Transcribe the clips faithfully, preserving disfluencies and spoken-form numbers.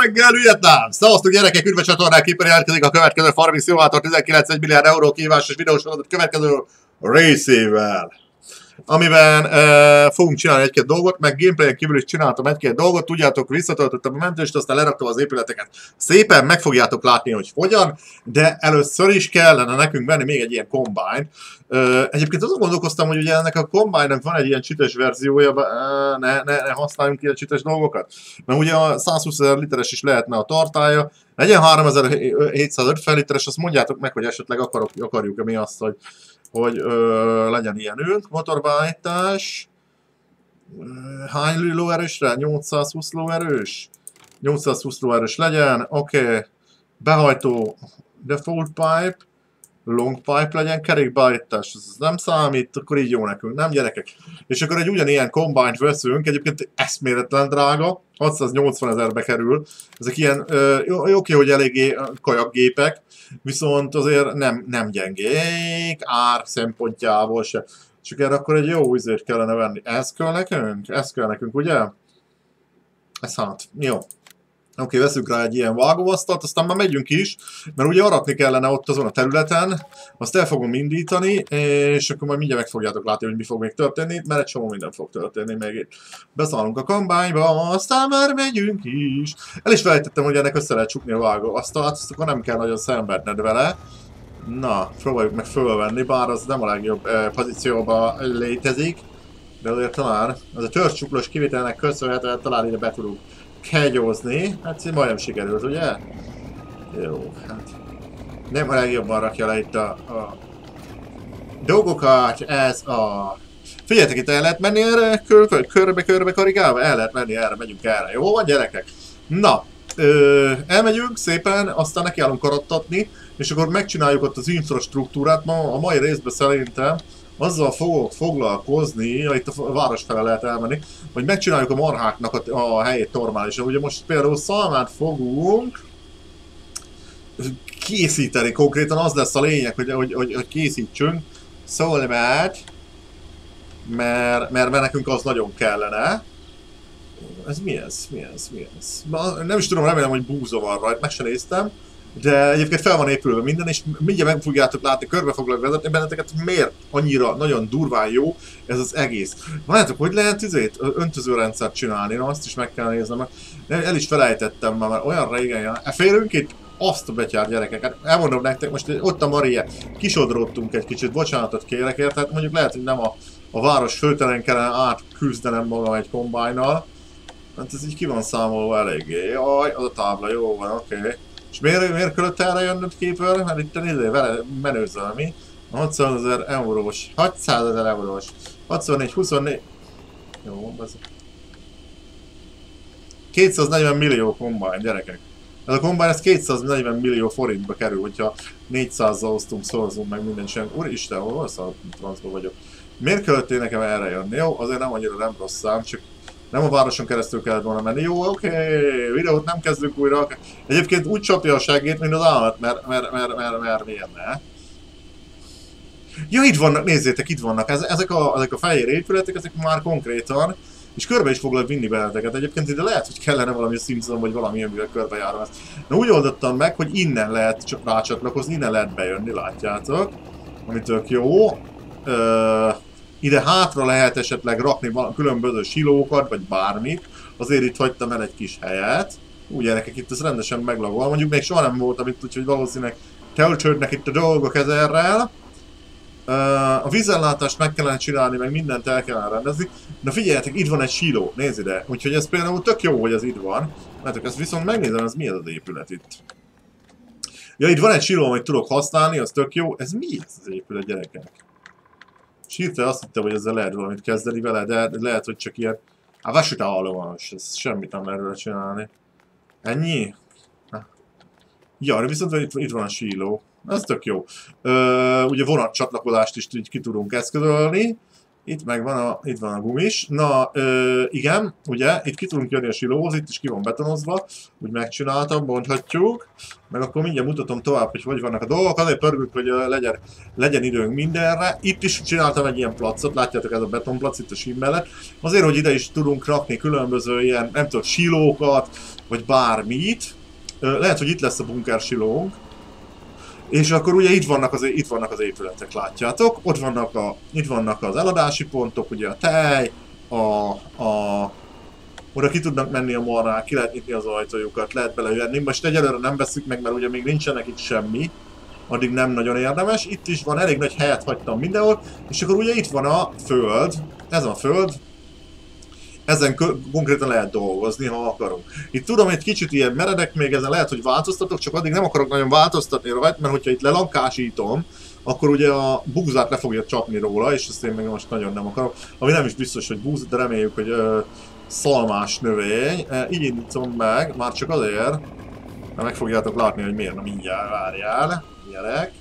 reggel, Vietnám! Szavaztuk gyerekek, üdv a csatornák, képen jelentkezik a következő Farming Simulator tizenkilenc egy milliárd euró kívásos videósorozatot következő részével. Amiben e, fogunk csinálni egy-két dolgot, meg gameplayen kívül is csináltam egy-két dolgot, tudjátok, visszatöltöttem a mentőst, aztán leraktam az épületeket. Szépen meg fogjátok látni, hogy hogyan, de először is kellene nekünk venni még egy ilyen combine. E, egyébként azon gondolkoztam, hogy ugye ennek a combine-nak van egy ilyen csütös verziója, e, ne, ne, ne használjunk ilyen csütös dolgokat. Mert ugye a százhúszezer literes is lehetne a tartálya, legyen háromezer-hétszázötven literes, azt mondjátok meg, hogy esetleg akarok, akarjuk-e mi azt, hogy hogy ö, legyen ilyenünk. Motorbeállítás. Hány lóerősre? nyolcszázhúsz lóerős? nyolcszázhúsz lóerős legyen. Oké. Okay. Behajtó. Default pipe. Long pipe legyen. Kerékbeállítás. Ez nem számít. Akkor így jó nekünk. Nem gyerekek? És akkor egy ugyanilyen combine-t veszünk. Egyébként eszméletlen drága. hatszáznyolcvan ezerbe kerül. Ezek ilyen, ö, oké, hogy eléggé kajakgépek, viszont azért nem, nem gyengék, ár szempontjából se. Csak erre akkor egy jó üzét kellene venni. Ez kell nekünk? Ez kell nekünk, ugye? Ez hát, jó. Oké, veszünk rá egy ilyen vágóasztalt, aztán már megyünk is, mert ugye aratni kellene ott azon a területen, azt el fogom indítani, és akkor majd mindjárt meg fogjátok látni, hogy mi fog még történni, mert egy csomó minden fog történni még itt. Beszállunk a kombányba, aztán már megyünk is. El is felejtettem, hogy ennek össze lehet csukni a vágóasztalt, azt akkor nem kell nagyon szenvedned vele. Na, próbáljuk meg fölvenni, bár az nem a legjobb eh, pozícióban létezik, de azért talán az a törzscsuklós kivételnek köszönhetően talán ide be tudunk kegyózni. Hát majdnem sikerült, ugye? Jó, hát nem a legjobban rakja le itt a, a dolgokat, ez a... Figyeljetek, itt el lehet menni erre, körbe-körbe karigálva? El lehet menni erre, megyünk erre. Jó van, gyerekek? Na, ö, elmegyünk szépen, aztán nekiállunk karattatni, és akkor megcsináljuk ott az infrastruktúrát. Ma a mai részben szerintem azzal fogok foglalkozni, itt a város fele lehet elmenni, hogy megcsináljuk a marháknak a, a helyét normálisan. Ugye most például szalmát fogunk készíteni, konkrétan az lesz a lényeg, hogy, hogy, hogy, hogy készítsünk szalmát, mert, mert, mert nekünk az nagyon kellene. Ez mi ez? Mi ez? Mi ez? Nem is tudom, remélem, hogy búza van rajta, meg se néztem. De egyébként fel van épülve minden, és mindjárt meg fogjátok látni, körbe foglak vezetni benneteket, hogy miért annyira nagyon durván jó ez az egész. Látjátok, hogy lehet izét, öntözőrendszert csinálni, na azt is meg kell néznem, el is felejtettem már, mert olyan régen jön. Félünk itt azt a betyár gyerekeket. Elmondom nektek, most ott a Maria, kisodródtunk egy kicsit, bocsánatot kérek érte, tehát mondjuk lehet, hogy nem a, a város főtelen kellene átküzdenem magam egy kombájnal. Hát ez így ki van számolva eléggé. Jaj, az a tábla, jó van, oké. Okay. És miért, miért kellett erre jönnöd képről? Mert itt nézzél, vele menőzzel, mi? hatszázezer eurós, hatszázezer eurós, hatvannégy, huszonnégy... Jó, ez... kétszáznegyven millió combine, gyerekek. Ez a combine, ez kétszáznegyven millió forintba kerül, hogyha négyszázzal osztunk, szorzunk meg minden sem. Úristen, hol szar transzba vagyok. Miért kellett én nekem erre jönni? Jó, azért nem annyira nem rossz szám, csak nem a városon keresztül kellett volna menni. Jó, oké, okay. Videót nem kezdünk újra. Egyébként úgy csapja a seggét, mint az állat, mert, mert, mert, mert, mert miért ne? Ja, itt vannak, nézzétek, itt vannak. Ezek a, ezek a fehér épületek, ezek már konkrétan, és körbe is foglak vinni benneteket. Egyébként ide lehet, hogy kellene valami Simpson, vagy valami, amivel körbejárom ezt. Na úgy oldottam meg, hogy innen lehet rácsatlakozni, innen lehet bejönni, látjátok. Ami tök jó. Ö Ide hátra lehet esetleg rakni különböző silókat, vagy bármit. Azért itt hagytam el egy kis helyet. Úgy gyerekek, itt ez rendesen meglagol. Mondjuk még soha nem voltam itt, úgyhogy valószínűleg töltsődnek itt a dolgok ezerrel. A vízellátást meg kellene csinálni, meg mindent el kellene rendezni. Na figyeljetek, itt van egy siló, nézd ide. Úgyhogy ez például tök jó, hogy ez itt van. Mert ezt viszont megnézem, ez mi ez az épület itt. Ja, itt van egy siló, amit tudok használni, az tök jó. Ez mi ez az épület, gyerekek? Sírta, azt hittem, hogy ezzel lehet valamit kezdeni vele, de lehet, hogy csak ilyen... Hát vasútállomás, ez semmit nem lehet vele csinálni. Ennyi? Ja, de viszont itt, itt van a síló. Ez tök jó. Ö, ugye vonatcsatlakozást is így ki tudunk eszközölni. Itt meg van a, itt van a gumis. Na, ö, igen, ugye, itt ki tudunk jönni a silóhoz, itt is ki van betonozva, úgy megcsináltam, bonthatjuk. Meg akkor mindjárt mutatom tovább, hogy hogy vannak a dolgok, azért pörgünk, hogy legyen, legyen időnk mindenre. Itt is csináltam egy ilyen placot, látjátok, ez a betonplac itt a sim mellett. Azért, hogy ide is tudunk rakni különböző ilyen, nem tudom, silókat, vagy bármit. Lehet, hogy itt lesz a bunker silónk. És akkor ugye itt vannak az, itt vannak az épületek, látjátok? Ott vannak, a, itt vannak az eladási pontok, ugye a tej, a, a, oda ki tudnak menni a marrák, ki lehet nyitni az ajtójukat, lehet belejönni. Most egyelőre nem veszük meg, mert ugye még nincsenek itt semmi, addig nem nagyon érdemes. Itt is van, elég nagy helyet hagytam mindenhol, és akkor ugye itt van a föld, ez a föld, ezen konkrétan lehet dolgozni, ha akarunk. Itt tudom, hogy egy kicsit ilyen meredek még, ezen lehet, hogy változtatok, csak addig nem akarok nagyon változtatni rajta, mert hogyha itt lelankásítom, akkor ugye a búzát le fogja csapni róla, és ezt én meg most nagyon nem akarok. Ami nem is biztos, hogy búz, de reméljük, hogy ö, szalmás növény. E, így indítom meg, már csak azért, mert meg fogjátok látni, hogy miért. Na mindjárt várjál, gyerek.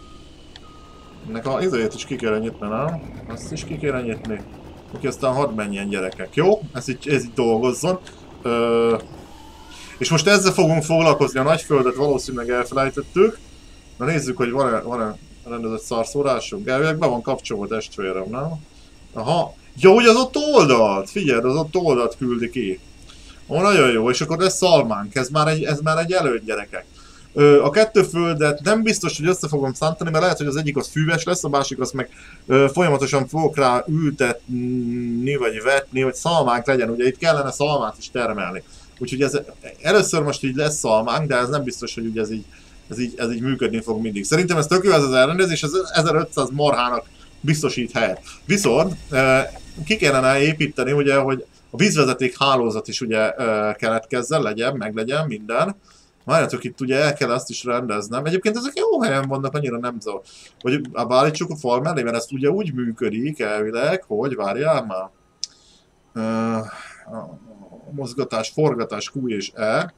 Ennek a izőjét is ki kell nyitni, nem? Ezt is ki kell nyitni. Oké, aztán hadd menjen gyerekek, jó? Ez így, ez így dolgozzon. Ö, és most ezzel fogunk foglalkozni, a nagyföldet valószínűleg elfelejtettük. Na nézzük, hogy van-e van rendezett szarszórásunk. Elvileg be van kapcsolva testvérem, nem? Aha. Jó, hogy az ott oldalt! Figyeld, az ott oldalt küldi ki. Ó, nagyon jó, és akkor lesz szalmánk, ez már egy, ez már egy előtt, gyerekek. Ö, a kettő földet nem biztos, hogy össze fogom szántani, mert lehet, hogy az egyik az füves lesz, a másik az meg ö, folyamatosan fogok rá ültetni, vagy vetni, hogy szalmánk legyen. Ugye itt kellene szalmát is termelni. Úgyhogy ez, először most így lesz szalmánk, de ez nem biztos, hogy ugye ez így, ez így, ez így működni fog mindig. Szerintem ez tök jó ez az elrendezés, ez ezerötszáz marhának biztosít helyet. Viszont ö, ki kellene építeni, ugye, hogy a vízvezeték hálózat is ugye ö, keletkezzen, legyen, meg legyen minden. Várjátok, itt ugye el kell azt is rendeznem. Egyébként ezek jó helyen vannak, annyira nem zavar. Vagy beállítsuk a fal mellé, mert ez ugye úgy működik elvileg, hogy várjál már. Uh, a mozgatás, forgatás Q és E.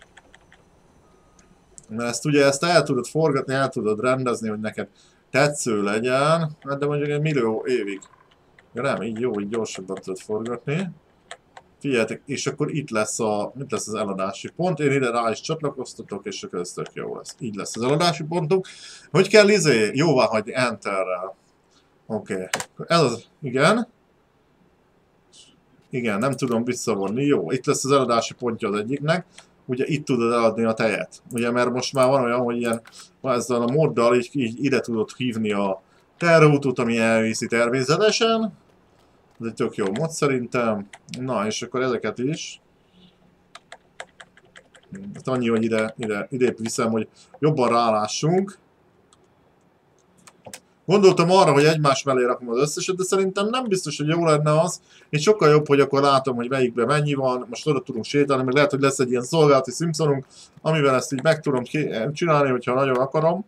Mert ezt ugye ezt el tudod forgatni, el tudod rendezni, hogy neked tetsző legyen. Hát de mondjuk egy millió évig. Ja, nem, így jó, így gyorsabban tudod forgatni. Figyeljetek, és akkor itt lesz, a, itt lesz az eladási pont, én ide rá is csatlakoztatok, és akkor ez tök jó lesz. Így lesz az eladási pontunk. Hogy kell izé jóvá hagyni Enterrel? Oké, okay. Ez az, igen. Igen, nem tudom visszavonni, jó. Itt lesz az eladási pontja az egyiknek. Ugye itt tudod eladni a tejet. Ugye, mert most már van olyan, hogy ilyen, ezzel a moddal így, így ide tudod hívni a terrautót, ami elviszi természetesen. Ez egy tök jó mod szerintem. Na, és akkor ezeket is. Hát annyi, hogy ide, ide, ide viszem, hogy jobban rálássunk. Gondoltam arra, hogy egymás mellé rakom az összeset, de szerintem nem biztos, hogy jó lenne az. Én sokkal jobb, hogy akkor látom, hogy melyikben mennyi van. Most oda tudunk sétálni, meg lehet, hogy lesz egy ilyen szolgálati Simpsonunk, amivel ezt így meg tudom csinálni, hogyha nagyon akarom.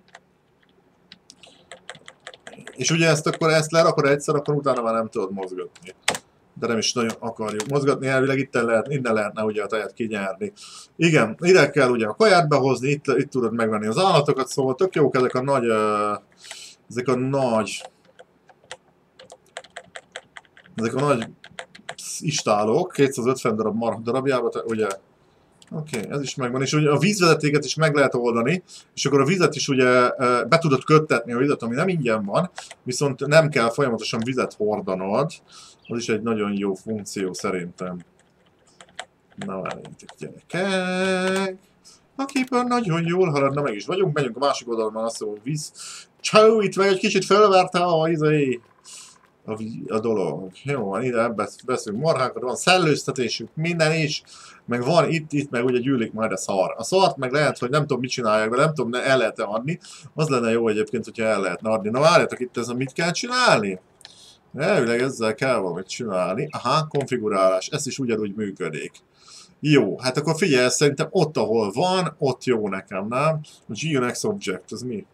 És ugye ezt akkor ezt lerakod egyszer, akkor utána már nem tudod mozgatni. De nem is nagyon akarjuk mozgatni, elvileg itt lehet, innen lehetne ugye a tejet kinyerni. Igen, ide kell ugye a kaját behozni, itt, itt tudod megvenni az állatokat, szóval tök jók ezek a nagy, uh, ezek a nagy, ezek a nagy istálok, kétszázötven darab marha darabjában, ugye. Oké, okay, ez is megvan, és ugye a vízvezetéket is meg lehet oldani, és akkor a vizet is ugye be tudod köttetni a vizet, ami nem ingyen van, viszont nem kell folyamatosan vizet hordanod, az is egy nagyon jó funkció szerintem. Na várjátok gyerekek, akiből nagyon jól haladna, meg is vagyunk, megyünk a másik oldalon, azt mondom, víz. Csau, itt meg egy kicsit felverte a izé. A, a dolog. Jó, van, ide veszünk marhákat, van szellőztetésük, minden is, meg van itt, itt meg ugye gyűlik majd a szar. A szart meg lehet, hogy nem tudom mit csinálják, de nem tudom, el lehet-e adni. Az lenne jó egyébként, hogyha el lehetne adni. Na várjátok, itt ez a mit kell csinálni? Elvileg ezzel kell valamit csinálni. Aha, konfigurálás, ez is ugyanúgy működik. Jó, hát akkor figyelj, szerintem ott, ahol van, ott jó nekem, nem? A GeoNex Object, ez mi?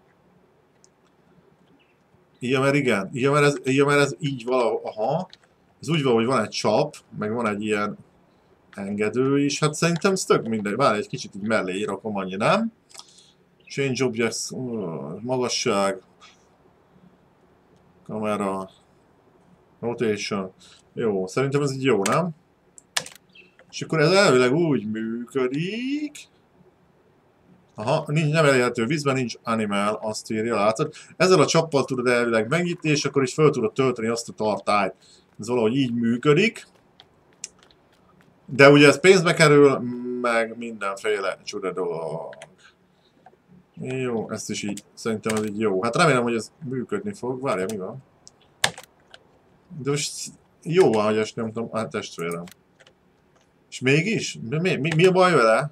Igen, mert igen, igen, mert ez, igen, mert ez így valahol, aha, ez úgy van, hogy van egy csap, meg van egy ilyen engedő is, hát szerintem ez tök mindegy, várj, egy kicsit így mellé rakom, annyi, nem? Change Objects, uh, magasság, kamera, Rotation. Jó, szerintem ez így jó, nem? És akkor ez elvileg úgy működik. Aha, nincs, nem elérhető vízben, nincs animal, azt írja, látod? Ezzel a csappal tudod elvileg megnyitni, és akkor is fel tudod tölteni azt a tartályt. Ez valahogy így működik. De ugye ez pénzbe kerül, meg mindenféle csuda dolog. Jó, ezt is így, szerintem ez így jó. Hát remélem, hogy ez működni fog. Várja, mi van? De most jó van, hogy ezt nem tudom, hát testvérem. És mégis? Mi, mi, mi a baj vele?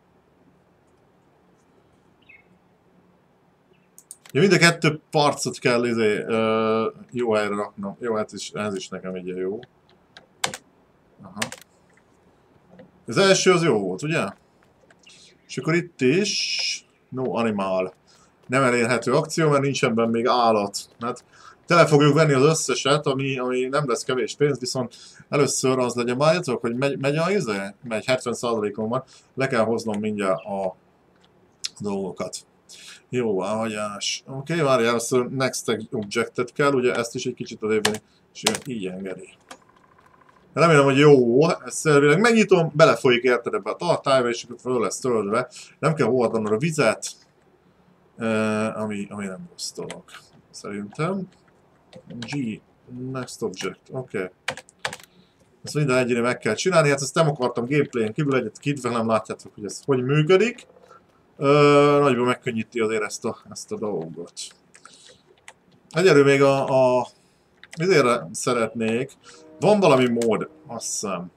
Ja, mind a kettő parcot kell izé, uh, jó helyre raknom. Jó, hát is, ez is nekem így jó. Aha. Az első az jó volt, ugye? És akkor itt is... No animal. Nem elérhető akció, mert nincsen benne még állat. Hát tele fogjuk venni az összeset, ami, ami nem lesz kevés pénz, viszont először az legyen, várjatok, hogy megy, megy a izé? Megy, hetven százalékon van. Le kell hoznom mindjárt a dolgokat. Jó, elhagyás. Oké, okay, várjál, először next objectet kell, ugye ezt is egy kicsit odébb venni, és így engedi. Remélem, hogy jó, ezt szervileg megnyitom, belefolyik érted ebbe a tartályba, és akkor föl lesz töltve. Nem kell hordanom a vizet, ami, ami nem rossz dolog. Szerintem. G, next object, oké. Okay. Ezt minden egyre meg kell csinálni, hát ezt nem akartam gameplayen kívül egyet kit, nem látjátok, hogy ez hogy működik. Ö, nagyban megkönnyíti azért ezt a, ezt a dolgot. Egyelőre még a, a ezért szeretnék, van valami mód, azt hiszem,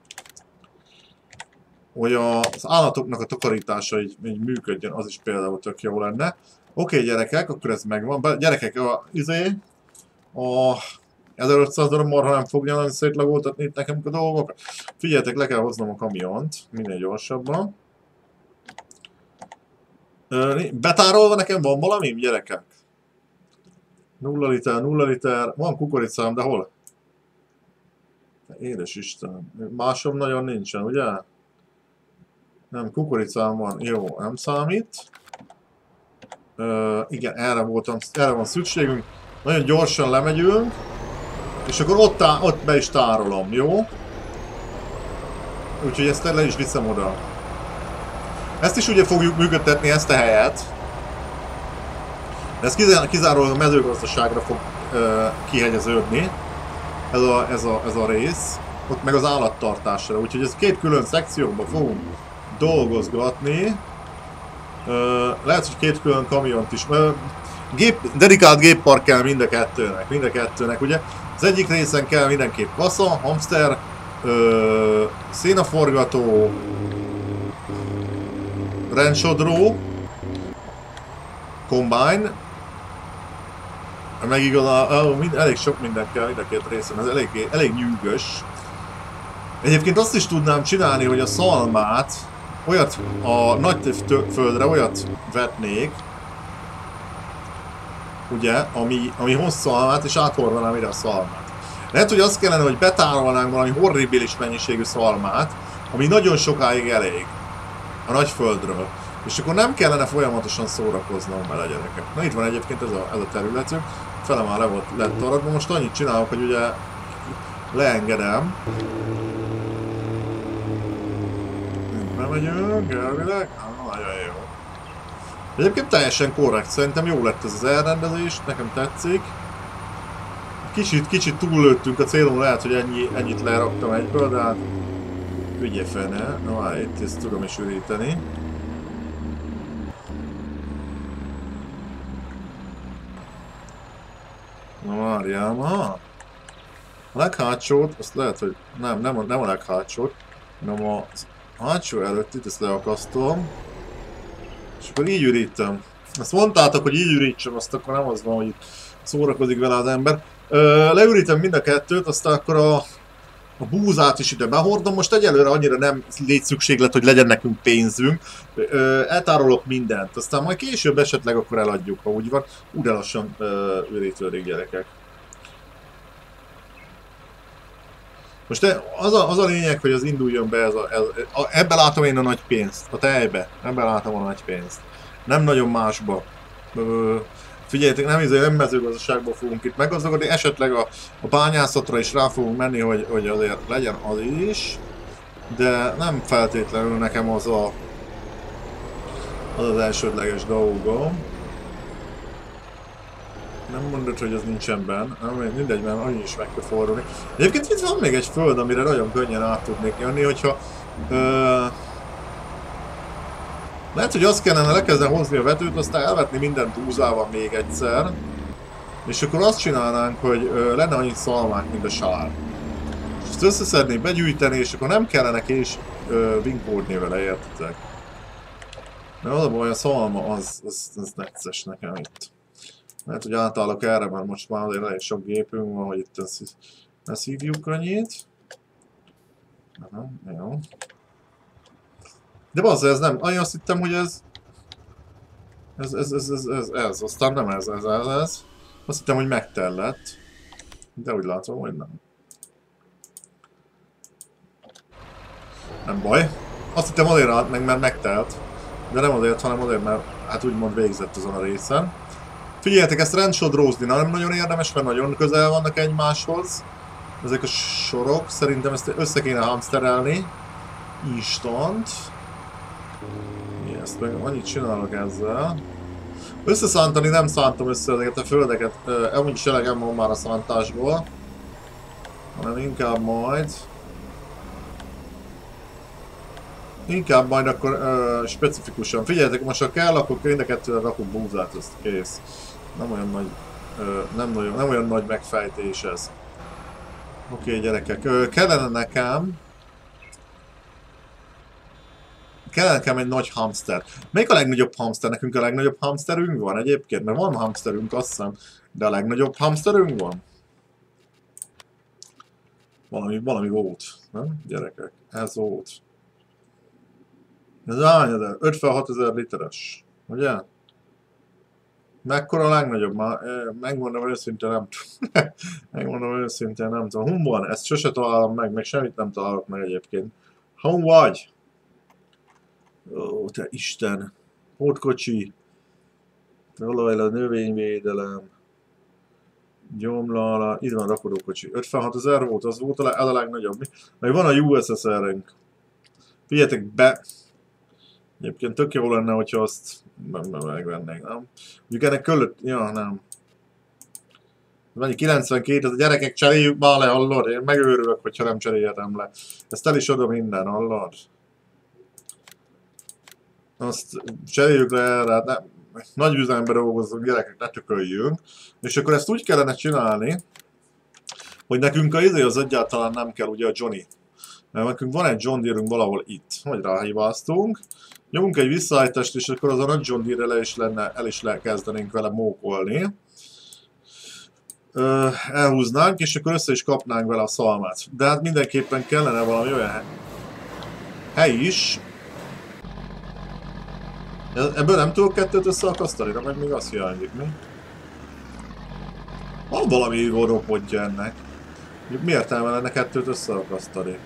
hogy az állatoknak a takarítása így, így működjön, az is például tök jó lenne. Oké, okay, gyerekek, akkor ez megvan. Be, gyerekek, a, izé, a ezerötszáz darab marha nem fog nyilván szétlagoltatni itt nekem a dolgokat. Figyeljetek, le kell hoznom a kamiont, minél gyorsabban. Betárolva nekem van valami, gyerekek? Nulla liter, nulla liter, van kukoricám, de hol? Édes Isten, másom nagyon nincsen, ugye? Nem, kukoricám van, jó, nem számít. Ö, igen, erre, voltam, erre van szükségünk. Nagyon gyorsan lemegyünk, és akkor ott, á, ott be is tárolom, jó? Úgyhogy ezt le is viszem oda. Ezt is ugye fogjuk működtetni, ezt a helyet. De ez kizárólag a mezőgazdaságra fog uh, kihegyeződni. Ez a, ez, a, ez a rész. Ott meg az állattartásra. Úgyhogy ez két külön szekcióban fogunk dolgozgatni. Uh, lehet, hogy két külön kamiont is. Uh, gép, dedikált géppark kell mind a kettőnek. Mind a kettőnek, ugye? Az egyik részen kell mindenképp kassa, hamster, uh, szénaforgató, rendsodró, combine, meg igaz, oh, mind, elég sok minden kell mind a két részen, ez elég, elég nyűgös. Egyébként azt is tudnám csinálni, hogy a szalmát, olyat a nagy földre olyat vetnék, ugye, ami, ami hozza szalmát, és áthordanám ide a szalmát. Lehet, hogy azt kellene, hogy betárolnánk valami horribilis mennyiségű szalmát, ami nagyon sokáig elég a nagy földről. És akkor nem kellene folyamatosan szórakoznom vele, gyerekek. Na itt van egyébként ez a, ez a területünk. Fele már le volt lett aradva. Most annyit csinálok, hogy ugye leengedem. Bemegyünk, elvileg. Ah, nagyon jó. Egyébként teljesen korrekt. Szerintem jó lett ez az elrendezés. Nekem tetszik. Kicsit, kicsit túllőttünk a célon. Lehet, hogy ennyi, ennyit leraktam egyből, de hát ügye fene. Na már itt ezt tudom is üríteni. Na várjál, aha. A leghátsót, azt lehet, hogy nem, nem a, nem a leghátsót, hanem a hátsó előttit, ezt leakasztom. És akkor így ürítem. Azt mondtátok, hogy így ürítsem, azt akkor nem az van, hogy szórakozik vele az ember. Ö, leürítem mind a kettőt, aztán akkor a, a búzát is ide behordom. Most egyelőre annyira nem légy szükséglet, hogy legyen nekünk pénzünk. Ö, eltárolok mindent, aztán majd később esetleg akkor eladjuk, ha úgy van. Úgy lassan ürítődik, gyerekek. Most az a, az a lényeg, hogy az induljon be, ez a, ez, a, ebben látom én a nagy pénzt, a tejbe, ebben látom a nagy pénzt. Nem nagyon másba. Ö, Figyeljetek, nem, izé, nem mezőgazdaságból fogunk itt meggazdagodni, esetleg a, a bányászatra is rá fogunk menni, hogy, hogy azért legyen az is, de nem feltétlenül nekem az a, az, az elsődleges dolgom. Nem mondod, hogy az nincsen benne, mindegy, mert annyi is meg kell fordulni. Egyébként itt van még egy föld, amire nagyon könnyen át tudnék jönni, hogyha... Ö, lehet, hogy azt kellene lekezdeni hozni a vetőt, aztán elvetni mindent úzával még egyszer. És akkor azt csinálnánk, hogy ö, lenne annyi szalmánk, mint a sár. És ezt összeszedni, begyűjteni, és akkor nem kellene kés ö, vinkódni vele, értitek? Mert az a baj, a szalma az, az, az necces nekem itt. Lehet, hogy átállok erre, mert most már azért elég sok gépünk van, hogy itt ne szívjuk annyit. Aha, jó. De bazzá, ez nem, én azt hittem, hogy ez... Ez, ez, ez, ez, ez, ez, aztán nem ez, ez, ez, ez. Azt hittem, hogy megtellett. De úgy látom, hogy nem. Nem baj. Azt hittem azért állt meg, mert megtelt. De nem azért, hanem azért, mert hát úgymond végzett azon a részen. Figyeljetek, ezt rendsodrózni nem nagyon érdemes, mert nagyon közel vannak egymáshoz. Ezek a sorok, szerintem ezt össze kéne hamsterelni. Instant. Ezt meg annyit csinálok ezzel. Összeszántani nem szántam össze ezeket a földeket, amúgy is elegem van már a szántásból. Hanem inkább majd... Inkább majd akkor uh, specifikusan. Figyeljetek, most ha kell, akkor mind a kettőre rakok búzát, ezt kész. Nem olyan nagy, uh, nem, nagyon, nem olyan nagy megfejtés ez. Oké, okay, gyerekek, uh, kellene nekem... Kellene nekem egy nagy hamster. Melyik a legnagyobb hamster? Nekünk a legnagyobb hamsterünk van egyébként? Mert van hamsterünk, azt hiszem, de a legnagyobb hamsterünk van? Valami, valami volt, nem? Gyerekek, ez volt. Ez hány? ötvenhatezer literes, ugye? Mekkora a legnagyobb? Már megmondom őszintén nem tudom. Megmondom őszintén nem tudom. Hun van? Ezt sose találom meg, meg semmit nem találok meg egyébként. Hun vagy? Ó, te Isten! Pótkocsi. Olajla, növényvédelem. Gyomla alá. Itt van rakodókocsi. ötvenhatezer volt, az volt a, ez a legnagyobb. Meg van a U S S R-ünk. Figyeljetek be! Egyébként tök jó lenne, hogyha azt megvennék, nem? Mondjuk ennek körülött... Ja, nem. Mennyi? kilencvenkét, ez a gyerekek cseréljük már le, hallod? Én megőrülök, hogyha nem cserélhetem le. Ezt el is adom minden, hallod? Azt cseréljük le erre, hát ne, nagy üzembe dolgozzunk, gyerekek, ne tököljünk. És akkor ezt úgy kellene csinálni, hogy nekünk a izé az egyáltalán nem kell, ugye a Johnny. Mert nekünk van egy John Deere-ünk valahol itt, hogy ráhíváztunk. Nyomunk egy visszaállítást, és akkor azon a John Deere-re el is, lenne, el is le kezdenénk vele mókolni. Ö, elhúznánk, és akkor össze is kapnánk vele a szalmát. De hát mindenképpen kellene valami olyan hely, hely is. Ebből nem tudok kettőt összeakasztani, de meg még azt hiányzik, mi? Van valami ropodja ennek. Mi értelme lenne kettőt összeakasztani?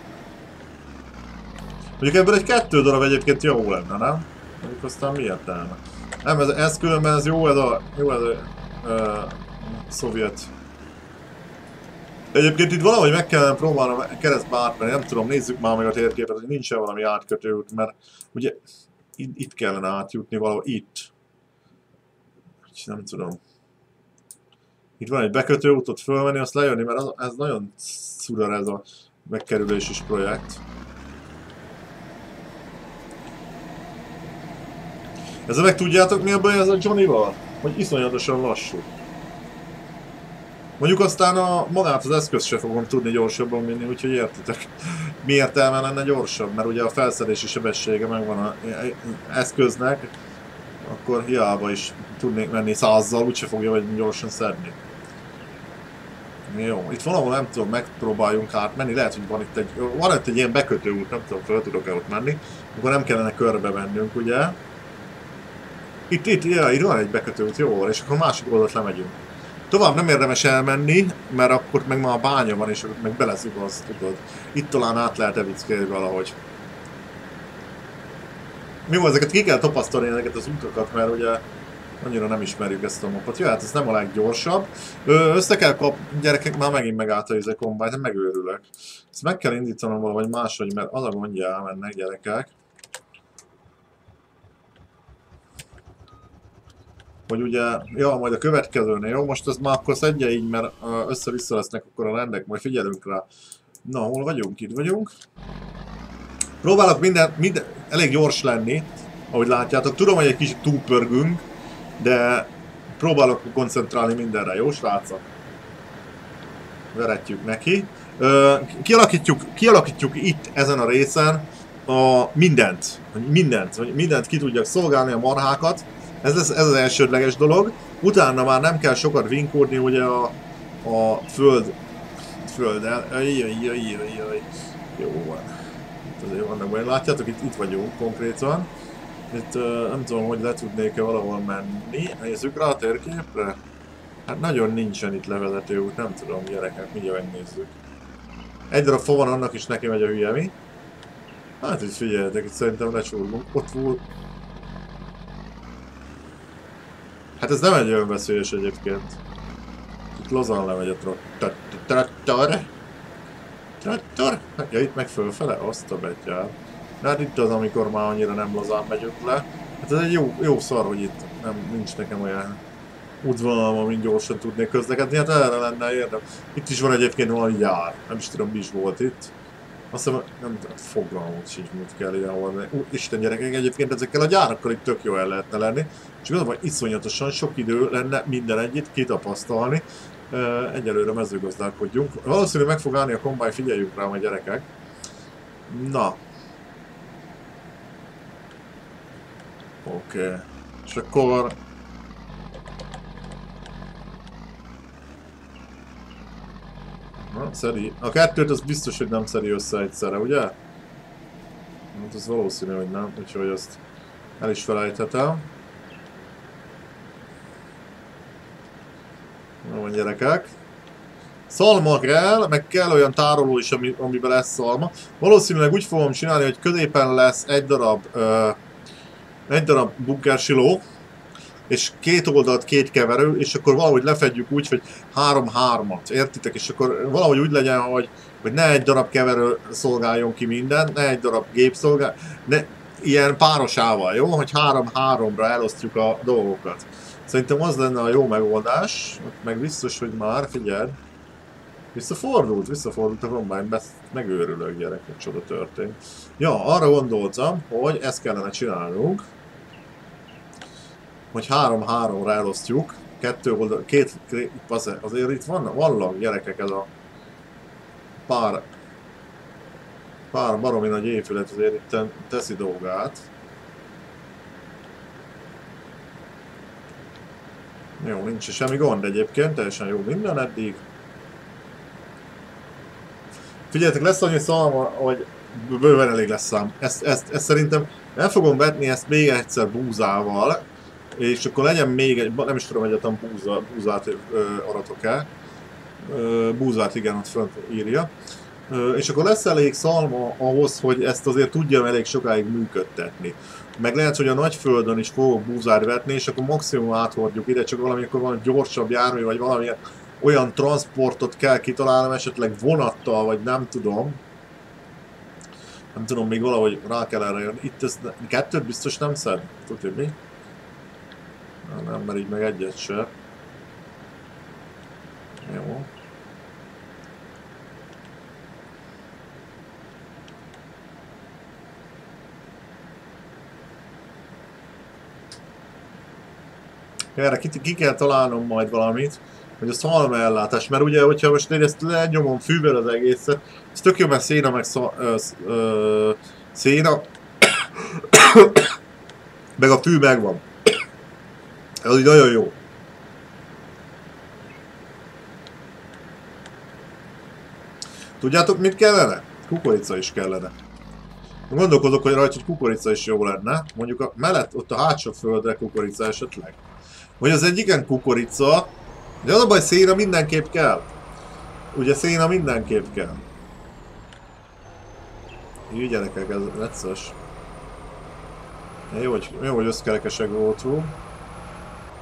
Mondjuk ebből egy kettő darab egyébként jó lenne, nem? Mondjuk aztán mi értelme? Nem, ez, ez különben ez jó ez a... Jó ez a... Uh, szovjet... Egyébként itt valahogy meg kellene próbálnom keresztbe átmenni, nem tudom, nézzük már meg a térképet, hogy nincsen valami átkötőút, mert ugye... Itt, itt kellene átjutni valahol, itt. Nem tudom. Itt van egy bekötőútot fölmenni, azt lejönni, mert az, ez nagyon szudar ez a megkerüléses projekt. Ezzel meg tudjátok mi a baj ez a Johnny-val? Hogy iszonyatosan lassú. Mondjuk aztán a, magát az eszközt se fogom tudni gyorsabban vinni, úgyhogy értitek. Mi értelme lenne gyorsabb? Mert ugye a felszedési sebessége megvan az eszköznek, akkor hiába is tudnék menni százzal, úgyse fogja vagy gyorsan szedni. Jó, itt valahol nem tudom, megpróbáljunk átmenni, lehet, hogy van itt egy, van itt egy ilyen bekötőút, nem tudom, fel tudok-e ott menni, akkor nem kellene körbe mennünk, ugye? Itt, itt, ja, itt van egy bekötőút, jó, és akkor másik oldalt lemegyünk. Tovább nem érdemes elmenni, mert akkor meg már a bánya van, és akkor meg belezugolsz, tudod. Itt talán át lehet evickelni valahogy. Mi van, ezeket ki kell tapasztalni, ezeket az útokat, mert ugye Annyira nem ismerjük ezt a mapot. Ja, hát ez nem a leggyorsabb. Ö, össze kell kap... Gyerekek, már megint megállt a izé kombájt, megőrülök. Ezt meg kell indítanom valahogy máshogy, mert az a gondja mennek gyerekek. Hogy ugye, ja, majd a következőnél, jó, most ez már akkor szedje így, mert össze-vissza lesznek akkor a rendek, majd figyelünk rá. Na, hol vagyunk? Itt vagyunk. Próbálok minden, minden, elég gyors lenni, ahogy látjátok. Tudom, hogy egy kicsit túlpörgünk, de próbálok koncentrálni mindenre, jó srácok? Veretjük neki. Kialakítjuk, kialakítjuk itt ezen a részen a mindent, mindent, mindent ki tudjak szolgálni, a marhákat. Ez, lesz, ez az elsődleges dolog. Utána már nem kell sokat vinkódni ugye a, a föld, földdel. Jó van. Itt azért vannak baj. Látjátok, itt, itt vagyunk konkrétan. Itt uh, nem tudom, hogy le tudnék-e valahol menni. Nézzük rá a térképre. Hát nagyon nincsen itt levezető út, nem tudom, gyerekek, mindjárt megnézzük. Egy darab fa van, annak is neki megy a hülye, mi? Hát itt figyeljetek, itt szerintem lecsúrgunk. Ott volt. Hát ez nem egy olyan veszélyes egyébként. Itt lazán lemegy a traktor. Traktor? Ja, itt meg fölfele? Azt a betyár. Hát itt az, amikor már annyira nem lazán megyünk le. Hát ez egy jó, jó szar, hogy itt nem, nincs nekem olyan útvonalam, amin gyorsan tudnék közlekedni. Hát erre lenne érdem. Itt is van egyébként valami gyár. Nem is tudom, mi is volt itt. Azt hiszem, nem tudom, fogalmot sincs, mit kell ilyen. Isten gyerekek, egyébként ezekkel a gyárakkal itt tök jó el lehetne lenni. És igazából iszonyatosan sok idő lenne minden együtt kitapasztalni. Egyelőre mezőgazdálkodjunk. Valószínűleg meg fog állni a kombány, figyeljünk rá a gyerekek. Na. Oké. Okay. És akkor... Na, szeri. A kettőt az biztos, hogy nem szeri össze egyszerre, ugye? Hát az valószínű, hogy nem, úgyhogy azt el is felejthetem. Na van gyerekek. Szalma kell, meg kell olyan tároló is, ami, amiben lesz szalma. Valószínűleg úgy fogom csinálni, hogy középen lesz egy darab, uh, egy darab bunkersiló, és két oldalt két keverő, és akkor valahogy lefedjük úgy, hogy három-hármat, értitek? És akkor valahogy úgy legyen, hogy, hogy ne egy darab keverő szolgáljon ki minden, ne egy darab gép szolgál, ne, ilyen párosával, jó? Hogy három-háromra elosztjuk a dolgokat. Szerintem az lenne a jó megoldás, meg biztos, hogy már, figyeld, visszafordult, visszafordult a kombány, megőrülök gyerekek, csoda történt. Ja, arra gondoltam, hogy ezt kellene csinálnunk, hogy három-háromra elosztjuk, kettő oldal, két, két azért itt vannak, vannak gyerekek ez a pár, pár baromi nagy épület azért itt teszi dolgát. Jó, nincs semmi gond egyébként, teljesen jó minden eddig. Figyeljetek, lesz annyi szalma, hogy bőven elég lesz szám. Ezt, ezt, ezt szerintem el fogom vetni ezt még egyszer búzával, és akkor legyen még egy, nem is tudom egyetem búza, búzát aratok-e. Búzát igen, ott fönt írja. És akkor lesz elég szalma ahhoz, hogy ezt azért tudjam elég sokáig működtetni. Meg lehet, hogy a nagyföldön is fogok búzát vetni, és akkor maximum áthordjuk ide, csak valamikor van gyorsabb jármű, vagy valamilyen olyan transportot kell kitalálnom, esetleg vonattal, vagy nem tudom. Nem tudom, még valahogy rá kell erre jönni. Itt ezt kettőt biztos nem szed? Tudod, mi? Na, nem, mert így meg egyet se. Jó. Erre ki, ki kell találnom majd valamit, hogy a szalma ellátás, mert ugye, hogyha most én ezt lenyomom fűvel az egészet, ez tök jó, mert széna meg szal, ö, ö, széna, meg a fű megvan. Ez így nagyon jó. Tudjátok, mit kellene? Kukorica is kellene. Gondolkodok, hogy rajta, hogy kukorica is jó lenne. Mondjuk a mellett, ott a hátsó földre kukorica esetleg. Vagy az egy igen kukorica, de az a baj, széna mindenképp kell. Ugye széna mindenképp kell. Jó gyerekek, ez necces. Jó, hogy, jó, hogy összkerekesek voltunk.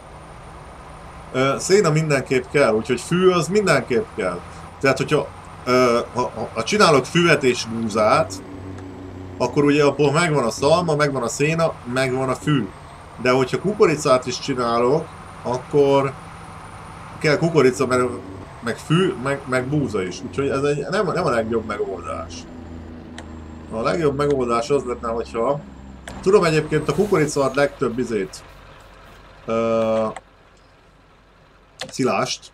Ö, széna mindenképp kell, úgyhogy fű az mindenképp kell. Tehát, hogyha ö, ha, ha, ha csinálok füvet és búzát, akkor ugye abból megvan a szalma, megvan a széna, megvan a fű. De hogyha kukoricát is csinálok, akkor kell kukorica, meg, meg fű, meg, meg búza is. Úgyhogy ez egy, nem, nem a legjobb megoldás. A legjobb megoldás az lenne, hogyha... Tudom egyébként a kukorica ad legtöbb izét. Uh, szilást.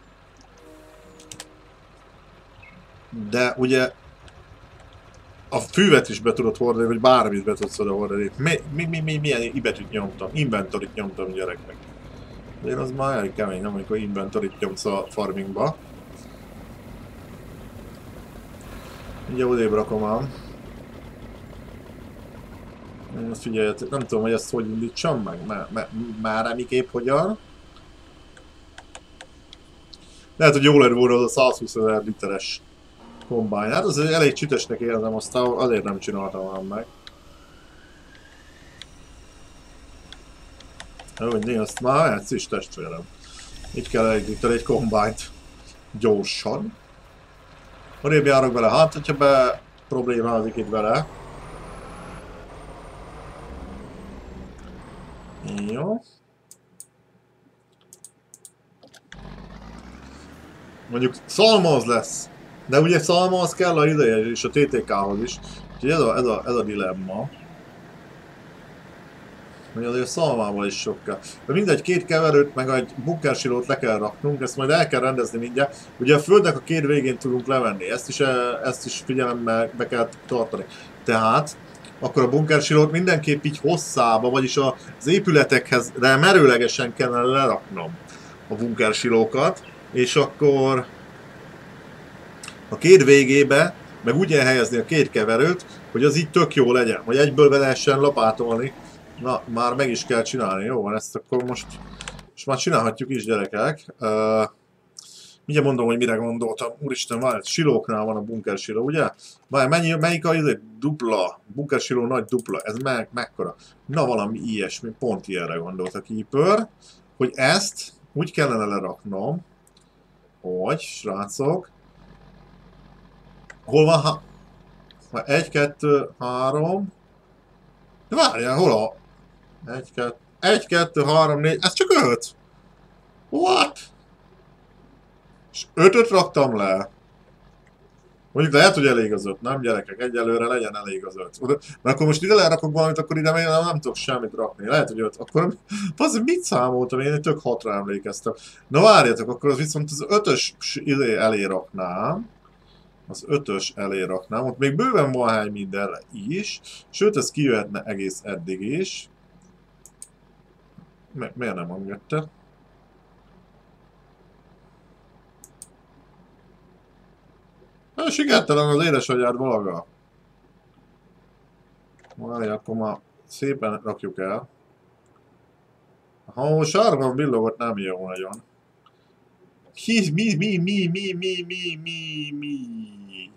De ugye a fűvet is be tudod hordani, vagy bármit be tudsz oda hordani. Mi, mi, mi, mi, milyen ibetűt nyomtam? Inventorit nyomtam gyereknek. Én az már elég kemény, nem, amikor inventorit nyomsz a farmingba. Ugye odébb rakom ám. Figyeljetek, nem tudom, hogy ezt hogy indítsam meg, már, már emiképp hogyan. Lehet, hogy jól lett volna az a százhúszezer literes kombány. Hát az elég csütesnek érzem, aztán azért nem csináltam ám meg. Jó, hogy azt már ezt is testvérem. Így kell elindítani egy kombányt. Gyorsan. Arrébb járok vele, hát hogyha be problémázik itt vele. Jó. Mondjuk szalma az lesz. De ugye szalma az kell a ideje és a té té ká-hoz is. Úgyhogy ez a, ez a, ez a dilemma. Hogy azért szalmával is sok kell. De mindegy, két keverőt meg egy bunkersilót le kell raknunk, ezt majd el kell rendezni mindjárt. Ugye a földnek a két végén tudunk levenni, ezt is, ezt is figyelemmel be kell tartani. Tehát akkor a bunkersilót mindenképp így hosszába, vagyis az épületekhez de merőlegesen kellene leraknom a bunkersilókat, és akkor a két végébe meg úgy elhelyezni a két keverőt, hogy az így tök jó legyen, hogy egyből be lehessen lapátolni. Na, már meg is kell csinálni, jó van, ezt akkor most, most már csinálhatjuk is, gyerekek. Uh, mindjárt mondom, hogy mire gondoltam. Úristen, várj, silóknál van a bunkersiló, ugye? Várj, mennyi, melyik a izé? Dupla, bunkersiló nagy dupla, ez meg, mekkora? Na, valami ilyesmi, pont ilyenre gondolt a Keeper, hogy ezt úgy kellene leraknom, hogy, srácok, hol van, ha... egy, kettő, három, de várjál, hol a... egy, kettő, egy, kettő, három, négy, ez csak öt! What? És ötöt raktam le. Mondjuk lehet, hogy elég az öt, nem gyerekek? Egyelőre legyen elég az öt. Mert akkor most ide lerakok valamit, akkor ide még nem, nem tudok semmit rakni. Lehet, hogy öt. Akkor az mit számoltam? Én tök hatra emlékeztem. Na várjatok, akkor az viszont az ötös elé raknám. Az ötös elé raknám. Ott még bőven van hely mindenre is. Sőt, ez kijöhetne egész eddig is. Mi, miért nem engedte? Sikertelen az édesanyád valaga. Várj, akkor már szépen rakjuk el. Ha most sárga villogott, nem jó nagyon. Mi, mi, mi, mi, mi, mi, mi, mi, mi.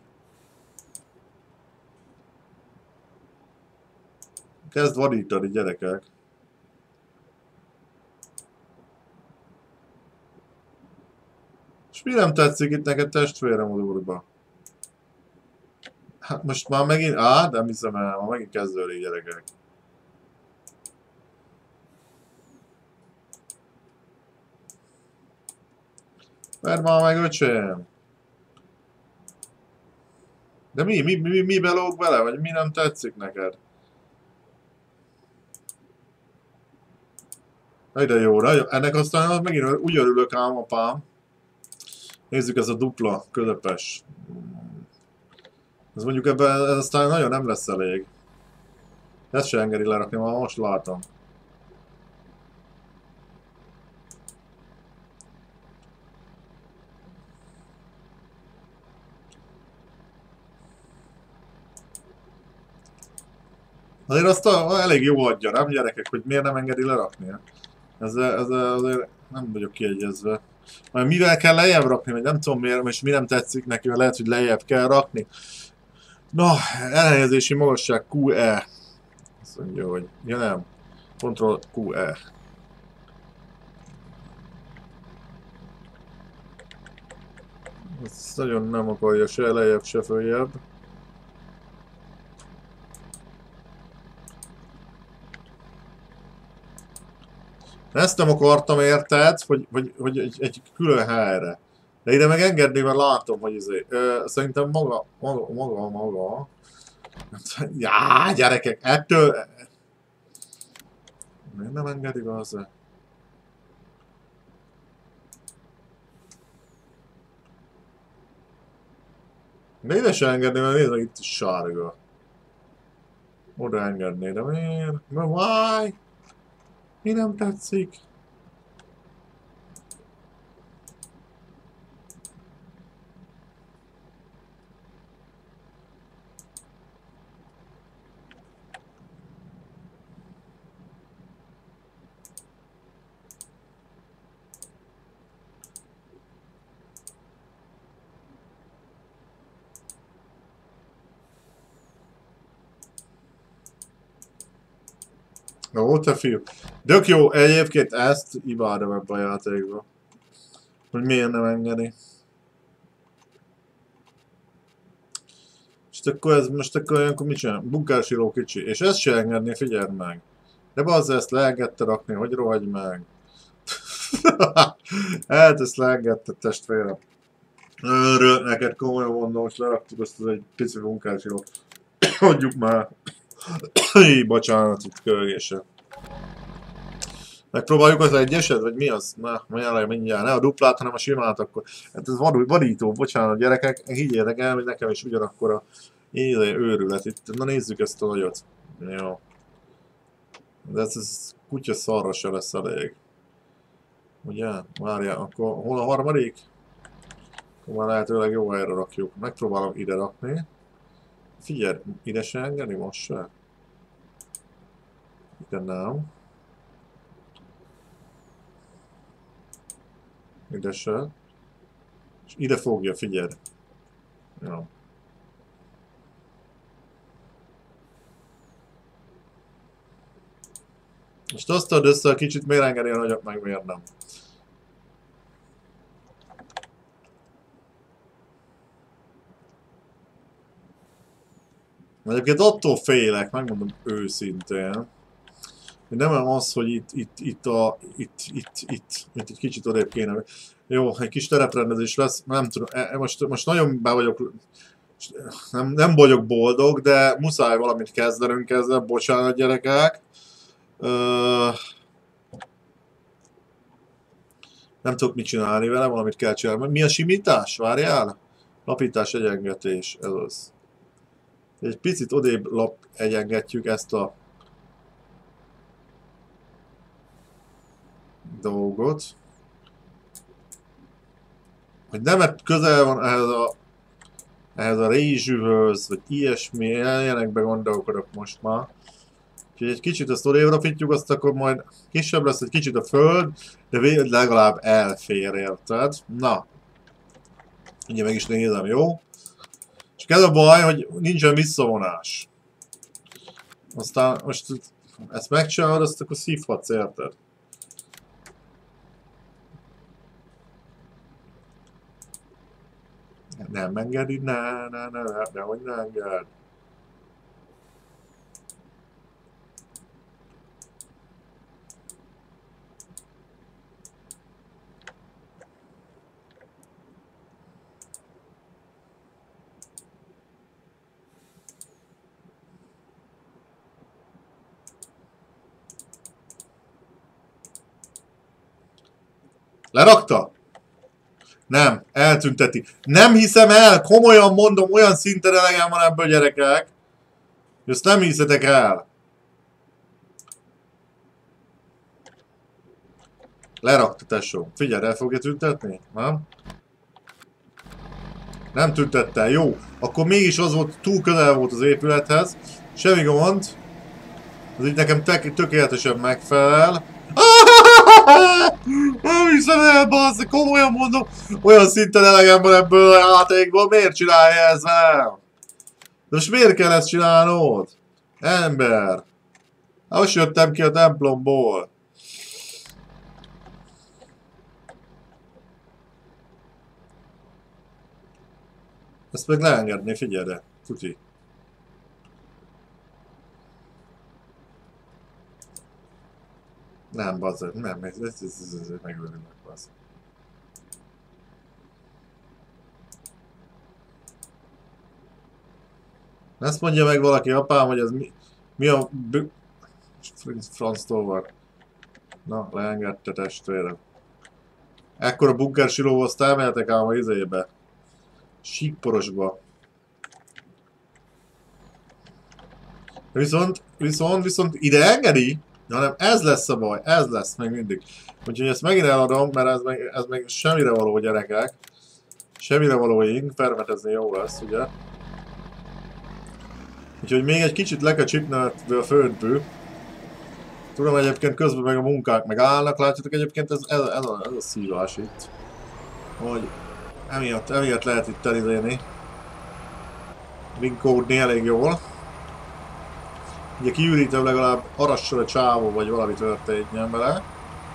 Kezd vadítani, gyerekek. És mi nem tetszik itt neked, testvérem, úrba? Hát most már megint... Á, nem hiszem el, már megint kezdődik, gyerekek. Vedd már meg, öcsém! De mi? Mi, mi, mi belóg bele? Vagy mi nem tetszik neked? Ide jó, nagyon. Ennek aztán megint úgy örülök ám, apám. Nézzük, ez a dupla, közepes. Ez mondjuk ebben ez aztán nagyon nem lesz elég. Ezt se engedi lerakni, már most látom. Azért azt a, elég jó adja, nem gyerekek, hogy miért nem engedi lerakni? Ezzel, ezzel azért nem vagyok kiegyezve. Majd mivel kell lejjebb rakni, vagy nem tudom miért, és mi nem tetszik neki, mert lehet, hogy lejjebb kell rakni. Na, elhelyezési magasság kú e. Azt mondja, hogy ja nem, Ctrl kú e. Ezt nagyon nem akarja se lejjebb, se följebb. Ezt nem akartam, érted, hogy, hogy, hogy egy, egy külön helyre. De ide meg engedni, mert látom, hogy izé. Ö, szerintem maga, maga, maga, maga. Já, gyerekek, ettől... Miért nem engedik az? De ide se engedni, mert nézd meg, itt is sárga. Oda engedné, de miért? Mert why? Mi nem tetszik? Ó, te fiú. Dök jó, egyébként ezt imádom ebben a játékban. Hogy miért nem engedi. És akkor ez most akkor olyankor mit csinál? Bunkásíró kicsi. És ezt se engedni, figyeld meg. De bazd, ezt leengedte rakni, hogy rohagy meg. Hát ezt leengedte, testvérem. Örül, neked komolyan mondom, most leraktuk azt az egy pici bunkásírót. Hagyjuk már. Így, bocsánat, itt kölgése. Megpróbáljuk az egyeset, vagy mi az? Na, mondjál mindjárt, ne a duplát, hanem a simát, akkor... Hát ez vadító, bocsánat gyerekek, higgyétek el, hogy nekem is ugyanakkor a éle őrület itt. Na nézzük ezt a nagyot. Jó. De ez, ez kutya szarra se lesz elég. Ugye? Várjál, akkor hol a harmadik? Akkor már lehetőleg jó helyre rakjuk. Megpróbálom ide rakni. Figyelj, ide se engedni most se? Ide nem. Ide se. És ide fogja, figyelj. Jó. Most azt ad össze, a kicsit miért engedi a nagyot, meg miért nem. Egyébként attól félek, megmondom őszintén. Nem az, hogy itt, itt, itt, a, itt, itt, itt, itt egy kicsit odébb kéne. Jó, egy kis tereprendezés lesz, nem tudom, most, most nagyon be vagyok, nem, nem vagyok boldog, de muszáj valamit kezdenünk ezzel, bocsánat gyerekek. Uh, nem tudok mit csinálni vele, valamit kell csinálni. Mi a simítás? Várjál? Lapítás, egyengetés, ez az. Egy picit odébb lap egyengetjük ezt a dolgot. Hogy nem közel van ehhez a ehhez a rézsűhöz, vagy ilyesmi, ilyenekbe gondolkodok most már. Úgyhogy egy kicsit ezt odévrapítjuk, azt akkor majd kisebb lesz egy kicsit a föld, de legalább elfér, érted? Na. Ugye meg is nézem, jó? És ez a baj, hogy nincsen visszavonás. Aztán most ezt megcsinálod, azt akkor szívhatsz, érted? Nem engedi, ne, ne, ne, ne, nehogy ne enged. Lerakta? Nem, eltünteti. Nem hiszem el, komolyan mondom, olyan szinten elegem van ebből, gyerekek. Ezt nem hiszetek el. Lerakta, tesó. Figyelj, el fogja tüntetni? Nem? Nem tüntette. Jó. Akkor mégis az volt, túl közel volt az épülethez. Semmi gond. Ez így nekem tökéletesen megfelel. Nem hiszem el, bassz, komolyan mondom, olyan szinten elegem van ebből a játékból, miért csinálja ez velem? De most miért kell ezt csinálnod? Ember! Most jöttem ki a templomból. Ezt meg leengedni, figyelj de, tuti. Nem, bazzeg, nem, ez, ez, ez, ez, ez megölni meg, bazzeg. Ezt mondja meg valaki, apám, hogy ez mi, mi a... Franz van. Na, leengedte testvérem. Ekkora bunker silóval azt elmehetek ám a izébe. Síkporosba. Viszont, viszont, viszont ide engedi? Hanem ez lesz a baj, ez lesz még mindig. Úgyhogy ezt megint eladom, mert ez meg, ez meg semmire való gyerekek. Semmire való ing, permetezni jó lesz, ugye? Úgyhogy még egy kicsit le kell csipnálni a földből. Tudom egyébként közben meg a munkák meg állnak, látjátok egyébként ez, ez, ez, a, ez a szívás itt. Hogy emiatt, emiatt lehet itt elizélni. Linkódni elég jól. Ugye kiürítem legalább arasson a csávó, vagy valami történjen vele.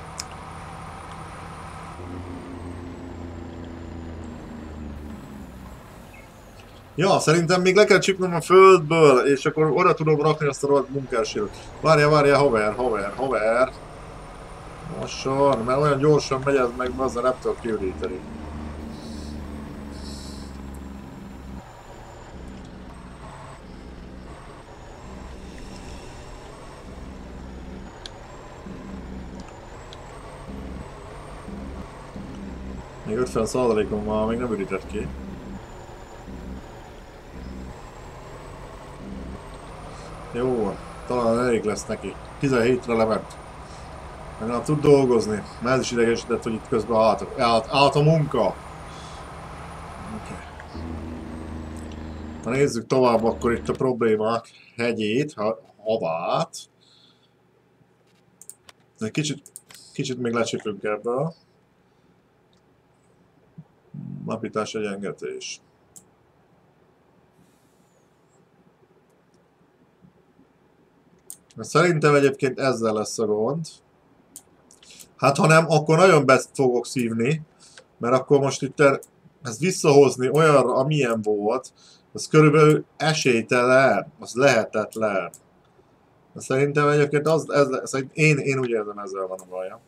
Ja, szerintem még le kell csipnom a földből, és akkor oda tudom rakni azt a rohadt munkársírót. Várja, várja, haver, haver, haver. Mosson, mert olyan gyorsan megy ez meg, azzal nem tudok kiüríteni. Még ötven százalékon már még nem ürített ki. Jó, talán elég lesz neki. tizenhétre lement. Meg nem tud dolgozni. Mert ez is idegesített, hogy itt közben állt, állt, állt a munka. Okay. Na nézzük tovább akkor itt a problémák hegyét, havát. Egy kicsit, kicsit még lecsipünk ebből. Napítás egyengetés. Szerintem egyébként ezzel lesz a gond. Hát ha nem, akkor nagyon be fogok szívni, mert akkor most itt ezt visszahozni olyanra, amilyen volt, az körülbelül esélytelen, az lehetetlen. Szerintem egyébként az, ez, szerint én, én úgy érzem, ezzel van a baja.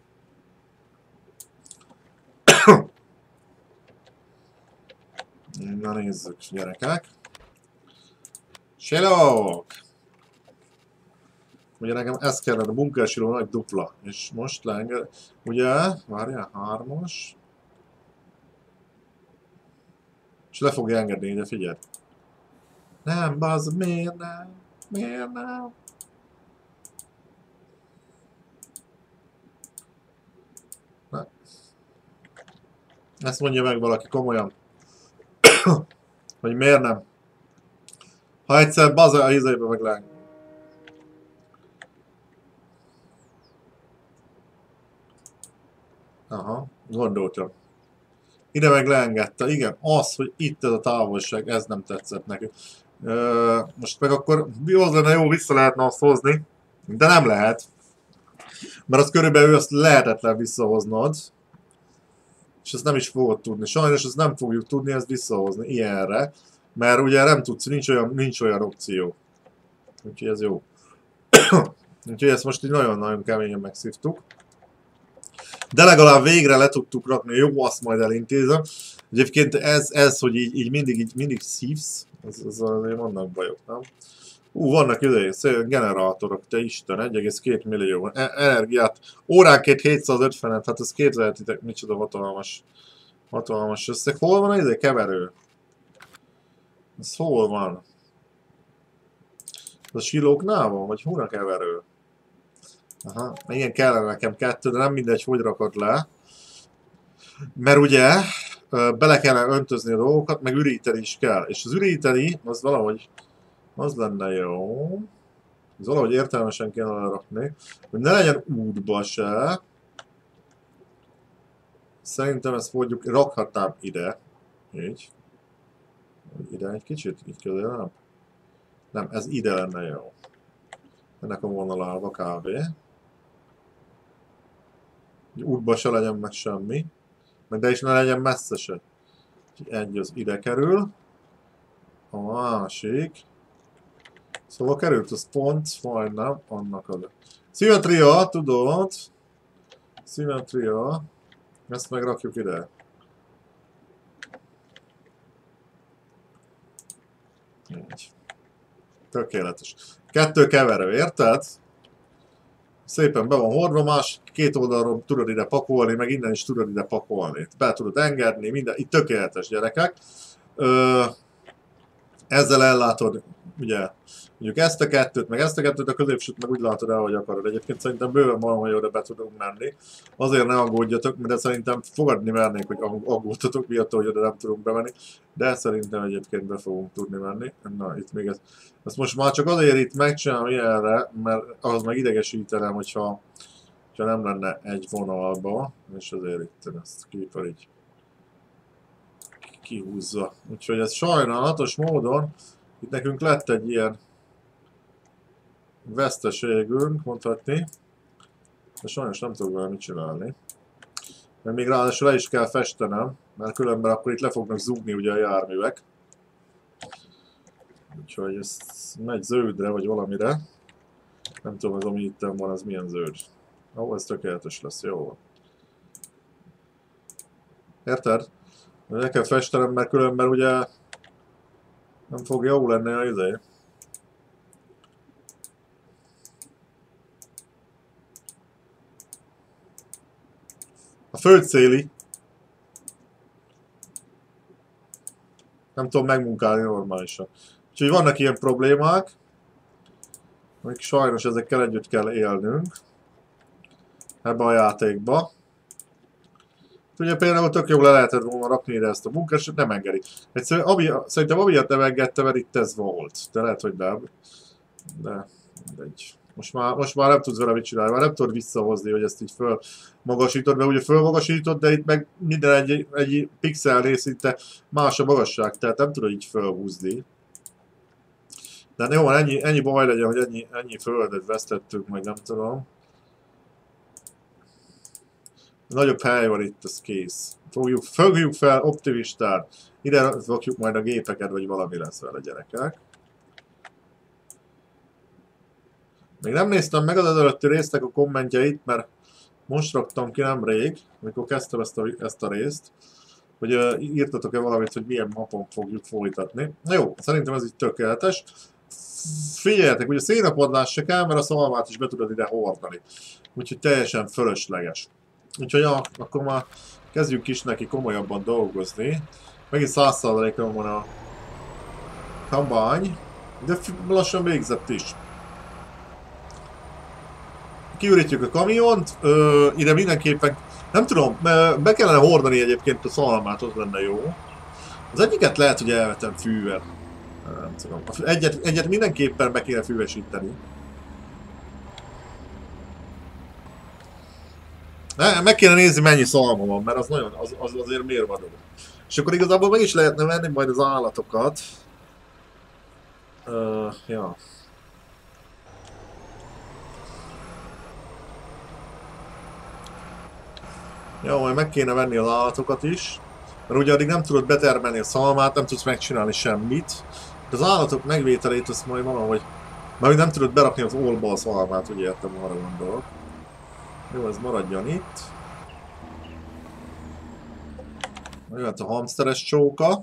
Na nézzük, gyerekek. Silók! Ugye nekem ez kellene, a bunkersiló nagy dupla. És most leenged... Ugye? Várjál, hármas. És le fogja engedni ide, figyeld. Nem, bazd, miért nem? Miért nem? Na. Ezt mondja meg valaki komolyan. Hogy miért nem? Ha egyszer bazd a hízaiba meg leenged. Aha, gondoltam. Ide meg leengedte, igen, az, hogy itt ez a távolság, ez nem tetszett neki. Ö, most meg akkor jó lenne, jó, vissza lehetne azt hozni, de nem lehet. Mert az körülbelül azt lehetetlen visszahoznod. És ezt nem is fogod tudni. Sajnos ezt nem fogjuk tudni ezt visszahozni ilyenre. Mert ugye nem tudsz, nincs olyan, nincs olyan opció. Úgyhogy ez jó. Úgyhogy ezt most így nagyon-nagyon keményen megszívtuk. De legalább végre le tudtuk rakni, jó, azt majd elintézem. Egyébként ez, ez hogy így, így mindig, így mindig szívsz, ez, ez azért vannak bajok, nem? Ú, vannak ide, generátorok, te Isten, egy egész két millió e energiát, óránként hétszázötvenet, hát ez képzelhetitek, micsoda hatalmas, hatalmas összeg. Hol van ez a keverő? Ez hol van? Ez a silóknál van, vagy hol a keverő? Aha, igen, kellene nekem kettő, de nem mindegy, hogy rakod le. Mert ugye bele kellene öntözni a dolgokat, meg üríteni is kell. És az üríteni, az valahogy, az lenne jó. Ez valahogy értelmesen kéne lerakni, hogy ne legyen útba se. Szerintem ezt mondjuk rakhatnám ide. Így. Ide egy kicsit, így közelebb. Nem, ez ide lenne jó. Ennek a vonalába kb. Útba se legyen meg semmi. De is ne legyen messze se. Egy az ide kerül. a másik. Szóval került az pont, majdnem, annak az. Szimetria, tudod? Szimetria. Ezt megrakjuk ide. Így. Tökéletes. Kettő keverő, érted? Szépen be van hordva, más két oldalról tudod ide pakolni, meg innen is tudod ide pakolni. Be tudod engedni, minden, itt tökéletes gyerekek. Ö, ezzel ellátod, ugye, mondjuk ezt a kettőt, meg ezt a kettőt, a középsőt meg úgy látod el, hogy akarod. Egyébként szerintem bőven van, hogy oda be tudunk menni. Azért ne aggódjatok, mert szerintem fogadni mernék, hogy aggódtatok miatt, hogy oda nem tudunk bemenni. De szerintem egyébként be fogunk tudni menni. Na, itt még ez. Ezt most már csak azért itt megcsinálom ilyenre, mert ahhoz meg idegesítenem, hogyha, hogyha nem lenne egy vonalba. És azért itt ezt Keeper így kihúzza. Úgyhogy ez sajnálatos módon itt nekünk lett egy ilyen veszteségünk, mondhatni, de sajnos nem tudok vele mit csinálni. Mert még ráadásul le is kell festenem, mert különben akkor itt le fognak zúgni ugye a járművek. Úgyhogy ez megy zöldre, vagy valamire. Nem tudom, az ami itt van, az milyen zöld. Ó, ez tökéletes lesz, jó. Érted? Le kell festenem, mert különben ugye nem fog jó lenni a izé. A földszéli. Nem tudom megmunkálni normálisan. Úgyhogy vannak ilyen problémák, amik sajnos ezekkel együtt kell élnünk ebbe a játékba. Ugye például tök jól le lehetett volna rakni ide ezt a munkás, nem engedi. Egyszerűen ami, szerintem amiatt nem engedte, mert itt ez volt. De lehet, hogy nem. De mindegy. Most már, most már nem tudsz vele mit csinálni, már nem tudod visszahozni, hogy ezt így fölmagasítod, mert ugye fölmagasítod, de itt meg minden egy, egy pixelnél szinte más a magasság, tehát nem tudod így fölhúzni. De jó, ennyi, ennyi baj legyen, hogy ennyi, ennyi földet vesztettünk, meg nem tudom. Nagyobb hely van itt, az kész. Fogjuk, fogjuk fel optimistán. Ide rakjuk majd a gépeket, vagy valami lesz vele, gyerekek. Még nem néztem meg az előtti résznek a kommentjeit, mert most raktam ki nemrég, amikor kezdtem ezt a, ezt a részt, hogy uh, írtatok-e valamit, hogy milyen mapon fogjuk folytatni. Na jó, szerintem ez így tökéletes. Figyeljetek, hogy a szénapadlás se kell, mert a szalmát is be tudod ide hordani. Úgyhogy teljesen fölösleges. Úgyhogy ja, akkor már kezdjünk is neki komolyabban dolgozni. Megint száz százalékon van a kampány, de lassan végzett is. Kiürítjük a kamiont, ö, ide mindenképpen, nem tudom, be kellene hordani egyébként a szalmát, az lenne jó. Az egyiket lehet, hogy elvetem fűvel. Nem tudom. Egyet, egyet mindenképpen be kéne fűvesíteni. Meg kéne nézni, mennyi szalma van, mert az nagyon, az, az azért mérvadó. És akkor igazából meg is lehetne venni majd az állatokat. Uh, ja. Jó, majd meg kéne venni az állatokat is. Mert ugye addig nem tudod betermelni a szalmát, nem tudsz megcsinálni semmit. De az állatok megvételét azt majd valahogy... Mert nem tudod berakni az ollba a szalmát, ugye értem, arra gondolok. Jó, ez maradjon itt. Jöhet a hamsteres csóka.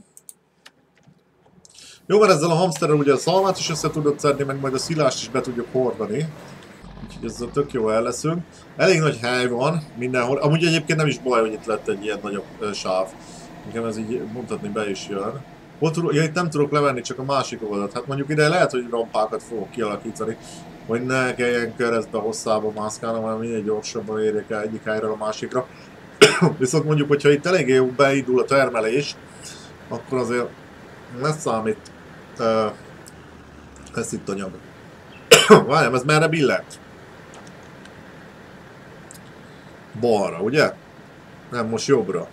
Jó, mert ezzel a hamsterrel ugye a szalmát is össze tudod szedni, meg majd a szilást is be tudjuk hordani. Úgyhogy ezzel tök jó el leszünk. Elég nagy hely van mindenhol. Amúgy egyébként nem is baj, hogy itt lett egy ilyen nagyobb ö, sáv. Nekem ez így mondhatni be is jön. Ott, ja, itt nem tudok levenni, csak a másik oldalt. Hát mondjuk ide lehet, hogy rampákat fogok kialakítani, hogy ne kelljen keresztbe hosszába mászkálnom, hanem minél gyorsabban érjek el egyik helyről a másikra. Viszont mondjuk, hogyha itt eléggé jó beindul a termelés, akkor azért ne számít. Uh, ez itt a nyag. Várjám, ez merre billent? Balra, ugye? Nem, most jobbra.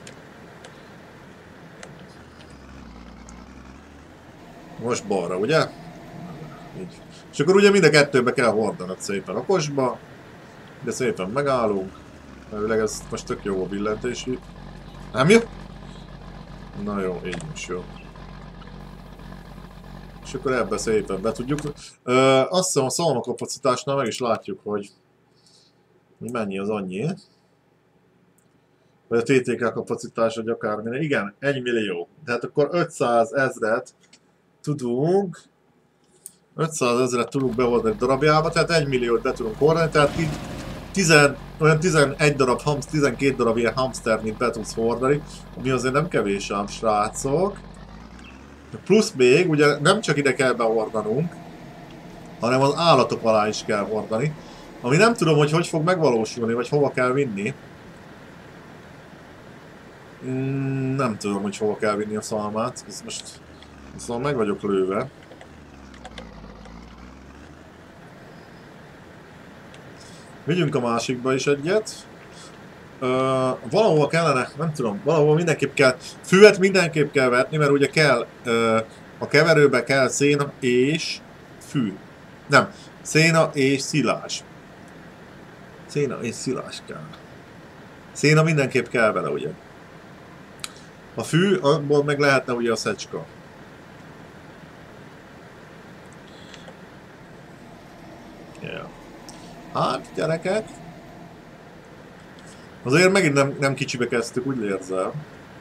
Most balra, ugye? Így. És akkor ugye mind a kettőbe kell hordanod szépen a kosba. De szépen megállunk. Elvileg ez most tök jó a billentési. Nem jó? Na jó, így most jó. És akkor ebbe szépen be tudjuk. Ö, azt hiszem a szalma kapacitásnál meg is látjuk, hogy mennyi az annyi. Vagy a té té ká kapacitás, vagy akármilyen. Igen, egy millió. Tehát akkor ötszázezret tudunk, ötszáz ezret tudunk behozni egy darabjába, tehát egy milliót be tudunk hordani, tehát így tíz, olyan tizenegy darab hamster, tizenkét darab ilyen hamster, mint be tudsz hordani, ami azért nem kevés ám, srácok. Plusz még, ugye nem csak ide kell behordanunk, hanem az állatok alá is kell hordani, ami nem tudom, hogy hogy fog megvalósulni, vagy hova kell vinni. Mm, nem tudom, hogy hova kell vinni a szalmát, ezt most szóval meg vagyok lőve. Vigyünk a másikba is egyet. Uh, valahol kellene, nem tudom, valahol mindenképp kell, füvet mindenképp kell vetni, mert ugye kell, uh, a keverőbe kell széna és fű. Nem, széna és szilás. Széna és szilás kell. Széna mindenképp kell vele, ugye. A fű, abból meg lehetne ugye a szecska. Yeah. Hát, gyerekek. Azért megint nem, nem kicsibe kezdtük, úgy érzem.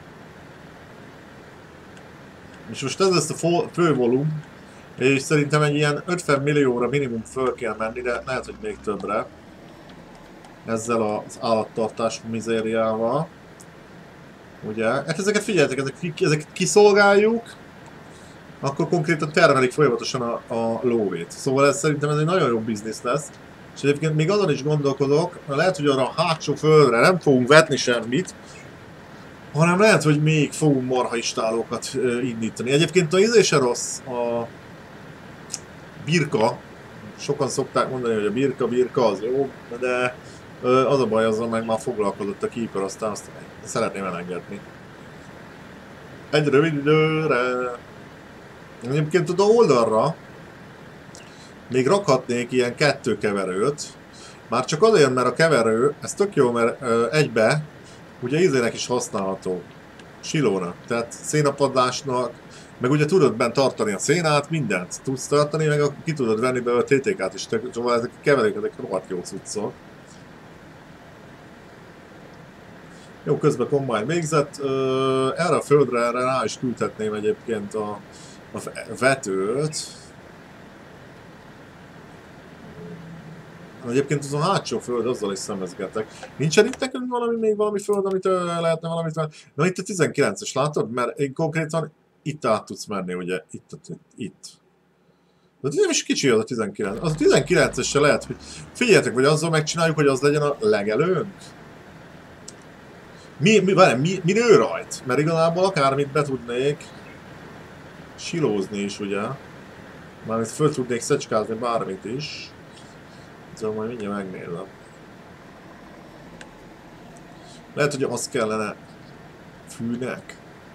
És most ez lesz a fő volum, és szerintem egy ilyen ötven millióra minimum föl kell menni, de lehet, hogy még többre. Ezzel az állattartás mizériával. Ugye? Hát ezeket figyeljetek, ezeket, ezeket kiszolgáljuk, akkor konkrétan termelik folyamatosan a, a lóvét. Szóval ez szerintem ez egy nagyon jó biznisz lesz. És egyébként még azon is gondolkodok, lehet, hogy arra a hátsó földre nem fogunk vetni semmit, hanem lehet, hogy még fogunk marhaistálókat indítani. Egyébként a íze se rossz, a birka, sokan szokták mondani, hogy a birka, birka az jó, de az a baj, azzal meg már foglalkozott a keeper, aztán azt szeretném elengedni. Egy rövid időre. Egyébként oda oldalra még rakhatnék ilyen kettő keverőt. Már csak azért, mert a keverő, ez tök jó, mert ö, egybe ugye ízének is használható. Silónak, tehát szénapadlásnak, meg ugye tudod bent tartani a szénát, mindent tudsz tartani, meg akkor ki tudod venni belőle a té té kát is, szóval ezek a keverők, ezek rohadt jó cuccok. Jó, közben combine végzett. Ö, erre a földre erre rá is küldhetném egyébként a, a vetőt. Egyébként az a hátsó föld, azzal is szemezgetek. Nincsen itt nekünk valami, még valami föld, amit ö, lehetne valamit venni? Na itt a tizenkilences, látod? Mert én konkrétan itt át tudsz menni, ugye? Itt. itt. De nem is kicsi az a tizenkilenc. Az a tizenkilences se lehet, hogy... Figyeljetek, hogy azzal megcsináljuk, hogy az legyen a legelőnk. Mi, mi, várj, mi, mi nő rajt? Mert igazából akármit be tudnék silózni is, ugye? Mármint föl tudnék szecskázni bármit is. Szóval majd mindjárt megnézem. Lehet, hogy az kellene fűnek.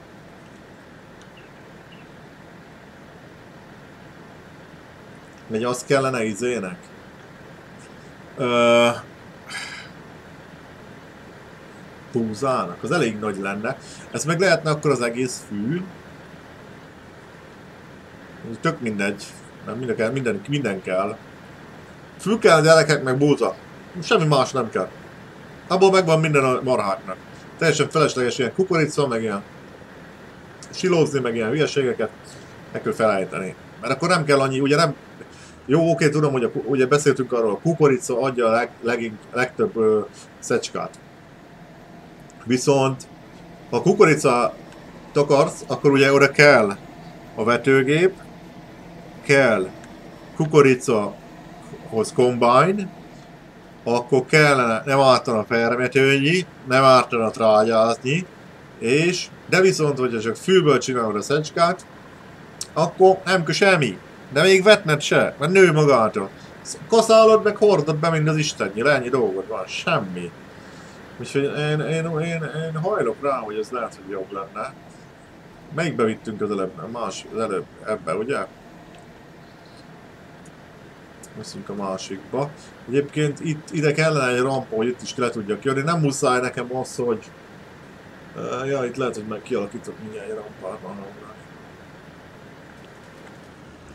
Vagy az kellene izének. Ö... Púzának, az elég nagy lenne. Ez meg lehetne akkor az egész fű. Tök mindegy. Nem, minden, kell, minden, minden kell. Fű kell, gyerekek, meg búza. Semmi más nem kell. Abból megvan minden a marháknak. Teljesen felesleges ilyen kukorica, meg ilyen silózni, meg ilyen hülyeségeket meg kell felejteni. Mert akkor nem kell annyi, ugye nem... Jó, oké, tudom, hogy a, ugye beszéltünk arról, a kukorica adja a leg, legink, legtöbb ö, szecskát. Viszont, ha kukoricát akarsz, akkor ugye oda kell a vetőgép, kell kukoricahoz combine, akkor kellene nem ártana felmetőnyi, nem ártana trágyázni, és, de viszont, hogyha csak fűből csinálod a szecskát, akkor nem kell semmi, de még vetned se, mert nő magától. Kaszálod meg hordod be, mint az istennyire, ennyi dolgod van, semmi. Úgyhogy én, én, én, én hajlok rá, hogy ez lehet, hogy jobb lenne. Melyikbe vittünk az előbb? Más, az előbb ebbe, ugye? Veszünk a másikba. Egyébként itt, ide kellene egy rampa, hogy itt is le tudjak jönni. Nem muszáj nekem az, hogy... Uh, ja, itt lehet, hogy meg kialakítok mindjárt egy rampát magamra.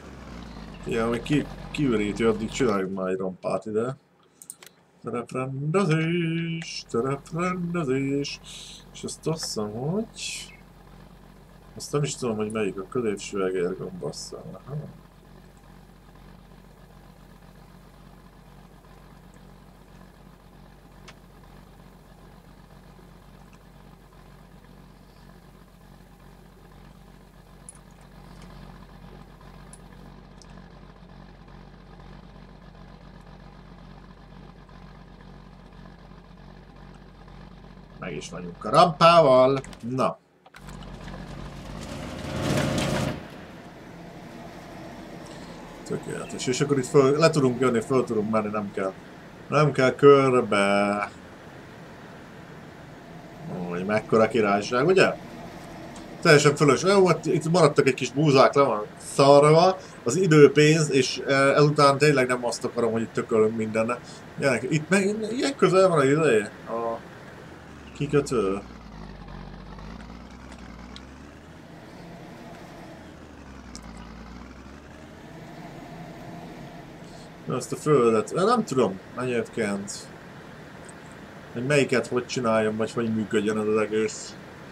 Ja, ami ki, kiüríti, addig csináljunk már egy rampát ide. Tereprendezés, tereprendezés. És azt azt hiszem, hogy... Azt nem is tudom, hogy melyik a középső egérgomb, bassza. Meg is vagyunk a rampával. Na. Tökéletes. És akkor itt föl, le tudunk jönni, föl tudunk menni, nem kell. Nem kell körbe. Ó, hogy mekkora királyság, ugye? Teljesen fölös. Jó, itt maradtak egy kis búzák, le van szarva. Az időpénz, és ezután tényleg nem azt akarom, hogy itt tökölünk mindenne. Ilyenek, itt meg ilyen közel van a ideje. A kikötő. Ezt a földet, nem tudom, egyébként, hogy melyiket hogy csináljam, vagy hogy működjön ez az egész.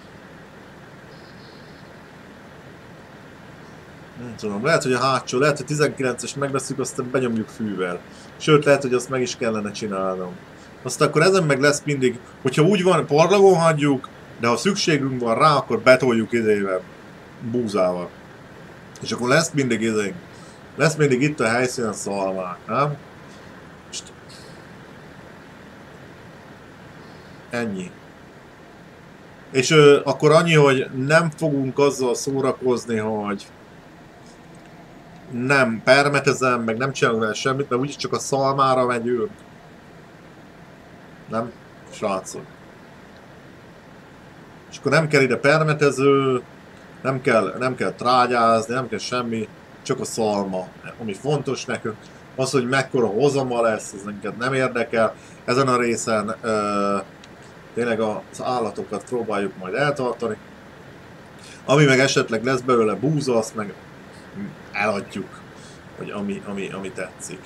Nem tudom, lehet, hogy a hátsó, lehet, hogy tizenkilences megveszünk, aztán benyomjuk fűvel. Sőt, lehet, hogy azt meg is kellene csinálnom. Aztán akkor ezen meg lesz mindig, hogyha úgy van, parlagon hagyjuk, de ha szükségünk van rá, akkor betoljuk idével, búzával. És akkor lesz mindig idénk. Lesz mindig itt a helyszínen szalmák, nem? Ennyi. És ö, akkor annyi, hogy nem fogunk azzal szórakozni, hogy nem permetezem, meg nem csinálunk vele semmit, mert úgyis csak a szalmára megyünk. Nem? Srácok. És akkor nem kell ide permetező, nem kell, nem kell trágyázni, nem kell semmi, csak a szalma, ami fontos nekünk. Az, hogy mekkora hozama lesz, ez neked nem érdekel. Ezen a részen ö, tényleg az állatokat próbáljuk majd eltartani. Ami meg esetleg lesz belőle búza, azt meg eladjuk, hogy ami, ami, ami tetszik.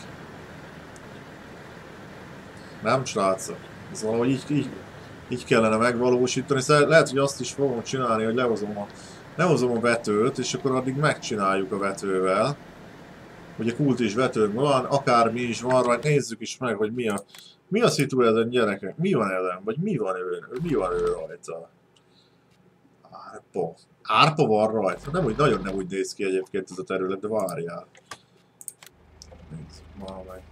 Nem, srácok? Ez valahogy így, így, így kellene megvalósítani. Szóval lehet, hogy azt is fogom csinálni, hogy lehozom a, lehozom a vetőt, és akkor addig megcsináljuk a vetővel. Ugye kult is vetőnk van, akármi is van rajta, nézzük is meg, hogy mi a, mi a szitu ezen gyerekek, mi van ezen, vagy mi van ő, mi van ő rajta. Árpa. Árpa van rajta. Nem úgy, nagyon nem úgy néz ki egyébként ez a terület, de várjál. Nézzük már meg.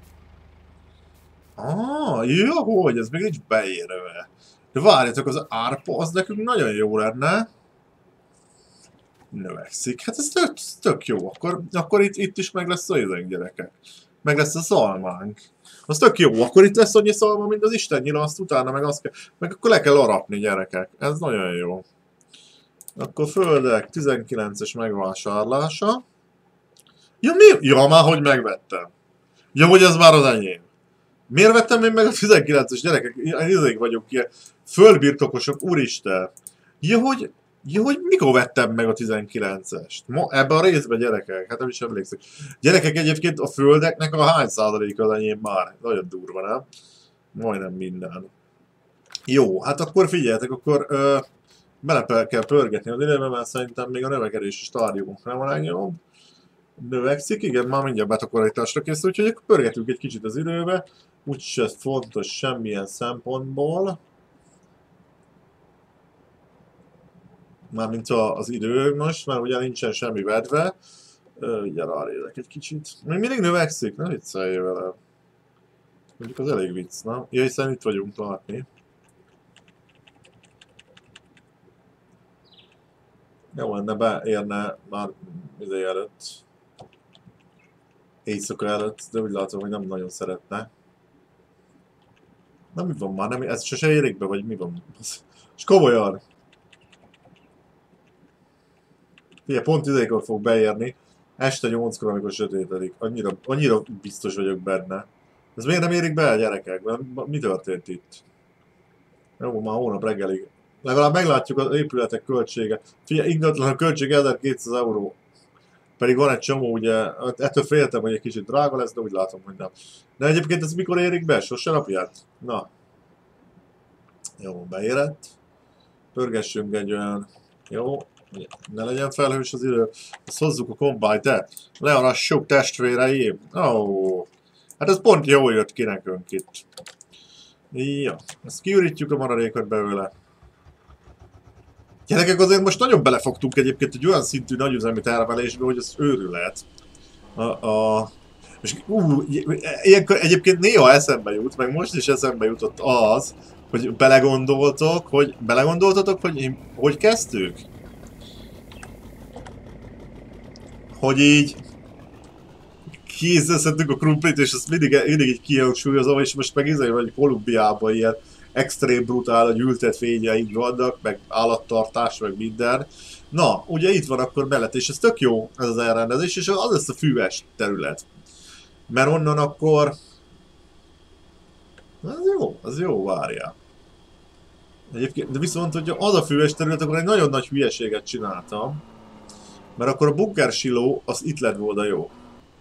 Ah, jó, hogy ez még nincs beérve. De várjatok, az árpa az nekünk nagyon jó lenne. Növekszik. Hát ez tök, tök jó. Akkor, akkor itt, itt is meg lesz a jövőnk, gyerekek. Meg lesz a szalmánk. Az tök jó. Akkor itt lesz annyi szalma, mint az Isten nyila, azt utána meg azt kell... Meg akkor le kell arapni, gyerekek. Ez nagyon jó. Akkor földek tizenkilences megvásárlása. Ja, mi? Ja, már hogy megvettem. Ja, hogy ez már az enyém. Miért vettem én meg a tizenkilences gyerekek? Én vagyok ilyen földbirtokosok, úristen. Ja, hogy... Ja, hogy mikor vettem meg a tizenkilencest? Ma ebben a részben, gyerekek, hát nem is emlékszek. Gyerekek, egyébként a földeknek a hány százaléka az enyém már? Nagyon durva, nem? Majdnem minden. Jó, hát akkor figyeljetek, akkor ö, bele kell pörgetni az időben, mert szerintem még a növekedési stádiumunk nem a legjobb. Növekszik, igen, már mindjárt betakarításra készül, úgyhogy akkor pörgetünk egy kicsit az időbe. Úgyse ez fontos semmilyen szempontból. Mármint az idő most, mert ugye nincsen semmi vedve. Ugye rárézek egy kicsit. Még mindig növekszik, ne vicceljél vele. Mondjuk az elég vicc, na? Ja, hiszen itt vagyunk látni. Jó lenne, beérne már idő előtt. Éjszaka előtt, de úgy látom, hogy nem nagyon szeretne. Na mi van már? Nem, ez sose érik be, vagy mi van? És komolyan! Figyelj, pont idejékor fog beérni, este nyolckor, amikor sötétedik. Annyira, annyira biztos vagyok benne. Ez miért nem érik be, gyerekek? Mi történt itt? Jó, már hónap reggelig. Legalább meglátjuk az épületek költsége. Figyelj, ingatlan a költség ezerkétszáz euró. Pedig van egy csomó, ugye, ettől féltem, hogy egy kicsit drága lesz, de úgy látom, hogy nem. De egyébként ez mikor érik be? Sose napját? Na. Jó, beérett. Pörgessünk egy olyan... Jó, ne legyen felhős az idő. Ezt hozzuk a kombájt-e. Learassuk, testvéreim. Ó, oh. Hát ez pont jól jött ki nekünk itt. Ja, ezt kiürítjük a maradékot belőle. Gyerekek, azért most nagyon belefogtunk egyébként egy olyan szintű nagyüzemi termelésbe, hogy ez őrület. A, a, és ú, ilyenkor egyébként néha eszembe jut, meg most is eszembe jutott az, hogy belegondoltok, hogy belegondoltatok, hogy hogy kezdtük? Hogy így kézzelszedtük a krumplit, és ezt mindig, mindig így kihangsúlyozom, és most meg izé, hogy Kolumbiában ilyen extrém brutál a gyűltett fényeink vannak, meg állattartás, meg minden. Na, ugye itt van akkor mellett, és ez tök jó, ez az elrendezés, és az lesz a füves terület. Mert onnan akkor... Az jó, az jó, várjál. Egyébként, de viszont, hogyha az a füves terület, akkor egy nagyon nagy hülyeséget csináltam. Mert akkor a bunkersiló, az itt lett volna jó.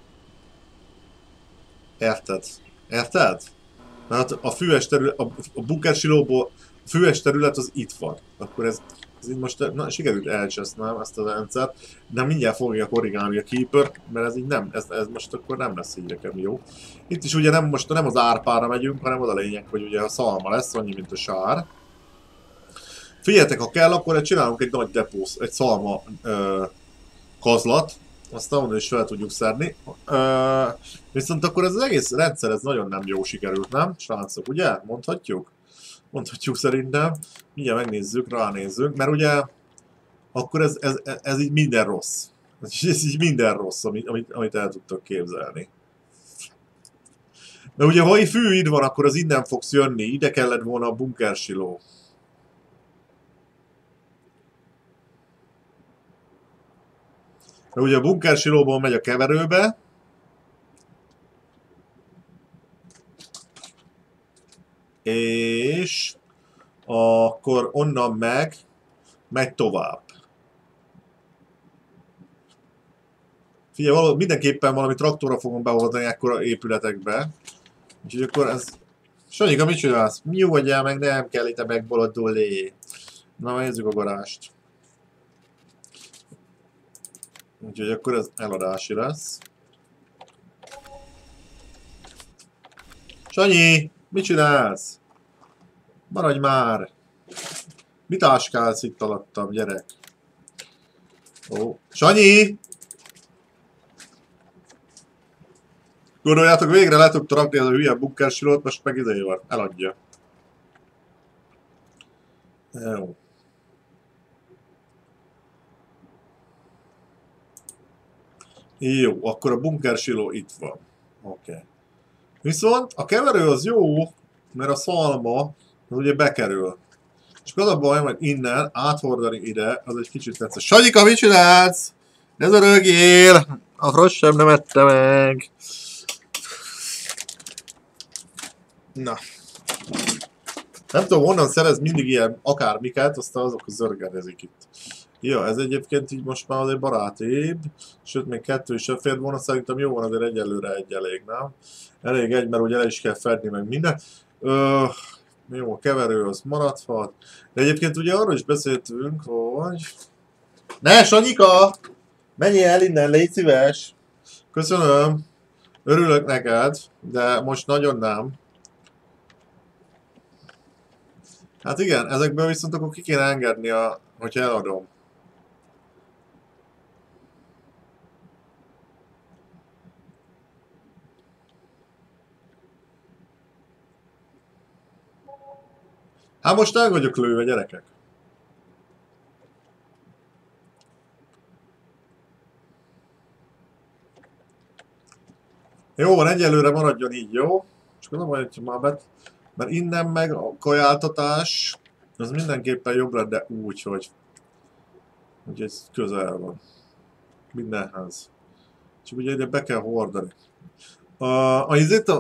Érted? Érted? Mert a füves terület, a, a bunkersilóból a füves terület az itt van. Akkor ez, ez így most, na, sikerült elcsesznem ezt a rendszert, de mindjárt fogja korrigálni a Keeper, mert ez így nem, ez, ez most akkor nem lesz így nekem jó. Itt is ugye nem, most nem az árpára megyünk, hanem az a lényeg, hogy ugye a szalma lesz, annyi, mint a sár. Figyeljetek, ha kell, akkor csinálunk egy nagy depósz, egy szalma ö, kazlat, azt onnan is fel tudjuk szedni. Ö, viszont akkor ez az egész rendszer ez nagyon nem jó sikerült, nem? Srácok, ugye? Mondhatjuk? Mondhatjuk szerintem. Mindjárt megnézzük, ránézzünk, mert ugye akkor ez, ez, ez így minden rossz. Ez így minden rossz, amit, amit, amit el tudtok képzelni. De ugye, ha fű itt van, akkor az innen fogsz jönni. Ide kellett volna a bunkersiló. De ugye a bunkersilóból megy a keverőbe. És akkor onnan meg megy tovább. Figyelj, valami, mindenképpen valami traktorra fogom behozni ekkora épületekbe. Úgyhogy akkor ez... Sanyika, mit csinálsz? Nyugodjál meg, nem kell itt megbolondulni. Na, nézzük a garást. Úgyhogy akkor ez eladási lesz. Sanyi! Mit csinálsz? Maradj már! Mit áskálsz itt alattam, gyerek? Ó, Sanyi! Gondoljátok, végre le tudta rakni ez a hülye bunkersilót, most meg idejé van. Eladja. Jó. Jó, akkor a bunkersiló itt van. Oké. Okay. Viszont a keverő az jó, mert a szalma az ugye bekerül. És az a baj, hogy innen áthordani ide, az egy kicsit tetszett. Sanyika, mit csinálsz? Ez a rögél! A frost sem nem ette meg. Na. Nem tudom, honnan szerez mindig ilyen akármiket, aztán azok zörgedezik itt. Ja, ez egyébként így most már azért barátibb, sőt még kettő is fért volna, szerintem jó van, azért egyelőre egy elég, nem? Elég egy, mert ugye el is kell fedni meg minden. Ö, jó, a keverő az maradhat. De egyébként ugye arról is beszéltünk, hogy... Ne, Sanyika! Menjél el innen, légy szíves! Köszönöm! Örülök neked, de most nagyon nem. Hát igen, ezekből viszont akkor ki kéne engedni, a, hogyha eladom. Hát most el vagyok lőve, gyerekek. Jó van, egyelőre maradjon így, jó? És nem olyan, hogy már bet... Mert innen meg a kajáltatás, az mindenképpen jobb lett, de úgy, hogy... Hogy ez közel van. Mindenhez. Csak ugye ide be kell hordani. A, a, a,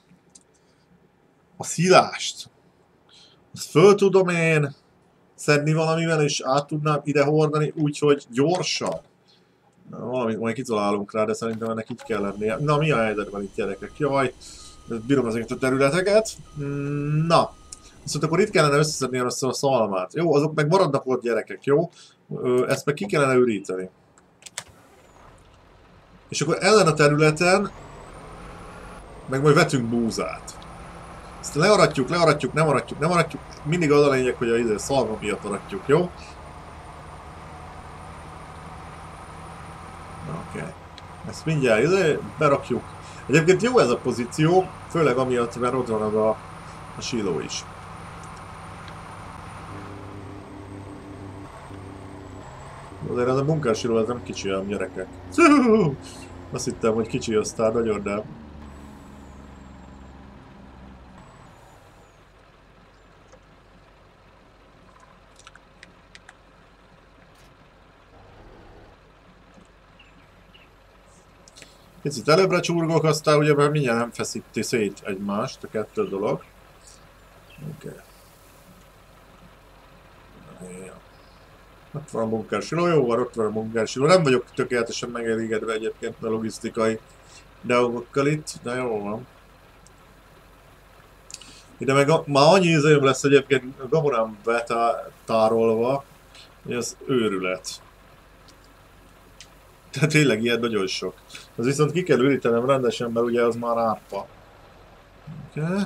a szílást. Azt föl tudom én szedni valamivel, és át tudnám ide hordani úgy, hogy gyorsan. Valamit majd kitalálunk rá, de szerintem ennek így kell lennie. Na, mi a helyzetben itt, gyerekek? Jaj, bírom ezeket a területeket. Na, viszont akkor itt kellene összeszedni össze a szalmát. Jó, azok meg maradnak ott, gyerekek, jó? Ezt meg ki kellene üríteni. És akkor ezen a területen meg majd vetünk búzát. Ezt learatjuk, learatjuk, nem aratjuk, nem aratjuk. Mindig az a lényeg, hogy a ide szalma miatt aratjuk, jó? Oké. Okay. Ezt mindjárt ide berakjuk. Egyébként jó ez a pozíció, főleg amiatt, mert ott van az a, a síló is. Azért az a bunkersíró az nem kicsi ám, gyerekek. Azt hittem, hogy kicsi, aztán nagyon nem. Picit előbbre csurgok, aztán ugye mert mindjárt nem feszíti szét egymást, a kettő dolog. Oké. Okay. Ja. Ott van a bunkersiló, jó van, ott van a bunkersiló. Nem vagyok tökéletesen megelégedve egyébként a logisztikai dolgokkal itt, de jó van. Ide meg a, már annyi izém lesz egyébként a gabonám betárolva, hogy az őrület. Tehát tényleg ilyen nagyon sok. Az viszont ki kell ürítenem rendesen, mert ugye az már árpa. Oké. Okay.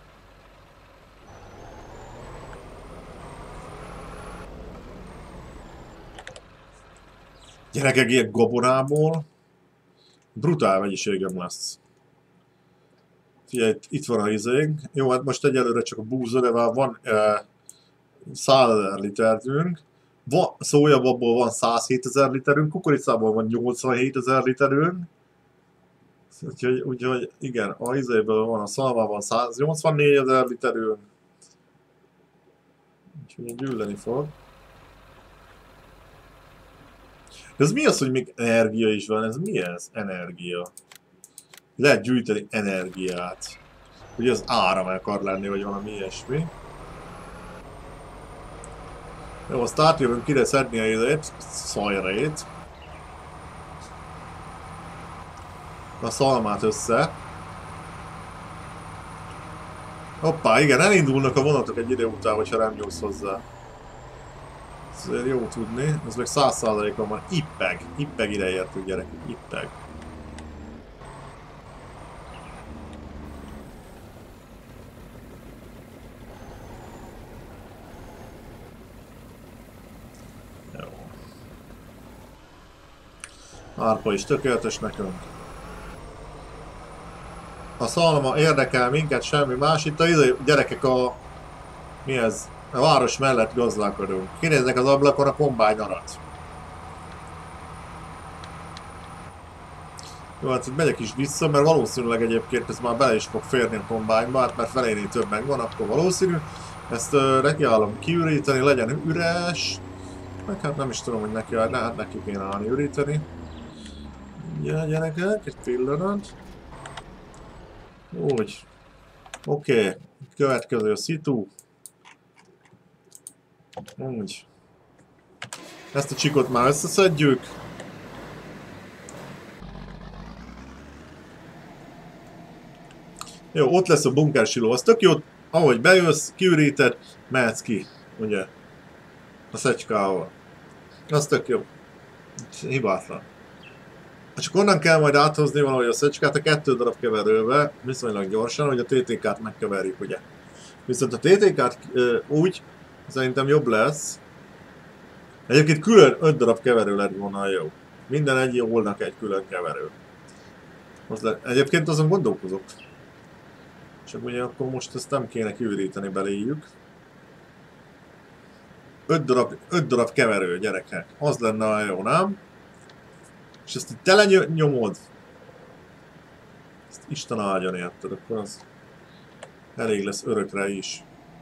Gyerekek, ilyen gabonából brutál mennyiségem lesz. Figyelj, itt van a izénk. Jó, hát most egyelőre csak a búza, de már van e, százezer literünk. Szójababból van százhétezer literünk, kukoricából van nyolcvanhétezer literünk. Úgyhogy, úgyhogy igen, a izéből van a szalmában száznyolcvannégyezer literünk. Úgyhogy gyűlölni fog. De ez mi az, hogy még energia is van? Ez mi ez? Energia. Lehet gyűjteni energiát. Ugye az áram akar lenni, vagy valami ilyesmi. Jó, azt átjövünk ide szedni a idejét, szajrét. A szalmát össze. Hoppá, igen, elindulnak a vonatok egy idő után, hogyha nem nyúlsz hozzá. Ez azért jó tudni, ez meg száz százalékon van. Ippeg, ippeg ide értünk, gyerekek, ippeg. Árpa is tökéletes nekünk. A szalma érdekel minket, semmi más. Itt a gyerekek a... Mi ez? A város mellett gazdálkodunk. Kinéznek az ablakon, a kombány arat. Jó, hát megyek is vissza, mert valószínűleg egyébként ez már bele is fog férni a kombányba, hát mert felénél több megvan, akkor valószínű. Ezt uh, nekiállom kiüríteni, legyen üres. Meg hát nem is tudom, hogy neki, hát neki kéne állni üríteni. Ja, gyerekek, egy pillanat. Úgy. Oké. Okay. Következő a szitu. Úgy. Ezt a csikot már összeszedjük. Jó, ott lesz a bunkersiló. Az tök jó, ahogy bejössz, kiüríted, mehetsz ki. Ugye? A szecskával. Az tök jó. Hibátlan. Csak onnan kell majd áthozni valahogy a szecskát a kettő darab keverővel, viszonylag gyorsan, hogy a té té ká-t megkeverjük, ugye. Viszont a té té ká-t úgy szerintem jobb lesz. Egyébként külön öt darab keverő lett volna jó. Minden egy oldalnak egy külön keverő. Le... Egyébként azon gondolkozok. Csak ugye akkor most ezt nem kéne kiüríteni beléjük. öt darab, öt darab keverő, gyerekek. Az lenne a jó, nem? És ezt itt telenyomod. Ezt Isten áldjon, érted, akkor az elég lesz örökre is.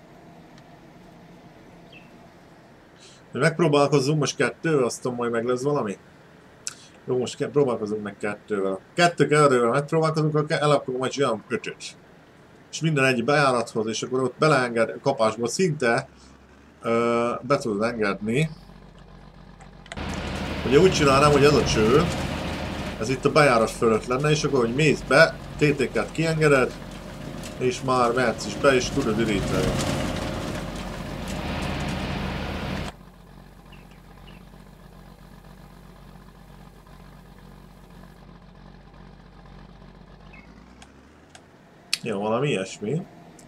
Megpróbálkozzunk most kettővel, aztán majd meg lesz valami. Jó, most próbálkozunk meg kettővel. Kettő keverővel megpróbálkozunk, akkor el akkor majd csinálunk ötöt. És minden egy bejárathoz, és akkor ott beleenged kapásból szinte ö, be tudod engedni, hogy Ugye úgy csinálnám, hogy ez a cső, ez itt a bejárat fölött lenne, és akkor, hogy mész be, té té ká-t kiengeded, és már mehetsz is be, és tudod üríteni. Jó, valami ilyesmi.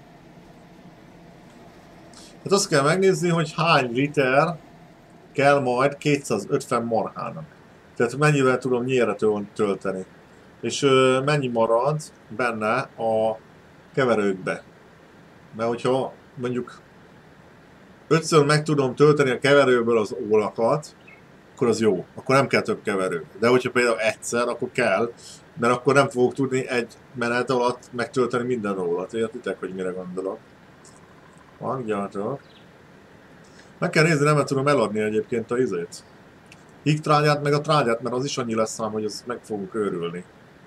Hát azt kell megnézni, hogy hány liter kell majd kétszázötven marhának. Tehát mennyivel tudom nyílre tölteni. És ö, mennyi marad benne a keverőkbe. Mert hogyha mondjuk ötször meg tudom tölteni a keverőből az ólakat, akkor az jó. Akkor nem kell több keverő. De hogyha például egyszer, akkor kell, mert akkor nem fogok tudni egy menet alatt megtölteni minden ólat. Értitek, hogy mire gondolok? Hangjátok. Meg kell nézni, nem tudom eladni egyébként a izét. Híg trágyát, meg a trágyát, mert az is annyi lesz ám, hogy az meg fogunk őrülni.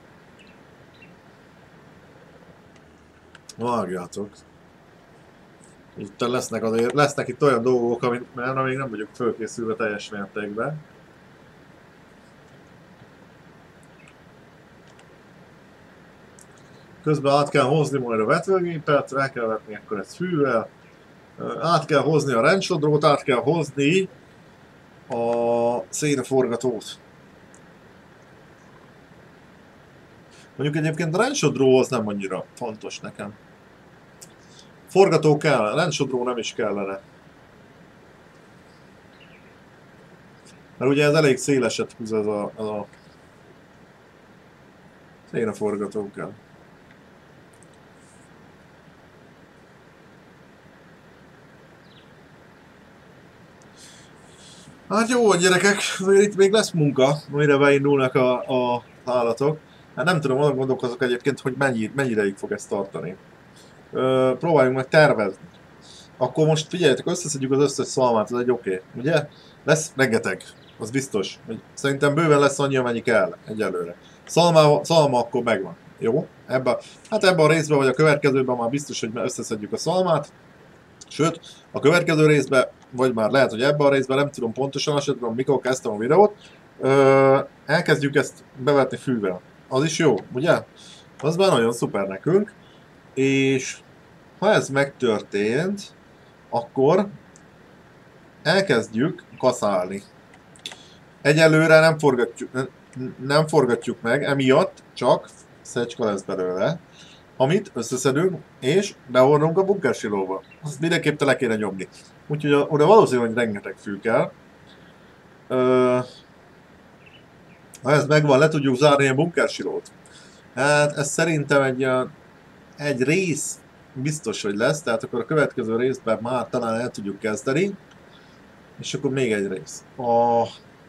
Vágjátok. Itt lesznek, azért, lesznek itt olyan dolgok, amit már még nem vagyok fölkészülve teljes mértékben. Közben át kell hozni majd a vetőgépet, el kell vetni akkor ezt fűvel. Át kell hozni a rendsodrót, át kell hozni a szénaforgatót. Mondjuk egyébként a rendsodró az nem annyira fontos nekem. Forgató kell, a rendsodró nem is kellene. Mert ugye ez elég széleset húz ez a, a, a szénaforgató kell. Hát jó, gyerekek, itt még lesz munka, mire beindulnak a, a állatok. Hát nem tudom, azon gondolkozok egyébként, hogy mennyi, mennyi ideig fog ezt tartani. Ö, próbáljunk meg tervezni. Akkor most figyeljetek, összeszedjük az összes szalmát, ez egy oké, okay, ugye? Lesz rengeteg, az biztos. Szerintem bőven lesz annyi, amennyi kell egyelőre. Szalma, szalma akkor megvan, jó? Ebben, hát ebben a részben vagy a következőben már biztos, hogy összeszedjük a szalmát. Sőt, a következő részben, vagy már lehet, hogy ebben a részben, nem tudom pontosan, azt tudom, mikor kezdtem a videót, ö, elkezdjük ezt bevetni fűvel. Az is jó, ugye? Az már nagyon szuper nekünk. És ha ez megtörtént, akkor elkezdjük kaszálni. Egyelőre nem forgatjuk, nem forgatjuk meg, emiatt csak szecska lesz belőle, amit összeszedünk, és behordunk a bunkersilóba. Azt mindenképp tele kéne nyomni. Úgyhogy oda valószínűleg rengeteg fű kell. Ö, ha ez megvan, le tudjuk zárni a bunkersilót. Hát ez szerintem egy, egy rész biztos, hogy lesz, tehát akkor a következő részben már talán el tudjuk kezdeni. És akkor még egy rész. A...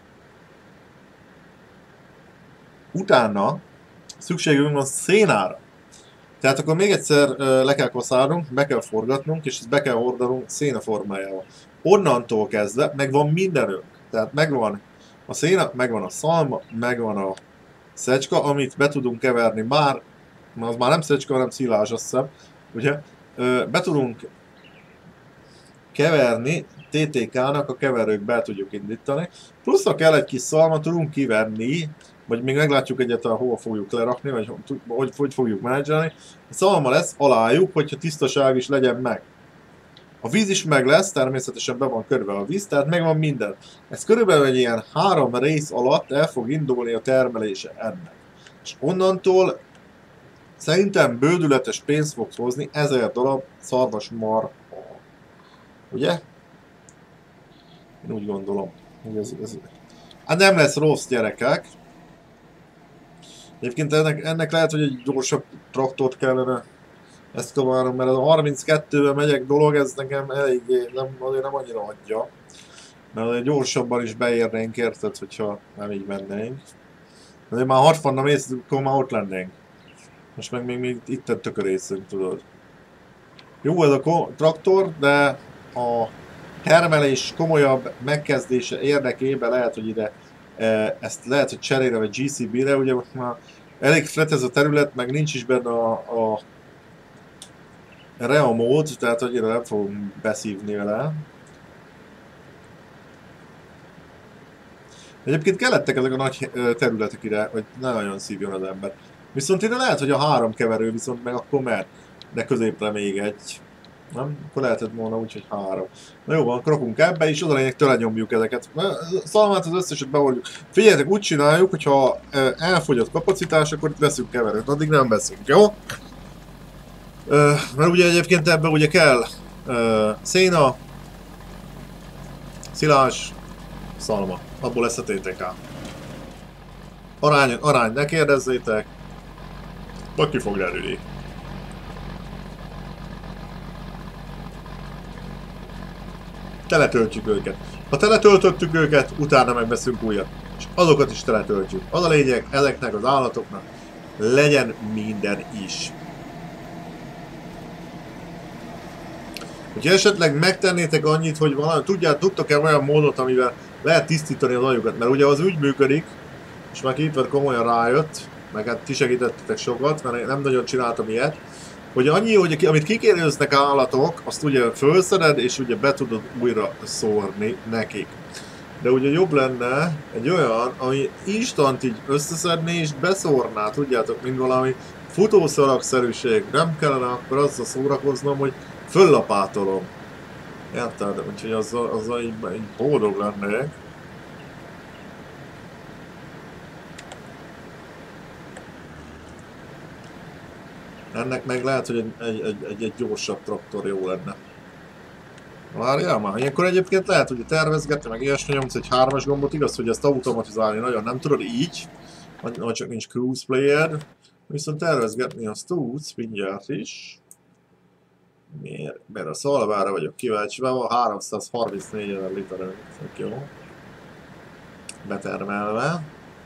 Utána szükségünk van szénára. Tehát akkor még egyszer le kell kaszálnunk, be kell forgatnunk, és ezt be kell hordanunk széna formájával. Onnantól kezdve megvan mindenünk. Tehát megvan a széna, megvan a szalma, megvan a szecska, amit be tudunk keverni már, az már nem szecska, hanem szilás, azt hiszem, ugye? Be tudunk keverni, té té ká-nak a keverőkbe be tudjuk indítani. Plusz ha kell egy kis szalma, tudunk kivenni, vagy még meglátjuk egyáltalán hol fogjuk lerakni, vagy hogy, hogy fogjuk menedzselni. A szalma lesz, alájuk, hogyha tisztaság is legyen meg. A víz is meg lesz, természetesen be van körbe a víz, tehát megvan minden. Ez körülbelül egy ilyen három rész alatt el fog indulni a termelése ennek. És onnantól szerintem bődületes pénzt fog hozni ezer darab szarvasmarha. Ugye? Én úgy gondolom, hogy ez, ez... Hát nem lesz rossz, gyerekek. Egyébként ennek, ennek lehet, hogy egy gyorsabb traktort kellene ezt kavarnom, mert ez a harminckettővel megyek dolog, ez nekem eléggé, nem, azért nem annyira adja. Mert azért gyorsabban is beérnénk, érted, hogyha nem így mennénk. Azért már hatvanna mész, akkor már ott lennénk. Most meg még, még itt a tökörészünk, tudod. Jó ez a traktor, de a termelés komolyabb megkezdése érdekében lehet, hogy ide e, ezt lehet, hogy cserélre vagy gé cé bé-re, ugye most már elég flat ez a terület, meg nincs is benne a, a Rea mód, tehát annyira nem fogunk beszívni vele. Egyébként kellettek ezek a nagy területek ide, hogy ne nagyon szívjon az ember. Viszont ide lehet, hogy a három keverő viszont meg akkor mer. De középre még egy. Nem? Akkor lehetett volna úgy, hogy három. Na jó, van, akkor rakunk ebbe, és oda lényeg tőle nyomjuk ezeket. Szalmát az összeset beoldjuk. Figyeljetek, úgy csináljuk, hogyha elfogyott kapacitás, akkor itt veszünk keverőt. Addig nem veszünk, jó? Mert ugye egyébként ebben ugye kell széna, szilás, szalma. Abból lesz a té té ká. Arány, arány, ne kérdezzétek. Vagy ki fog derülni. Teletöltjük őket. Ha teletöltöttük őket, utána megveszünk újat. És azokat is teletöltjük. Az a lényeg, ezeknek az állatoknak legyen minden is. Hogyha esetleg megtennétek annyit, hogy valami, tudját, tudtok-e olyan módot, amivel lehet tisztítani az ajukat, mert ugye az úgy működik, és már Keeper komolyan rájött, meg hát ti segítettetek sokat, mert nem nagyon csináltam ilyet, hogy annyi, hogy amit kikérőznek állatok, azt ugye felszeded, és ugye be tudod újra szórni nekik. De ugye jobb lenne egy olyan, ami instant így összeszedni és beszórná, tudjátok, mint valami futószalagszerűség. Nem kellene akkor azzal szórakoznom, hogy föllapátolom. Érted? Úgyhogy azzal, azzal így, így boldog lennék. Ennek meg lehet, hogy egy, egy, egy, egy, egy gyorsabb traktor jó lenne. Várjál már, ilyenkor egyébként lehet, hogy tervezgetni, meg ilyesmi nyomsz egy hármas gombot, igaz, hogy ezt automatizálni nagyon nem tudod így, vagy csak nincs cruise player, viszont tervezgetni azt tudsz, mindjárt is. Miért? Mert a szalvára vagyok kíváncsi, mert van háromszázharmincnégy ezer literünk, jó. Betermelve.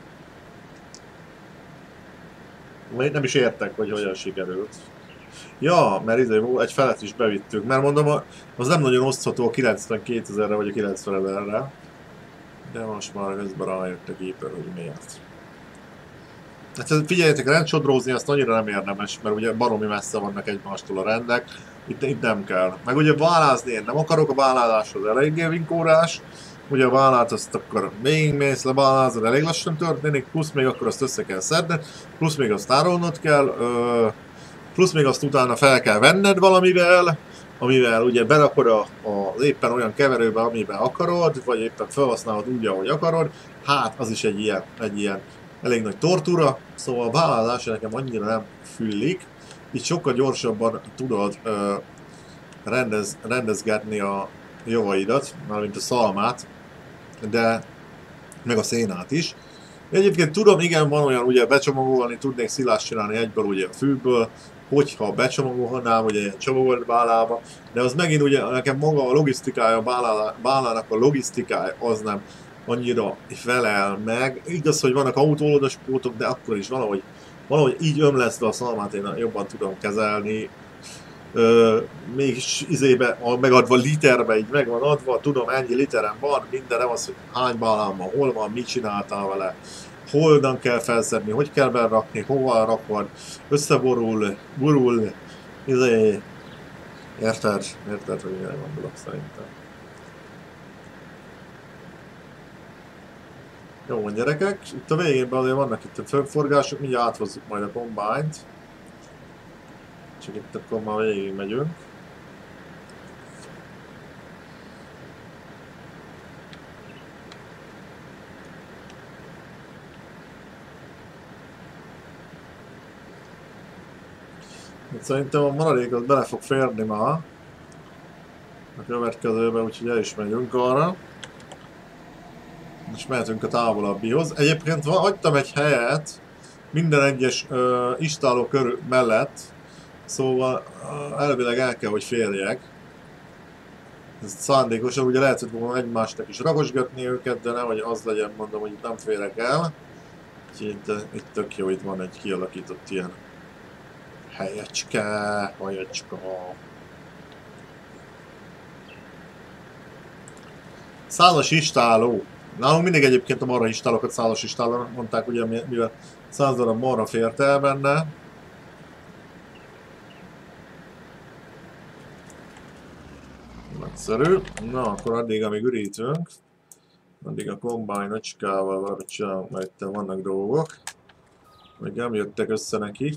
Még nem is értek, hogy hogyan sikerült. Ja, mert izé, egy felet is bevittük, mert mondom, az nem nagyon osztható a kilencvenkétezerre vagy a kilencvenezerre. De most már közben rájött a Keeper, hogy miért. Hát figyeljetek, rendcsodrózni azt annyira nem érdemes, mert ugye baromi messze vannak egymástól a rendek. Itt, itt nem kell. Meg ugye válázni én nem akarok, a válázáshoz eléggé vinkórás. Ugye a vállát azt akkor még mész le válázod, elég lassan történik, plusz még akkor azt össze kell szedned, plusz még azt tárolnod kell, ö, plusz még azt utána fel kell venned valamivel, amivel ugye berakod a, a, éppen olyan keverőbe, amiben akarod, vagy éppen felhasználod úgy, ahogy akarod, hát az is egy ilyen, egy ilyen elég nagy tortúra, szóval a vállalás nekem annyira nem füllik, így sokkal gyorsabban tudod ö, rendez, rendezgetni a javaidat, mármint a szalmát, de meg a szénát is. Egyébként tudom, igen, van olyan, ugye becsomagolni, tudnék szilást csinálni egyből ugye a fűből, hogyha becsomagolnám, ugye ilyen csomagolt bálába, de az megint ugye nekem maga a logisztikája, a bálának a logisztikája az nem annyira felel meg. Igaz, hogy vannak autólódos pótok, de akkor is valahogy, valahogy így ömlesztve a szalmát én jobban tudom kezelni. Ö, mégis izébe, megadva literbe, így meg van adva, tudom ennyi literem van, minden nem az, hogy hány bálám van, hol van, mit csináltál vele, holdan kell felszedni, hogy kell berakni, hova rakod, összeborul, burul, izé, érted? Érted, hogy mire gondolok szerintem. Jó van gyerekek, itt a végénben azért vannak itt a fölforgások, mindjárt áthozzuk majd a combine-t. Csak itt akkor már végig megyünk. Itt szerintem a maradékot bele fog férni már a következőbe, úgyhogy el is megyünk arra. És mehetünk a távolabbihoz. Egyébként hagytam egy helyet minden egyes uh, istáló körül mellett, szóval elvileg el kell, hogy férjek. Ez szándékosan, ugye lehet, hogy volna egymásnak is ragosgatni őket, de nehogy az legyen, mondom, hogy itt nem férek el. Úgyhogy itt, itt tök jó, itt van egy kialakított ilyen helyecske, hajecska. Százas istáló. Nálunk mindig egyébként a marha istálokat százas istálónak mondták, ugye, mivel száz darab marha fért el benne. Nagyszerű. Na, akkor addig, amíg ürítünk, Addig a Combine öcskával valahogy csinálunk, mert itt vannak dolgok. Még nem jöttek össze neki.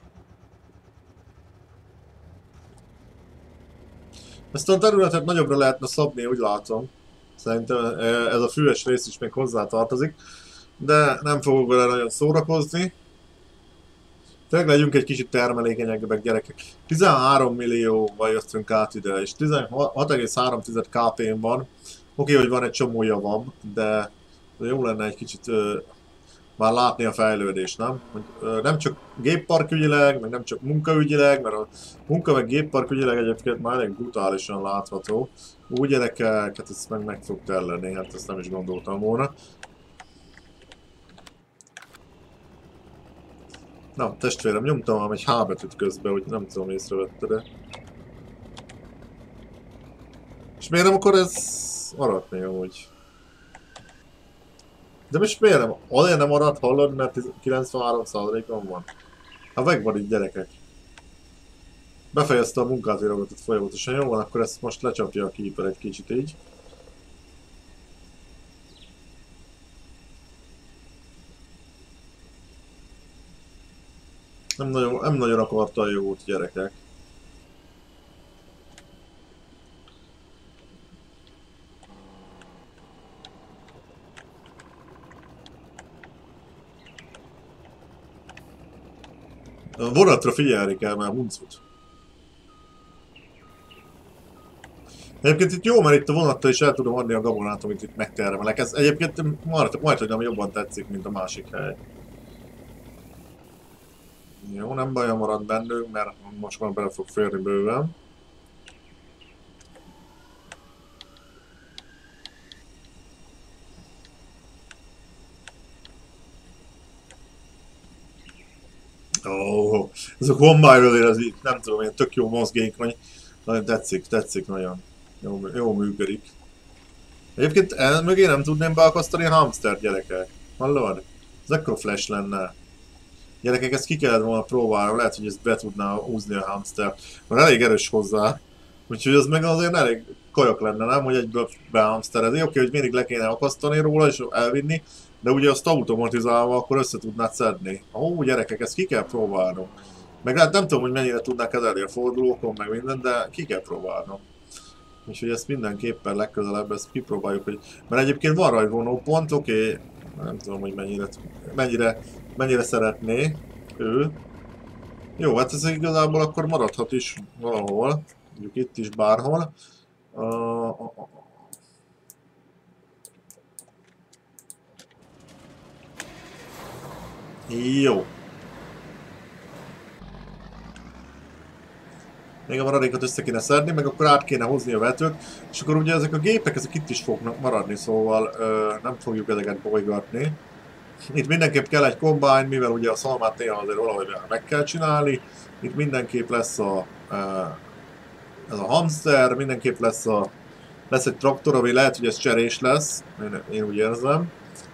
Ezt a területet nagyobbra lehetne szabni, úgy látom. Szerintem ez a füves rész is még hozzá tartozik. De nem fogok vele nagyon szórakozni. Tényleg legyünk egy kicsit termelékenyebbek, gyerekek. tizenhárom millióval jöttünk át ide, és tizenhat egész három ká pé-n van. Oké, hogy van egy csomó javam, de jó lenne egy kicsit ö, már látni a fejlődést, nem? Hogy, ö, nem csak gépparkügyileg, meg nem csak munkaügyileg, mert a munka meg gépparkügyileg egyébként már elég brutálisan látható. Úgy gyerekek, hát ez meg meg fog telleni, hát ezt nem is gondoltam volna. Na, testvérem, nyomtam ám egy H betűt közben, hogy nem tudom, észrevette, de... És miért nem akar ez maradni amúgy? De most miért nem? Azért nem marad, hallod, mert kilencvenhárom százalékon van. Hát megvan itt, gyerekek. Befejezte a munkát írogatott folyamatosan, jó van, akkor ezt most lecsapja a Keeper egy kicsit így. Nem nagyon, nem nagyon akarta a jót, gyerekek. A vonatra figyelni kell már huncut. Egyébként itt jó, mert itt a vonattal is el tudom adni a gabonát, amit itt megtermelek. Ez egyébként majd, majd hogy nem jobban tetszik, mint a másik hely. Jó, nem baj, ha marad bennünk, mert most már bele fog férni bőven. Ó, oh, ez a Combine azért az így, nem tudom, ilyen tök jó mozgékony. Nagyon tetszik, tetszik nagyon. Jó, jó működik. Egyébként el mögé nem tudném beakasztani a hamster, gyerekek. Hallod? Ez ekkora flash lenne. Gyerekek, ezt ki kellett volna próbálni, lehet, hogy ezt be tudná húzni a hamster. Mert elég erős hozzá. Úgyhogy ez meg azért elég kajak lenne, nem? Hogy egyből behamsterezi. Oké, hogy mindig le kéne akasztani róla és elvinni. De ugye azt automatizálva akkor össze tudnád szedni. Ó, gyerekek, ezt ki kell próbálnom. Meg hát nem tudom, hogy mennyire tudnák kezelni a fordulókon, meg minden, de ki kell próbálnom. Úgyhogy ezt mindenképpen legközelebb ezt kipróbáljuk, hogy... Mert egyébként van rajta vonópont, oké, okay. Nem tudom, hogy mennyire, mennyire, mennyire szeretné ő. Jó, hát ez igazából akkor maradhat is valahol, mondjuk itt is bárhol. Uh, uh, uh. Jó. Még a maradékot össze kéne szedni, meg akkor át kéne hozni a vetőt, és akkor ugye ezek a gépek, ezek itt is fognak maradni, szóval ö, nem fogjuk ezeket bolygatni. Itt mindenképp kell egy Combine, mivel ugye a szalmát néha azért valahogy meg kell csinálni. Itt mindenképp lesz a, ö, ez a hamster, mindenképp lesz, a, lesz egy traktor, ami lehet, hogy ez cserés lesz, én, én úgy érzem.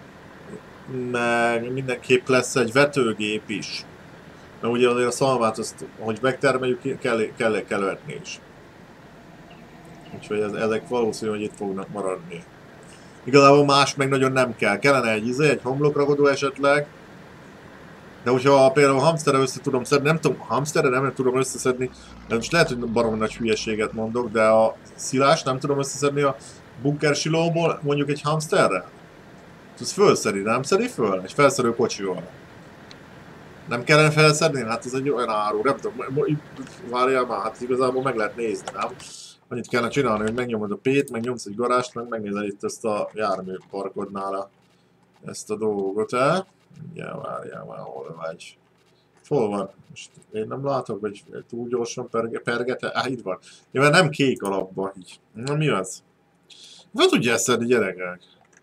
Meg mindenképp lesz egy vetőgép is. Mert ugye azért a szalmát, azt, hogy megtermeljük, kell, kell, kell vetni is. Úgyhogy ez, ezek valószínű, hogy itt fognak maradni. Igazából más meg nagyon nem kell. Kellene egy izé, egy homlokrakodó esetleg. De hogyha például a hamsterre össze tudom szedni, nem tudom, hamsterre nem tudom összeszedni, de most lehet, hogy baromi nagy hülyeséget mondok, de a szilás nem tudom összeszedni a bunker silóból mondjuk egy hamsterre. Ez fölszedi, nem szedi föl? Egy felszerő kocsival. Nem kellene felszedni? Hát ez egy olyan áru, nem tudom, várjál már, hát igazából meg lehet nézni, nem? Annyit kellene csinálni, hogy megnyomod a P-t, megnyomsz egy garást, meg megnézed itt ezt a járműparkodnál ezt a dolgot el. Ja, várjál már, hol vagy. Hol van? Most én nem látok, hogy túl gyorsan perge, pergete? Á, itt van. Ja, mert nem kék alapban így. Na mi az? Hogy tudja ezt szedni, gyerekek?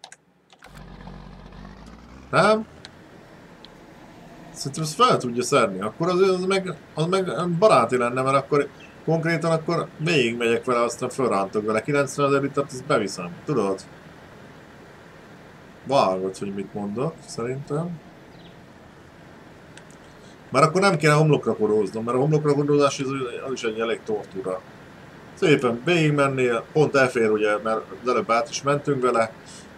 Nem? Szerintem ezt fel tudja szedni, akkor az, az, meg, az meg baráti lenne, mert akkor konkrétan akkor végig megyek vele, aztán fölrántok vele. kilencvenezer litert, ezt beviszem, tudod? Vágod, hogy mit mondok, szerintem. Már akkor nem kéne homlokra koróznom, mert a homlokra korózás az, az is egy elég tortúra. Szépen végig mennél, pont elfér ugye, mert az előbb át is mentünk vele.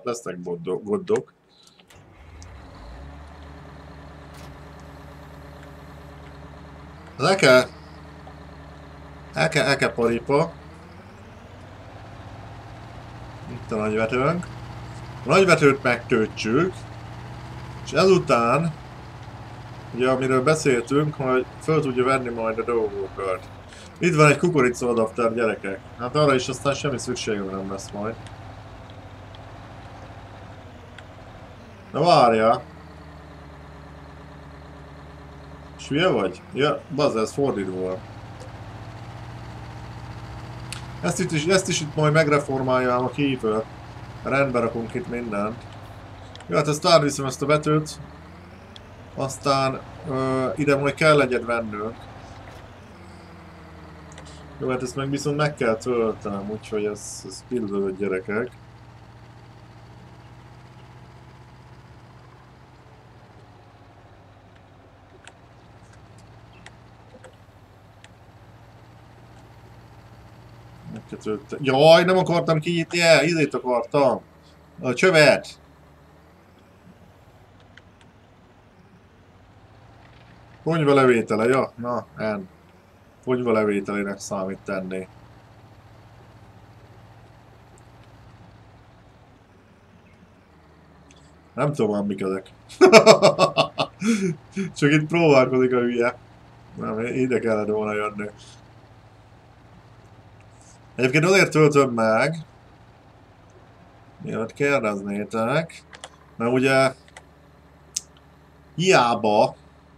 lesznek gondok. El kell... El kell, el kell paripa. Itt a nagyvetőnk. A nagyvetőt megtöltsük. És ezután... Ugye amiről beszéltünk, hogy föl tudja venni majd a dolgokat. Itt van egy kukoricaadapter, gyerekek. Hát arra is aztán semmi szükségem nem lesz majd. Na várja. És hülye vagy? Ja, bazd, ez fordítva. Ezt, itt is, ezt is itt majd megreformáljam a Keeper. Rendbe rakunk itt mindent. Jó, hát ezt átviszem ezt a betűt. Aztán uh, ide majd kell egyet vennünk. Jó, hát ezt meg viszont meg kell töltenem, úgyhogy ez, ez pillőd, gyerekek. Meg kell tölteni. Jaj, nem akartam kinyitni el, ízét akartam. A csövet. Ponyva levétele, ja, na, en. Ponyva levételének számít tenni. Nem tudom már mik ezek. Csak itt próbálkozik a hülye. Nem, ide kellett volna jönni. Egyébként azért töltöm meg, mielőtt kérdeznétek, mert ugye hiába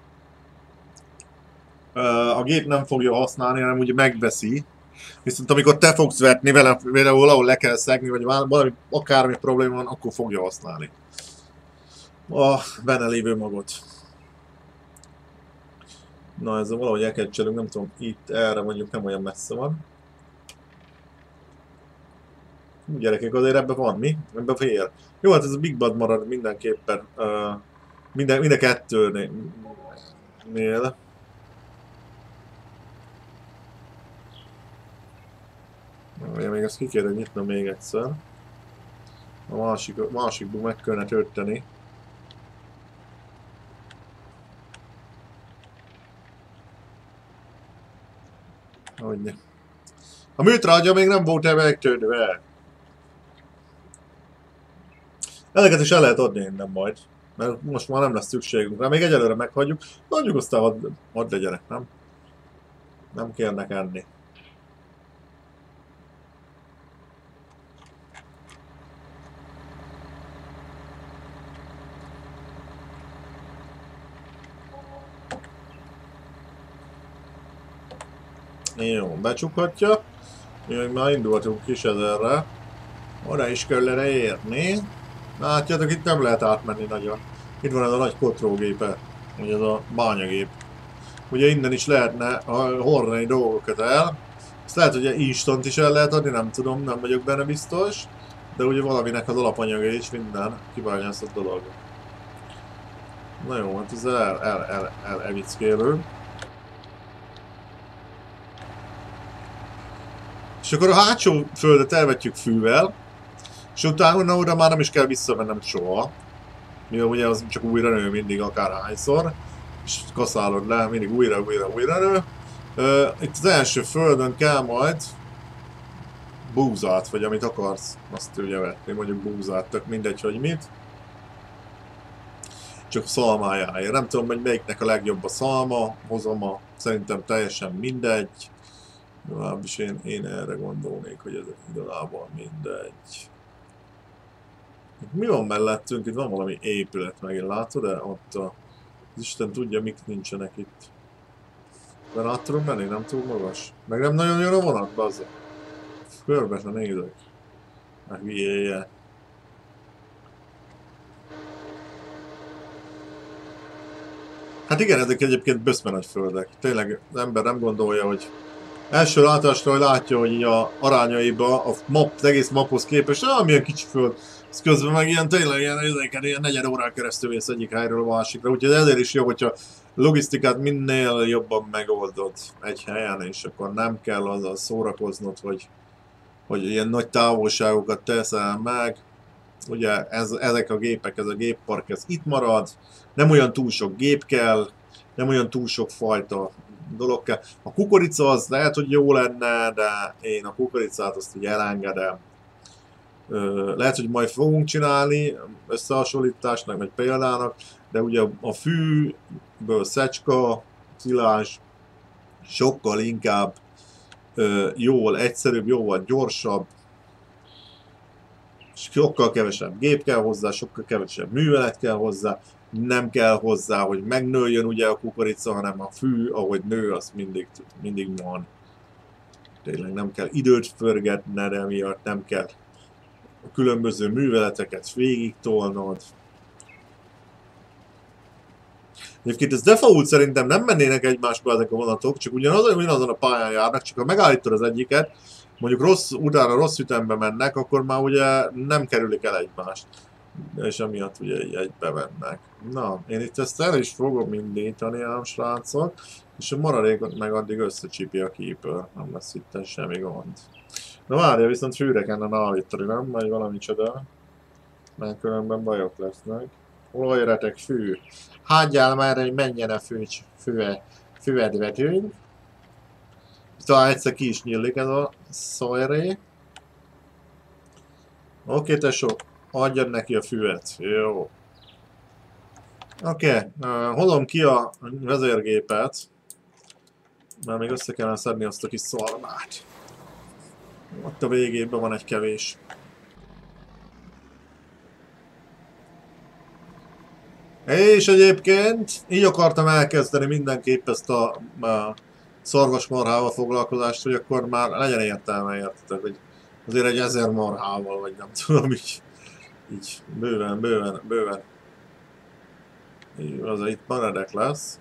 a gép nem fogja használni, hanem ugye megveszi. Viszont amikor te fogsz vetni vele, vele valahol le kell szegni, vagy valami, akármi probléma van, akkor fogja használni a benne lévő magot. Na, ezzel valahogy elkettselünk, nem tudom, itt erre mondjuk nem olyan messze van. Gyerekek, azért ebben van mi? Ebben fér. Jó, hát ez a Big Bad marad mindenképpen. Uh, minden, mind a kettőnél. Ugye még ezt ki kéne nyitnom még egyszer. A másik, másikból meg kellene tölteni. Hogyne. A műtrágya még nem volt ebben megtöltve. Ezeket is el lehet adni innen majd. Mert most már nem lesz szükségünk rá. Még egyelőre meghagyjuk. Adjuk aztán hadd had legyenek, nem? Nem kérnek enni. Jó, becsukhatja. Még már indultunk is ezerre. Oda is kellene érni. Látjátok, itt nem lehet átmenni nagyon. Itt van ez a nagy kotrógépe. Ugye ez a bányagép. Ugye innen is lehetne hordani dolgokat el. Ezt lehet, hogy instant is el lehet adni, nem tudom, nem vagyok benne biztos. De ugye valaminek az alapanyaga is minden kibányászott dolog. Na jó, hát ez el, el, el, el evickélő. És akkor a hátsó földet elvetjük fűvel, és utána oda már nem is kell visszamennem soha. Mivel ugye az csak újra nő mindig akárhányszor, és kaszálod le, mindig újra, újra, újra nő. Itt az első földön kell majd búzát, vagy amit akarsz, azt ugye vetni, mondjuk búzát, tök mindegy, hogy mit. Csak szalmájáért. Nem tudom, hogy melyiknek a legjobb a szalma, hozom a, szerintem teljesen mindegy. Legalábbis én, én erre gondolnék, hogy ez igazából mindegy. Mi van mellettünk? Itt van valami épület megint, látod? De ott a... az Isten tudja, mik nincsenek itt. De át tudom menni, nem túl magas. Meg nem nagyon jön a vonat, bazza. Körbe se nézek. Meg hülyéje. Hát igen, ezek egyébként böszme nagy földek. Tényleg az ember nem gondolja, hogy első látásra, hogy látja, hogy így a arányaiba a map, az egész maphoz képest, ah, milyen kicsi föld. Ez közben meg ilyen tényleg ilyen, ilyen, ilyen negyed órán keresztül vész egyik helyről a másikra. Úgyhogy ezért is jó, hogyha logisztikát minél jobban megoldod egy helyen, és akkor nem kell azzal szórakoznod, hogy, hogy ilyen nagy távolságokat teszel meg. Ugye ez, ezek a gépek, ez a géppark, ez itt marad. Nem olyan túl sok gép kell, nem olyan túl sok fajta dolog kell. A kukorica az lehet, hogy jó lenne, de én a kukoricát azt így elengedem. Lehet, hogy majd fogunk csinálni összehasonlításnak, vagy példának, de ugye a fűből szecska, szilás sokkal inkább jóval egyszerűbb, jóval gyorsabb, sokkal kevesebb gép kell hozzá, sokkal kevesebb művelet kell hozzá, nem kell hozzá, hogy megnőjön ugye a kukorica, hanem a fű, ahogy nő, az mindig, mindig van. Tényleg nem kell időt förgetned, de miatt nem kell a különböző műveleteket végig tolnod. Egyébként ez default szerintem nem mennének egymásba ezek a vonatok, csak ugyanazon, ugyanazon a pályán járnak, csak ha megállítod az egyiket, mondjuk rossz, utána rossz ütembe mennek, akkor már ugye nem kerülik el egymást. És amiatt ugye egybe mennek. Na, én itt ezt el is fogom indítani ám, srácok, és a maradékot meg addig összecsipi a Keeper. Nem lesz itt semmi gond. Na várja, viszont fűre kellene állítani, nem? Vagy valami csoda. Mert különben bajok lesznek. Olajretek fű. Hagyjál már, hogy menjen a fű, füve, füved vetünk. Talán egyszer ki is nyílik ez a szajré. Oké, tesó. Adjad neki a füvet. Jó. Oké, okay. uh, hozom ki a vezérgépet, mert még össze kellene szedni azt a kis szalmát. Ott a végében van egy kevés. És egyébként így akartam elkezdeni mindenképp ezt a, a szarvasmarhával foglalkozást, hogy akkor már legyen értelme, értetek, hogy azért egy ezer marhával, vagy nem tudom, így, így bőven, bőven, bőven. Így, az itt maradek lesz.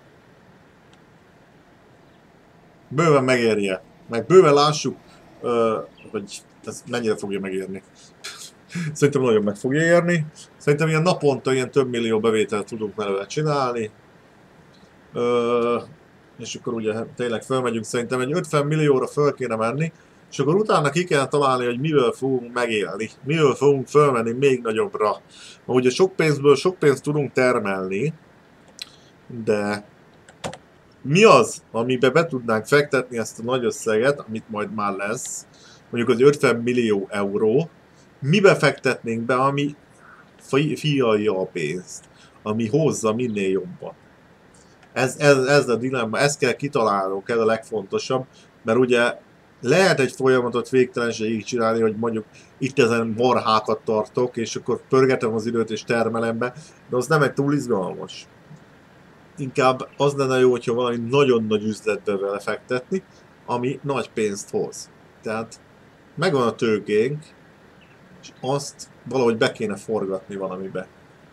Bőven megérje. Meg bőven lássuk, uh, hogy ez mennyire fogja megérni. Szerintem nagyon meg fogja érni. Szerintem ilyen naponta ilyen több millió bevételt tudunk belőle csinálni. Uh, és akkor ugye tényleg fölmegyünk, szerintem egy ötven millióra föl kéne menni, és akkor utána ki kell találni, hogy mivel fogunk megélni, mivel fogunk fölmenni még nagyobbra. Ma ugye sok pénzből sok pénzt tudunk termelni, de mi az, amiben be tudnánk fektetni ezt a nagy összeget, amit majd már lesz, mondjuk az ötven millió euró, mibe fektetnénk be, ami fialja a pénzt, ami hozza minél jobban. Ez, ez, ez a dilemma, ezt kell kitalálnunk, ez a legfontosabb, mert ugye lehet egy folyamatot végtelenségig csinálni, hogy mondjuk itt ezen marhákat tartok, és akkor pörgetem az időt és termelem be, de az nem egy túl izgalmas. Inkább az lenne jó, hogyha valami nagyon nagy üzletbe vele fektetni, ami nagy pénzt hoz. Tehát megvan a tőkénk, és azt valahogy be kéne forgatni valamibe.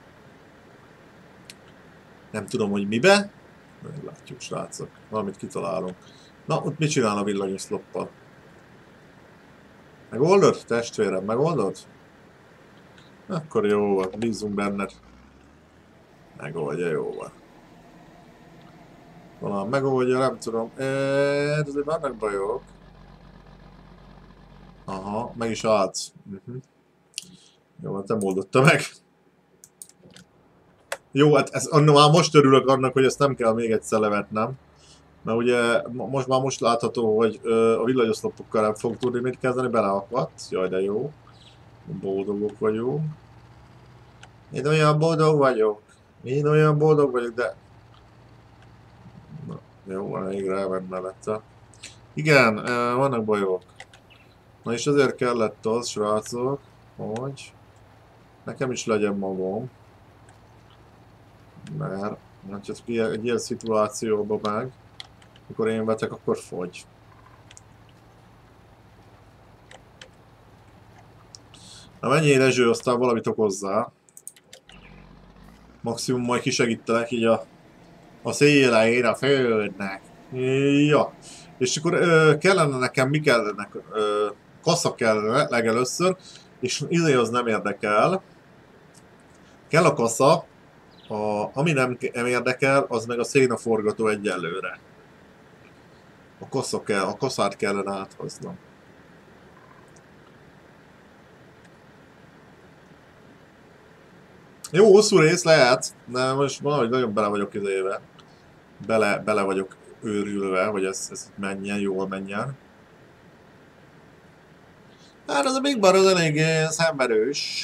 Nem tudom, hogy mibe. Meglátjuk, srácok. Valamit kitalálunk. Na, ott mit csinál a villanyoszloppal? Megoldod? Testvérem, megoldod? Akkor jó van, bízunk benned. Megoldja, jó van. Valami megoldja, nem tudom. Eee, azért vannak bajok. Aha, meg is állsz. Uh-huh. Jó, hát nem oldotta meg. Jó, hát ez, már most örülök annak, hogy ezt nem kell még egyszer levetnem. Mert ugye most már most látható, hogy ö, a villanyoszlopokkal nem fog tudni mit kezdeni, beleakadt. Jaj, de jó. Boldogok vagyunk. Én olyan boldog vagyok. Én olyan boldog vagyok, de... Na, jó, van, végre elment mellette. Igen, ö, vannak bajok. Na és azért kellett az, srácok, hogy nekem is legyen magam. Mert ha csak egy ilyen szituációban meg, amikor én vetek, akkor fogy. Na menjél Ezső, aztán valamit okozzál. Maximum majd kisegítelek így a, a szélején a földnek. Ja. És akkor ö, kellene nekem, mi kellene? Ö, kassa kellene legelőször, és izé az nem érdekel. Kell a kassa, a, ami nem érdekel, az meg a szénaforgató egyelőre. A kassa kell, a kasszát kellene áthoznom. Jó, hosszú rész lehet, de most valahogy nagyon bele vagyok izéve. Bele, bele vagyok őrülve, hogy ez, ez menjen, jól menjen. Hát az a Big Bar az elég szenvedős.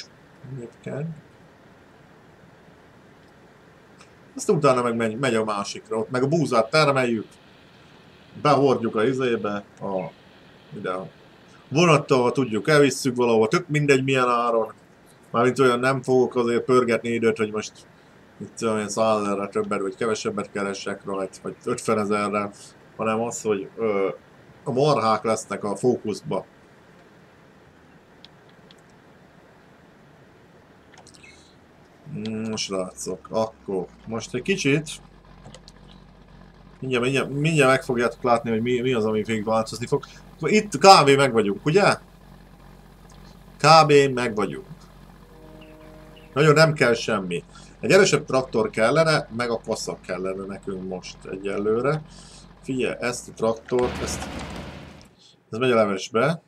Aztán utána meg megy, megy a másikra, ott meg a búzát termeljük. Behordjuk a izébe, a, ide a vonattal tudjuk, elvisszük valahol, tök mindegy milyen áron. Mármint olyan nem fogok azért pörgetni időt, hogy most itt olyan százezerre többet vagy kevesebbet keresek rajta, vagy ötvenezerre, hanem az, hogy ö, a marhák lesznek a fókuszba. Most látszok, akkor most egy kicsit mindjárt, mindjárt, mindjárt meg fogjátok látni, hogy mi, mi az, ami végig változni fog. Itt kb. Meg vagyunk, ugye? Kb. Meg vagyunk. Nagyon nem kell semmi. Egy erősebb traktor kellene, meg a kassa kellene nekünk most egyelőre. Figyelj, ezt a traktort, ezt... Ez megy a levesbe.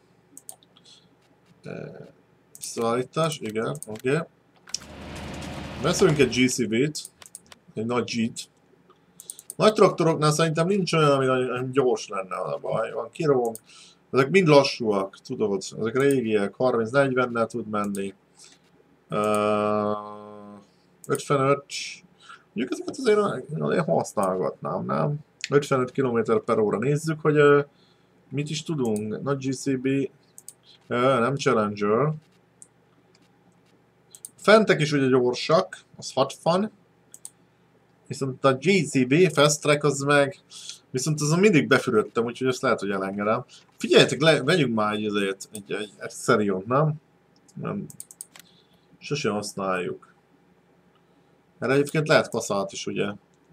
Szállítás, igen, oké. Okay. Veszünk egy gé cé vé-t, egy nagy G-t. Nagy traktoroknál szerintem nincs olyan, ami nagyon gyors lenne, a baj. Van kiróm, ezek mind lassúak, tudod, ezek régiek, harminc-negyvennel tud menni. Uh, ötvenöt, Mondjuk ezeket azért, azért használgatnám, nem? ötvenöt kilométer per óra. Nézzük, hogy uh, mit is tudunk. Nagy gé cé bé, uh, nem Challenger. Fentek is ugye gyorsak, az hat fan. Viszont a gé cé bé Fast Track az meg... Viszont azon mindig befürödtem, úgyhogy ezt lehet, hogy elengedem. Figyeljetek, le, vegyünk már egy, azért, egy, egy, egy Seriont, nem? Nem. Sose használjuk. Erre egyébként lehet kaszát is, ugye?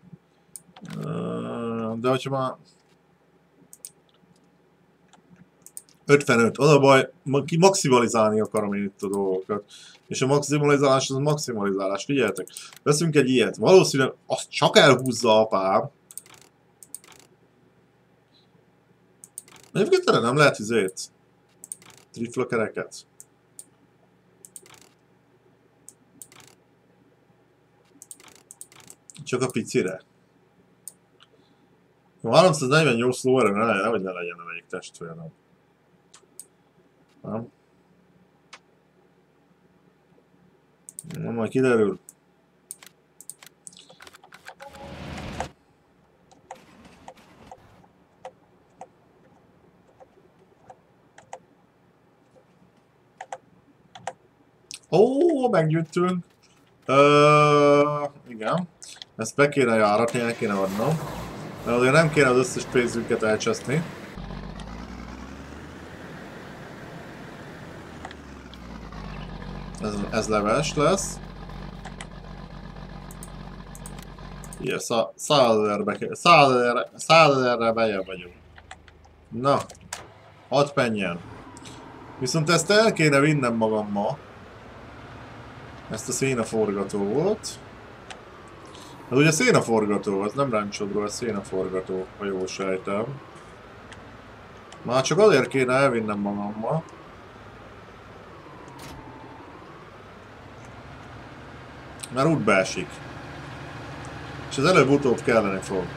De hogyha már... ötvenöt, az a baj, maximalizálni akarom én itt a dolgokat. És a maximalizálás az a maximalizálás, figyeljetek. Veszünk egy ilyet, valószínűleg azt csak elhúzza apám. Egyébként erre nem lehet izét. Trifla kereket. Csak a picire. A háromszáznegyvennyolc lóerő ne legyen, hogy ne legyen elég testvérem. Nem? Na, majd kiderül. Ó, meggyűjtünk. Uh, igen. Ezt be kéne járatni, el kéne adnom. De azért nem kéne az összes pénzünket elcseszni. Ez, ez leves lesz. Igen, százezerre bejebb vagyunk. Na, hadd penjen. Viszont ezt el kéne vinnem magammal. Ezt a szénaforgatót. Ez ugye szénaforgató, az nem ráncsodról, ez szénaforgató, ha jól sejtem. Már csak azért kéne elvinnem magammal. Mert útba esik. És ez előbb-utóbb kellene fog.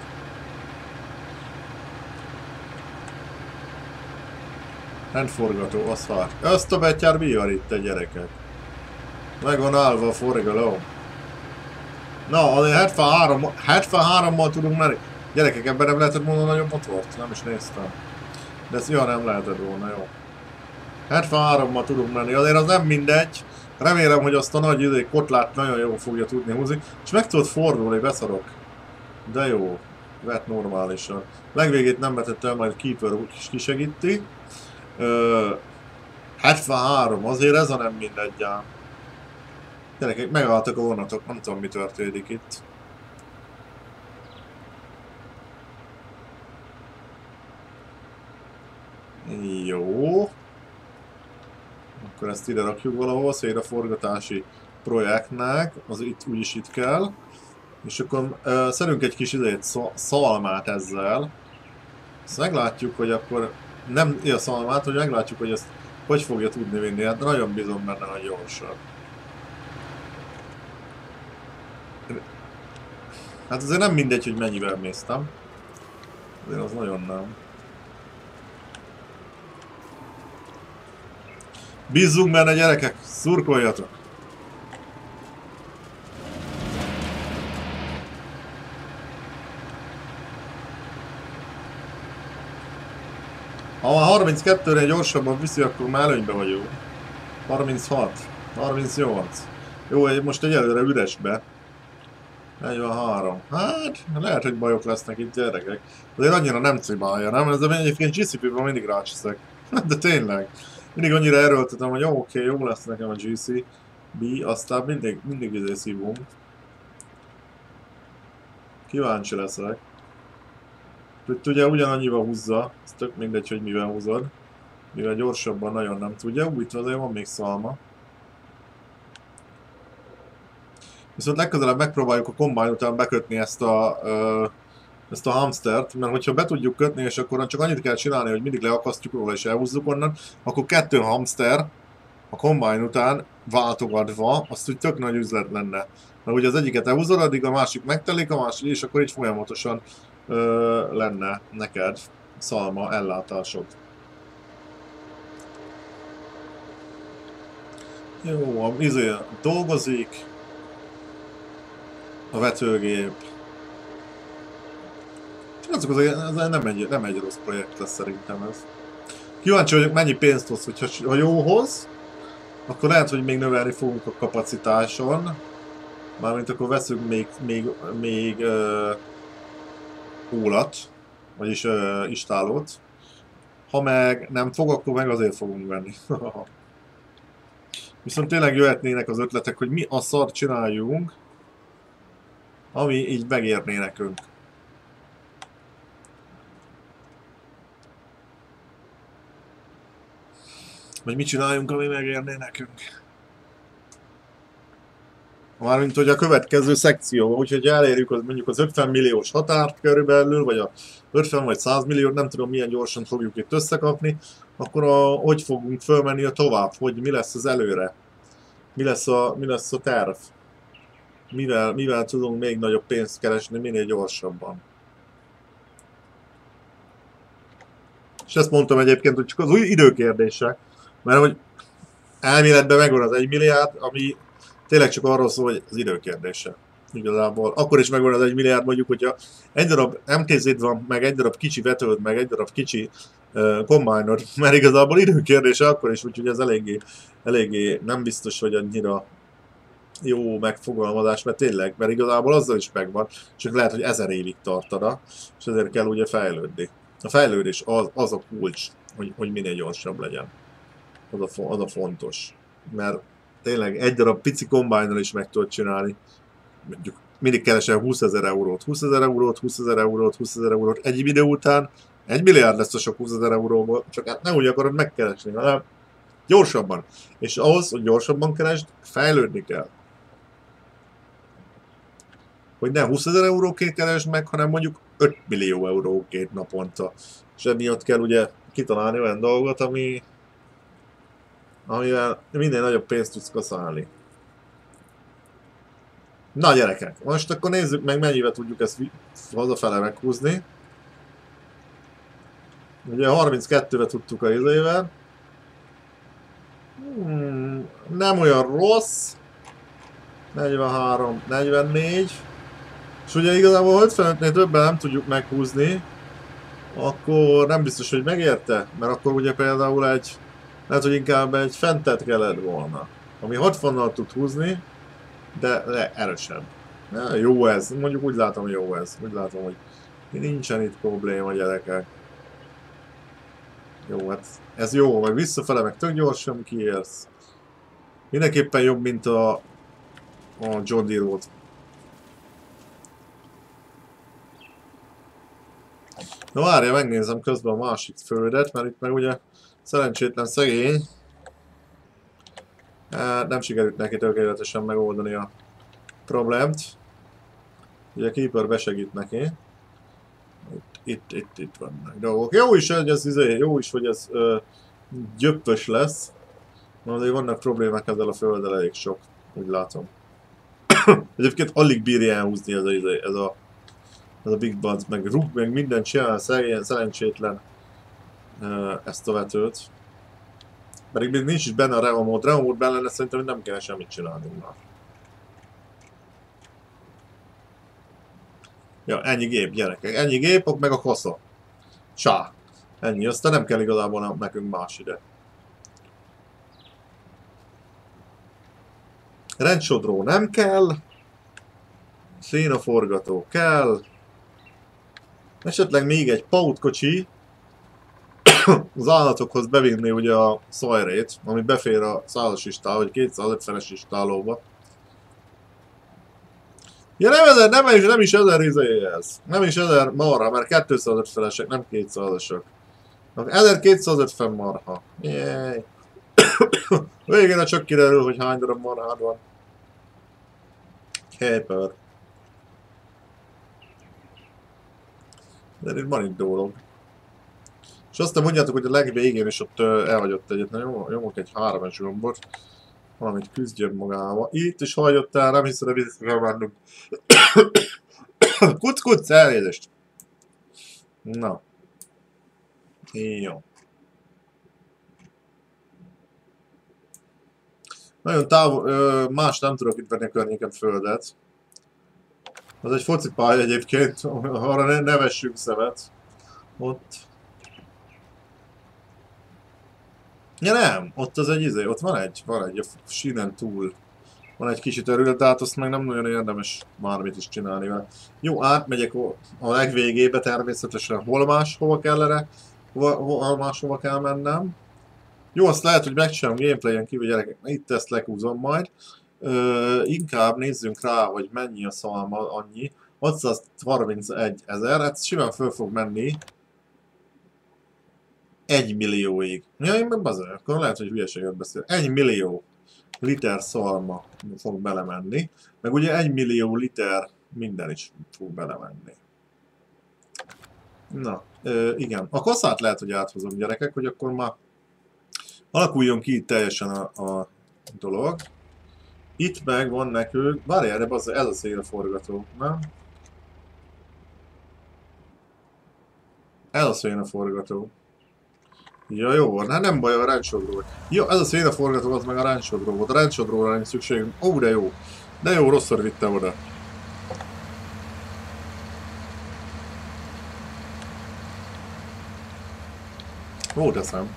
Rendforgató, aszfalt. Ezt a betyár bíjar itt, te gyerekek. Meg van állva a forgalom. Na, azért hetvenhárommal tudunk menni. Gyerekek, ebben nem lehetett volna nagyobb motort? Nem is néztem. De ezt ja, nem lehetett volna, jó. hetvenhárommal tudunk menni, azért az nem mindegy. Remélem, hogy azt a nagy idő kotlát nagyon jól fogja tudni húzni. És meg tudod fordulni, beszarok. De jó. Vett normálisan. Legvégét nem vetettem, majd Keeper is kisegíti. Ö, hetvenhárom, azért ez a nem mindegy ám. Gyerekek, megálltak a vonatok, nem tudom mi történik itt. Jó. Akkor ezt ide rakjuk valahol, szénaforgatási projektnek, az itt úgyis itt kell. És akkor uh, szedünk egy kis idejét, szalmát ezzel. Ezt meglátjuk, hogy akkor nem a szalmát, hogy meglátjuk, hogy ezt hogy fogja tudni vinni, hát nagyon bízom benne, hogy gyorsan. Hát azért nem mindegy, hogy mennyivel méztem. Azért az nagyon nem. Bízzunk benne, gyerekek! Szurkoljatok! Ha a harminckettőre gyorsabban viszi, akkor már előnybe vagyunk. harminchat, harmincnyolc. Jó, most egyelőre üresbe. negyvenhárom. Hát, lehet, hogy bajok lesznek itt, gyerekek. Azért annyira nem cibálja, nem? Ez egyébként gé cé pé-ben mindig rácsiszek. De tényleg. Mindig annyira erőltetem, hogy jó, oké, jó lesz nekem a gé cé bé, aztán mindig, mindig izé szívunk. Kíváncsi leszek. Ugye ugyanannyival húzza, ez tök mindegy, hogy mivel húzod. Mivel gyorsabban nagyon nem tudja, úgy azért van még szalma. Viszont legközelebb megpróbáljuk a Combine után bekötni ezt a, ö, ezt a hamstert, mert hogyha be tudjuk kötni, és akkor csak annyit kell csinálni, hogy mindig leakasztjuk róla és elhúzzuk onnan, akkor kettő hamster a Combine után váltogatva, azt úgy tök nagy üzlet lenne. Mert ugye az egyiket elhúzod, addig a másik megtelik, a másik, és akkor így folyamatosan ö, lenne neked szalma ellátásod. Jó, izé dolgozik. A vetőgép. Azok az, az nem, egy, nem egy rossz projekt lesz szerintem ez. Kíváncsi vagyok, mennyi pénzt hoz, hogyha ha jó hoz, akkor lehet, hogy még növelni fogunk a kapacitáson. Mármint akkor veszünk még, még, még uh, hólat, vagyis uh, istálót. Ha meg nem fog, akkor meg azért fogunk venni. Viszont tényleg jöhetnének az ötletek, hogy mi a szart csináljunk, ami így megérné nekünk. Vagy mit csináljunk, ami megérné nekünk. Mármint, hogy a következő szekció, úgyhogy elérjük az, mondjuk az ötven milliós határt körülbelül, vagy a ötven vagy száz milliót, nem tudom milyen gyorsan fogjuk itt összekapni, akkor a, hogy fogunk fölmenni a tovább, hogy mi lesz az előre, mi lesz a, mi lesz a terv, mivel, mivel tudunk még nagyobb pénzt keresni minél gyorsabban. És ezt mondtam egyébként, hogy csak az új időkérdése, mert hogy elméletben megvan az egy milliárd, ami tényleg csak arról szól, hogy az időkérdése. Igazából. Akkor is megvan az egy milliárd, mondjuk, hogyha egy darab em té zé van, meg egy darab kicsi vetőd, meg egy darab kicsi uh, combiner, mert igazából időkérdése akkor is, úgyhogy ez eléggé, eléggé nem biztos, hogy annyira jó megfogalmazás, mert tényleg, mert igazából azzal is megvan, csak lehet, hogy ezer évig tartana, és ezért kell ugye fejlődni. A fejlődés az, az a kulcs, hogy, hogy minél gyorsabb legyen. Az a, az a fontos. Mert tényleg egy darab pici kombájnnal is meg tudod csinálni. Mondjuk mindig keresel húszezer eurót, húszezer eurót, húszezer eurót, húszezer eurót. Egy idő után egy milliárd lesz a sok húszezer euróból, csak hát nem úgy akarod megkeresni, hanem gyorsabban. És ahhoz, hogy gyorsabban keresd, fejlődni kell. Hogy ne húszezer euróként keresd meg, hanem mondjuk öt millió euróként naponta. És emiatt kell ugye kitalálni olyan dolgot, ami amivel minél nagyobb pénzt tudsz kaszálni. Na gyerekek, most akkor nézzük meg, mennyivel tudjuk ezt hazafele meghúzni. Ugye harminckettőre tudtuk a izével. Hmm, nem olyan rossz. negyvenhárom, negyvennégy. És ugye igazából ötvenötnél többen nem tudjuk meghúzni, akkor nem biztos, hogy megérte, mert akkor ugye például egy lehet, hogy inkább egy fentet kellett volna, ami hatvannal tud húzni, de, de erősebb. Ja, jó ez, mondjuk úgy látom, jó ez. Úgy látom, hogy nincsen itt probléma, gyerekek. Jó, hát ez jó, meg visszafele, meg tök gyorsan kiérsz. Mindenképpen jobb, mint a, a John Deere volt. Na várja, megnézem közben a másik földet, mert itt meg ugye szerencsétlen szegény. Nem sikerült neki tökéletesen megoldani a problémt. Ugye a Keeper besegít neki. Itt, itt, itt, itt vannak dolgok. Jó is, hogy ez, jó is, hogy ez ö, gyöppös lesz. Azért vannak problémák ezzel a földdel elég sok, úgy látom. Egyébként alig bírja elhúzni ez a, ez a, ez a Big Buds, meg rúg, meg mindent csinál, szerencsétlen ö, ezt a vetőt. Pedig még nincs is benne a Revo mód. Revo mód benne lenne, szerintem nem kéne semmit csinálni már. Ja, ennyi gép, gyerekek. Ennyi gép, meg a kasza. Csá. Ennyi, aztán nem kell igazából nekünk más ide. Rendsodró nem kell. Szénaforgató kell. Esetleg még egy pautkocsi. Az állatokhoz bevinni ugye a szajrét, ami befér a százas istál, vagy kétszázötvenes istálóba. Ja nem ezer, nem is, nem is ezer izé ez. Nem is ezer marha, mert kétszázötvenesek, nem kétszázasok. ezerkétszázötven marha. Jéj. Végén csak kiderül, hogy hány darab marhád van. Képer. De itt van itt dolog. És aztán mondjátok, hogy a legvégén is ott elhagyott egyet. Na jó, nyomok egy hármas gombot. Valamit küzdjön magával. Itt is hagyott el, nem hiszem, hogy vissza kell várnunk. Kuc, kuc, elnézést. Na. Jó. Nagyon távol, más nem tudok itt venni a környéken földet. Az egy focipálya egyébként, arra ne, ne vessünk szemet. Ott. Ja nem, ott az egy izé, ott van egy, van egy, a sínen túl. Van egy kicsit örület, de hát azt meg nem nagyon érdemes bármit is csinálni vele. Jó, átmegyek a legvégébe természetesen, hol máshova kellene, hol, hol máshova kell mennem. Jó, azt lehet, hogy megcsinálom gameplayen kívül, gyerekek, itt ezt lekúzom majd. Ö, inkább nézzünk rá, hogy mennyi a szalma, annyi. hatszázharmincegy ezer, hát simán föl fog menni egy millióig. Ja, én meg bazeg, akkor lehet, hogy hülyeséget beszél. egy millió liter szalma fog belemenni, meg ugye egy millió liter minden is fog belemenni. Na, ö, igen. A kaszát lehet, hogy áthozom, gyerekek, hogy akkor már alakuljon ki teljesen a, a dolog. Itt meg van nekünk, várjál, de ez a szénaforgató, nem? Ez a szénaforgató. Ja, jó van, hát nem baj, a ráncsodról. Jó, ez a szénaforgató, az meg a ráncsodról volt. A ráncsodróra nincs szükségünk. Ó, de jó. De jó, rosszor vitte oda. Ó, teszem.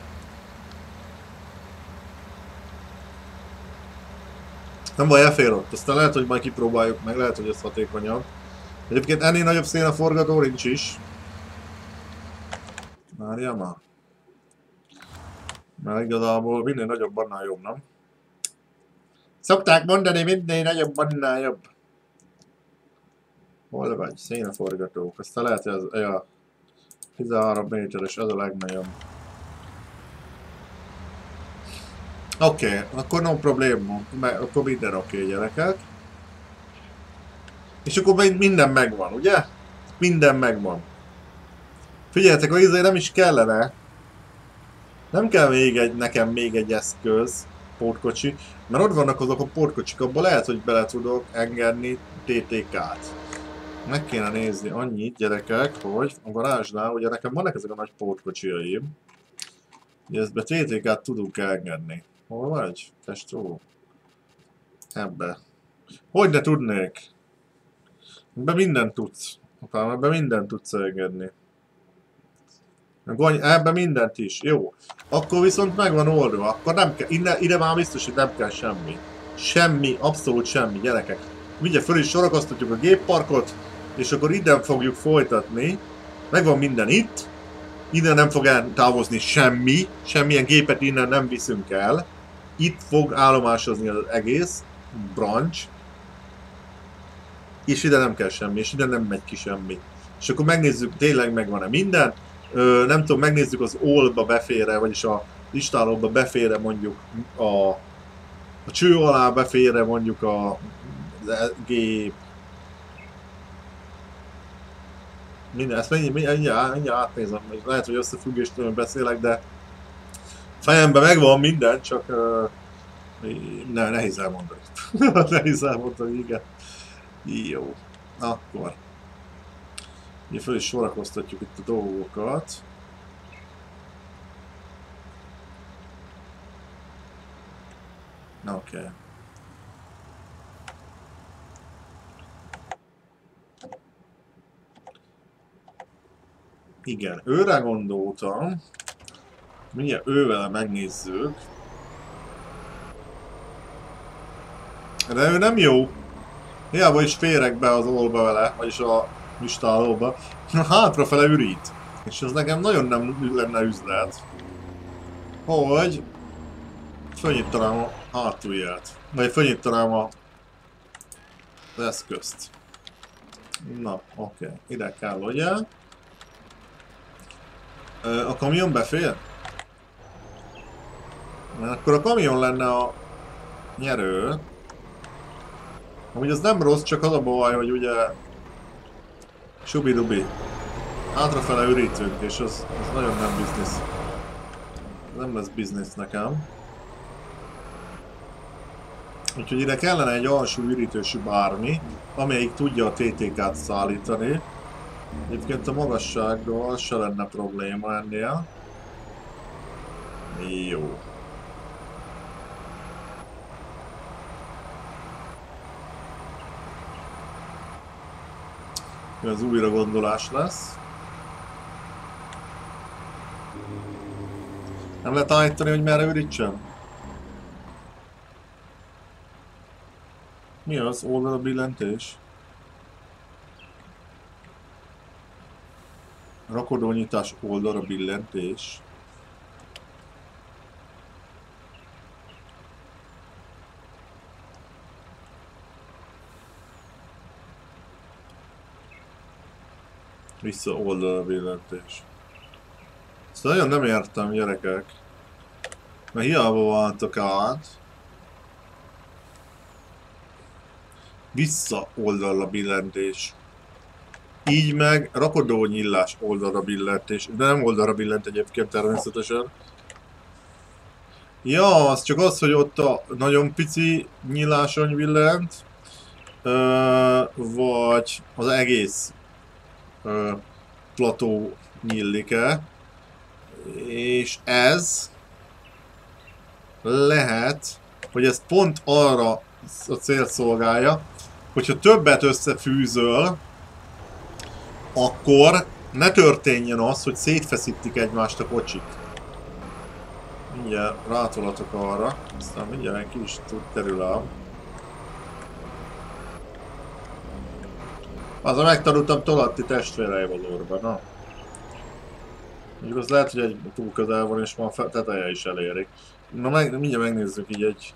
Nem baj, elfér ott. Aztán lehet, hogy majd kipróbáljuk meg, lehet, hogy ez hatékonyabb. Egyébként ennél nagyobb szénaforgató nincs is. Várjál már. Mert igazából minél nagyobb, annál jobb, nem? Szokták mondani, minél nagyobb, annál jobb. Hol vagy? Szénaforgatók. Aztán lehet, hogy ez ja, tizenhárom méteres, ez a legnagyobb. Oké, okay, akkor no probléma. Akkor minden oké, okay, gyerekek. És akkor minden megvan, ugye? Minden megvan. Figyeljetek, hogy ezért nem is kellene. Nem kell még egy, nekem még egy eszköz, pótkocsi, mert ott vannak azok a pótkocsik, abban lehet, hogy bele tudok engedni té té ká-t. Meg kéne nézni annyit, gyerekek, hogy a garázsnál, ugye nekem vannak ezek a nagy pótkocsiaim, hogy ezbe té té ká-t tudunk engedni. Hol vagy? Festó? Ebbe. Hogy ne tudnék? Ebbe mindent tudsz. Apám, ebbe mindent tudsz engedni. Ebben mindent is. Jó. Akkor viszont megvan oldva. Akkor nem kell. Ide, ide már biztos, hogy nem kell semmi. Semmi. Abszolút semmi, gyerekek. Ugye föl is sorakoztatjuk a gépparkot, és akkor ide fogjuk folytatni. Megvan minden itt. Ide nem fog eltávozni semmi. Semmilyen gépet innen nem viszünk el. Itt fog állomásozni az egész branch. És ide nem kell semmi, és ide nem megy ki semmi. És akkor megnézzük, tényleg megvan-e minden. Ö, nem tudom, megnézzük az oldba befére, vagyis a listálóba befére mondjuk a, a cső alá befére mondjuk a gép. Minden, ezt mindjárt, mindjárt, mindjárt átnézem, lehet, hogy összefüggéstől beszélek, de fejemben megvan minden, csak uh, ne, nehéz elmondani. Nehéz elmondani, igen. Jó, akkor. Ugye föl is sorakoztatjuk itt a dolgokat. Oké. Okay. Igen, őre gondoltam. Mindjárt ővele megnézzük. De ő nem jó. Hiába is férek be az olba vele, vagyis a listálóba. Hátrafele ürít. És ez nekem nagyon nem lenne üzlet. Hogy fölnyittanám a hátulját. Vagy fölnyittanám a az eszközt. Na, oké. Okay. Ide kell, ugye? A kamion befér? Mert akkor a kamion lenne a nyerő. Amúgy az nem rossz, csak az a baj, hogy ugye subi-dubi. Hátrafele ürítünk, és az, az nagyon nem biznisz. Nem lesz biznisz nekem. Úgyhogy ide kellene egy alsó ürítősű bármi, amelyik tudja a té té ká-t szállítani. Egyébként a magassággal se lenne probléma ennél. Jó. Ez újra gondolás lesz. Nem lehet állítani, hogy merre ürítsen? Mi az? Oldal a billentés? Rakodónyitás oldalra billentés. Vissza oldalra billentés. Ezt nagyon nem értem, gyerekek. Mert hiába váltok át. Vissza oldalra billentés. Így meg rakodónyillás oldalra billentés. De nem oldalra billent egyébként természetesen. Ja, az csak az, hogy ott a nagyon pici nyíláson billent. Ö, vagy az egész ö, plató nyílik-e. És ez lehet, hogy ez pont arra a célt szolgálja, hogyha többet összefűzöl, akkor ne történjen az, hogy szétfeszítik egymást a kocsik. Mindjárt rátolatok arra, aztán mindjárt ki is tud terül ám. Azzal megtanultam tolatni testvérejvalóra, na. Mondjuk az lehet, hogy egy túl közel van, és már a teteje is elérik. Na meg, mindjárt megnézzük így egy...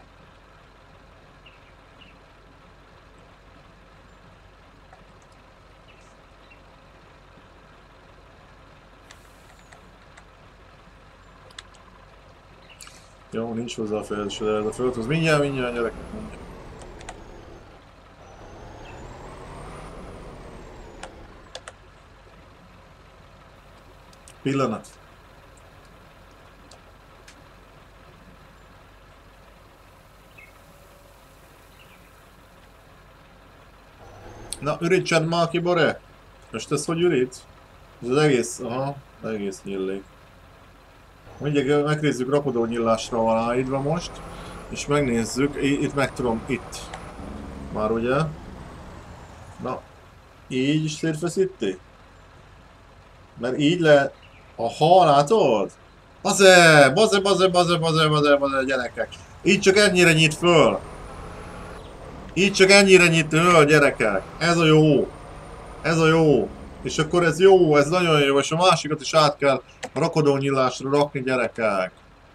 Jó, nincs hozzá a fejlődésre, de ez a földhoz. Mindjárt, mindjárt, gyerekek, mindjárt. Pillanat. Na, ürítsen már ki, Bore! Most ez hogy ürít? Ez az egész, aha, az egész nyílik. Mindjárt megnézzük, rakodónyílásra van állítva most. És megnézzük, itt meg tudom, itt. Már ugye? Na, így is szétfeszíti? Mert így le... Aha, látod? Baze, baze, baze, baze, baze, baze, baze, gyerekek. Így csak ennyire nyit föl. Így csak ennyire nyit föl, gyerekek. Ez a jó. Ez a jó. És akkor ez jó, ez nagyon jó, és a másikat is át kell a rakodónyílásra rakni, gyerekek.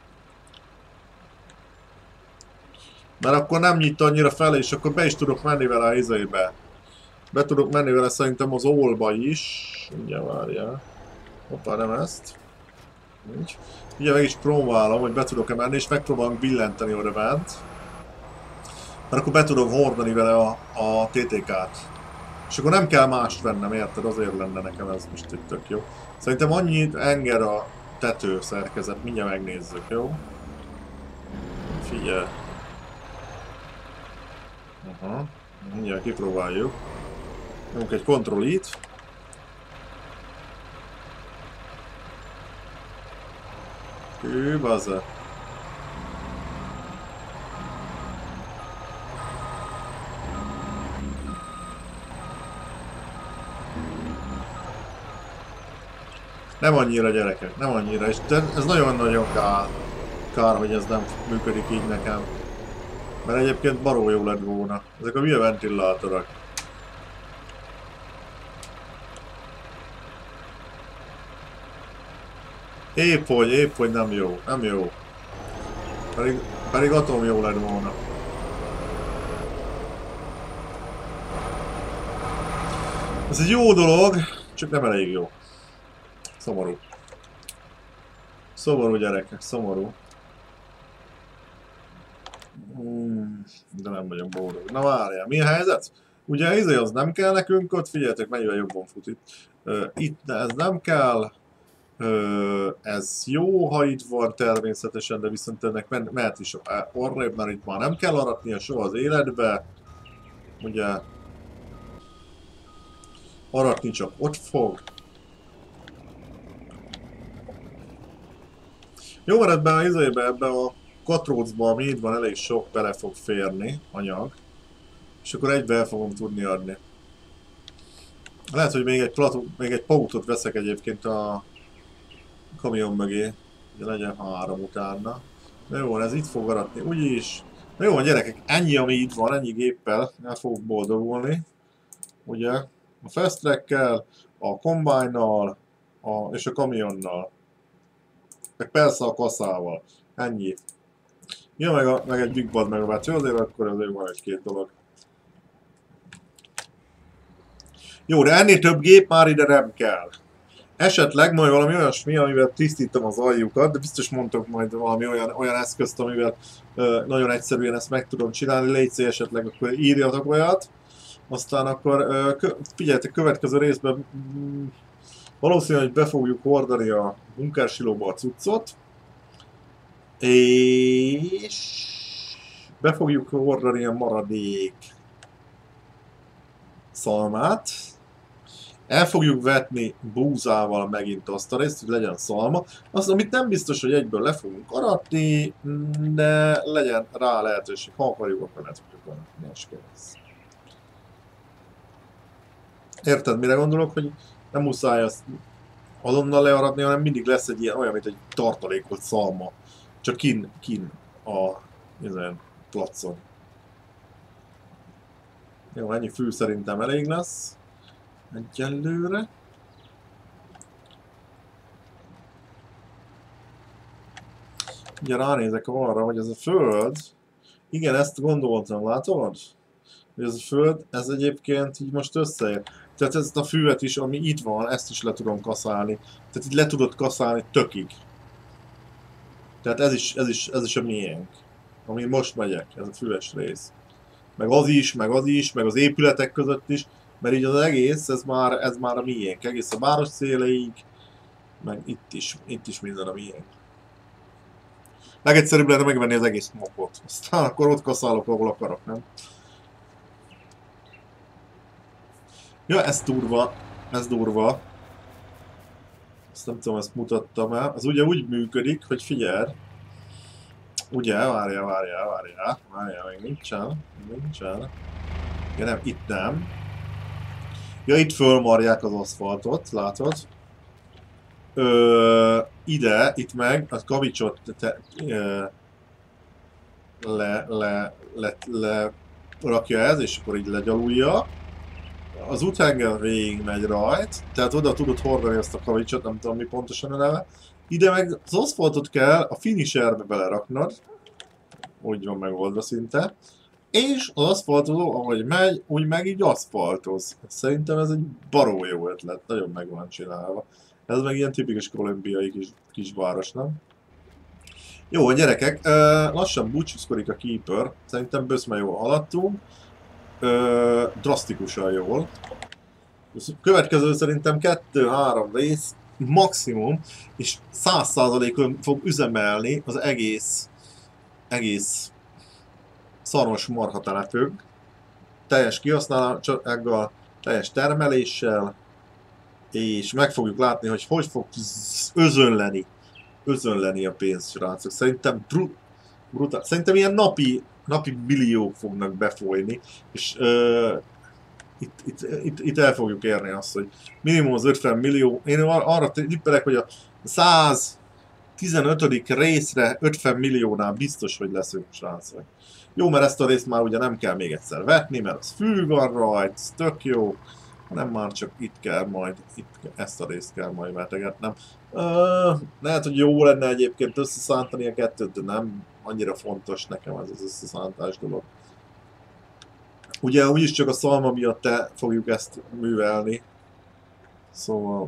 Mert akkor nem nyit annyira fel, és akkor be is tudok menni vele a izébe. Be tudok menni vele szerintem az ólba is. Mindjárt várjál. Hoppá, nem ezt. Nincs. Ugye meg is próbálom, hogy be tudok-e menni, és megpróbálom billenteni oda bent. Mert akkor be tudom hordani vele a, a té té ká-t. És akkor nem kell mást vennem, érted? Azért lenne nekem ez most itt tök jó. Szerintem annyit enger a tető szerkezet, mindjárt megnézzük, jó? Figyelj. Aha, mindjárt kipróbáljuk. Nyomunk egy Ctrl-it. Hű, bazza. Nem annyira, gyerekek, nem annyira, és ez nagyon-nagyon kár, kár, hogy ez nem működik így nekem. Mert egyébként baró jó lett volna. Ezek a hülye ventilátorok. Épp hogy, épp hogy nem jó, nem jó. Pedig, pedig atom jó lett volna. Ez egy jó dolog, csak nem elég jó. Szomorú. Szomorú, gyerekek, szomorú. Hmm, de nem vagyok boldog. Na várjál, mi a helyzet? Ugye ez az nem kell nekünk ott, figyeljetek, mennyivel jobban fut itt. Uh, itt ez nem kell. Uh, ez jó, ha itt van természetesen, de viszont ennek men mehet is orrébb, mert itt már nem kell aratnia soha az életbe. Ugye aratni csak ott fog. Jó, mert ebben a izébe, ebben a katrócban, ami itt van, elég sok bele fog férni anyag. És akkor egybe el fogom tudni adni. Lehet, hogy még egy, plató, még egy pautot veszek egyébként a kamion mögé, hogy legyen három utána. Na jó, ez itt fog aratni, úgyis. Na jó, gyerekek, ennyi, ami itt van, ennyi géppel, el fogok boldogulni. Ugye, a fast track-kel, a combine-nal, a, és a kamionnal. Meg persze a kaszával. Ennyi. Ja, meg, a, meg egy Big Bad megvető, azért akkor azért van egy-két dolog. Jó, de ennél több gép már ide nem kell. Esetleg majd valami olyasmi, amivel tisztítom az aljukat, de biztos mondtok majd valami olyan, olyan eszközt, amivel ö, nagyon egyszerűen ezt meg tudom csinálni. Légy esetleg akkor írjatok olyat. Aztán akkor ö, kö, figyeljetek, következő részben mm, valószínűleg be fogjuk hordani a bunkersilóba a cuccot. És be fogjuk hordani a maradék szalmát. El fogjuk vetni búzával megint azt a részt, hogy legyen szalma. Azt, amit nem biztos, hogy egyből le fogunk aratni, de legyen rá lehetőség. Ha akarjuk, akkor le tudjuk aratni. Érted, mire gondolok, hogy nem muszáj azt azonnal learadni, hanem mindig lesz egy ilyen olyan, mint egy tartalékolt szalma. Csak kin, kin a ezen placon. Jó, ennyi fű szerintem elég lesz. Egyelőre. Ugye ránézek arra, hogy ez a föld, igen, ezt gondoltam, látod? Hogy ez a föld, ez egyébként így most összeér. Tehát ezt a füvet is, ami itt van, ezt is le tudom kaszálni. Tehát így le tudod kaszálni tökig. Tehát ez is, ez is, ez is a miénk. Amin most megyek, ez a füves rész. Meg az is, meg az is, meg az épületek között is. Mert így az egész, ez már, ez már a miénk. Egész a város széleig, meg itt is, itt is minden a miénk. Legegyszerűbb lenne megvenni az egész mapot. Aztán akkor ott kaszálok, ahol akarok, nem? Ja, ez durva. Ez durva. Ezt nem tudom, ezt mutattam el. Az ugye úgy működik, hogy figyelj. Ugye, várjál, várjál, várjál. Várjál, még nincsen. Még nincsen. Ja nem, itt nem. Ja, itt fölmarják az aszfaltot, látod? Ö, ide, itt meg a kavicsot te, ö, le, le, le, le rakja ez, és akkor így legyalulja. Az úthenger végig megy rajt, tehát oda tudod hordani azt a kavicsot, nem tudom mi pontosan a neve. Ide meg az aszfaltot kell a finisherbe beleraknod, úgy van megoldva szinte. És az aszfaltozó, ahogy megy, úgy meg így aszfaltoz. Szerintem ez egy baromi jó ötlet, nagyon meg van csinálva. Ez meg ilyen tipikus kolumbiai kis, kisváros, nem? Jó, gyerekek, lassan búcsúzkodik a Keeper. Szerintem bőszme jól haladtunk. Drasztikusan jól. Következő szerintem kettő-három rész maximum, és száz százalékon fog üzemelni az egész egész szarvas marha telepünk. Teljes kihasználásával, teljes termeléssel, és meg fogjuk látni, hogy hogy fog özönleni, özönleni a pénz, srácok. Szerintem bru brutál. Szerintem ilyen napi, napi milliók fognak befolyni, és uh, itt, itt, itt, itt el fogjuk érni azt, hogy minimum az ötven millió. Én ar arra tippelek, hogy a száztizenötödik részre ötven milliónál biztos, hogy leszünk, srácok. Jó, mert ezt a részt már ugye nem kell még egyszer vetni, mert az fű van rajta, ez tök jó, hanem már csak itt kell majd, itt ezt a részt kell majd vetegetnem. Uh, lehet, hogy jó lenne egyébként összeszántani a kettőt, de nem annyira fontos nekem ez az összeszántás dolog. Ugye úgyis csak a szalma miatt te fogjuk ezt művelni, szóval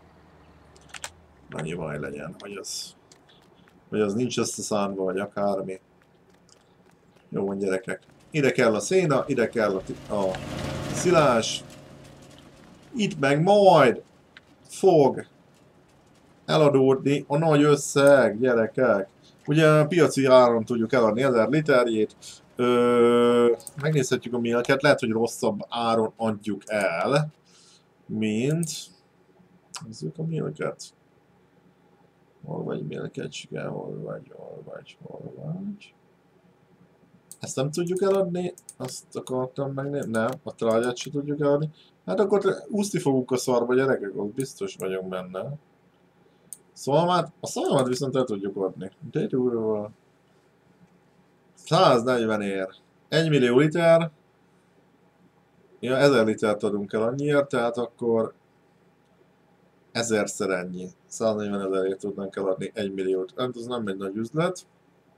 annyi baj legyen, hogy az, hogy az nincs összeszántva, vagy akármi. Jó van, gyerekek. Ide kell a széna, ide kell a, a szilás. Itt meg majd fog eladódni a nagy összeg, gyerekek. Ugye a piaci áron tudjuk eladni ezer literjét. Ö, megnézhetjük a milket, lehet, hogy rosszabb áron adjuk el, mint... Nézzük a milket. Hol vagy milkecske, hol vagy, hol vagy, hol vagy. Ezt nem tudjuk eladni, azt akartam megnézni, nem, a trágyát sem tudjuk eladni. Hát akkor úszni fogunk a szarba, gyerekek, ott biztos vagyok benne. Szalmát, a szalmát viszont el tudjuk adni. De durva. száznegyven ér. egy millió liter. Ja, ezer litert adunk el annyiért, tehát akkor ezerszer ennyi. száznegyven ezerért tudnánk eladni egy milliót. Hát ez nem egy nagy üzlet.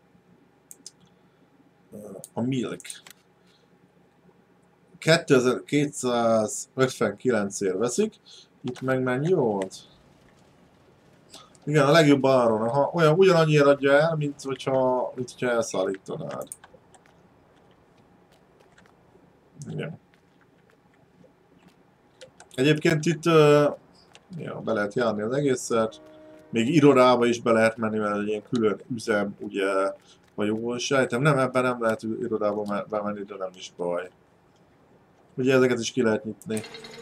A milk. kétezer-kétszázötvenkilencért veszik. Itt meg mennyi volt? Igen, a legjobb áron. Ha olyan ugyanannyiért adja el, mint hogyha, mint hogyha elszállítanád. Igen. Egyébként itt uh, ja, be lehet járni az egészet. Még irodába is be lehet menni, mert egy ilyen külön üzem, ugye, vagy jól sejtem. Nem, ebben nem lehet irodába bemenni, de nem is baj. Ugye ezeket is ki lehet nyitni.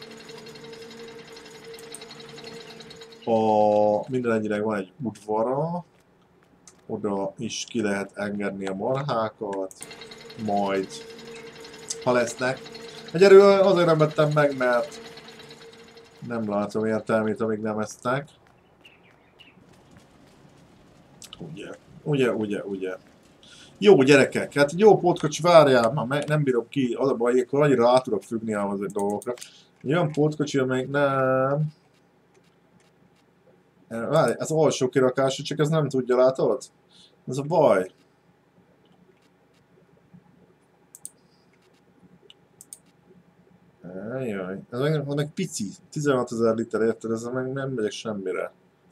A minden egyre van egy udvara. Oda is ki lehet engedni a marhákat. Majd, ha lesznek. Egyelőre azért nem vettem meg, mert nem látom értelmét, amíg nem esznek. Ugye, ugye, ugye, ugye. Jó gyerekek, hát egy jó pótkocsi, várjál, már nem bírom ki, az a baj, akkor annyira rá tudok függni ahhoz a dolgokra. Egy olyan pótkocsi, amelyik nem... Várj, ez alsó kirakású, csak ez nem tudja, látod? Ez a baj. Jaj, ez meg, meg pici, tizenhatezer liter, érted? Ez meg nem megyek semmire.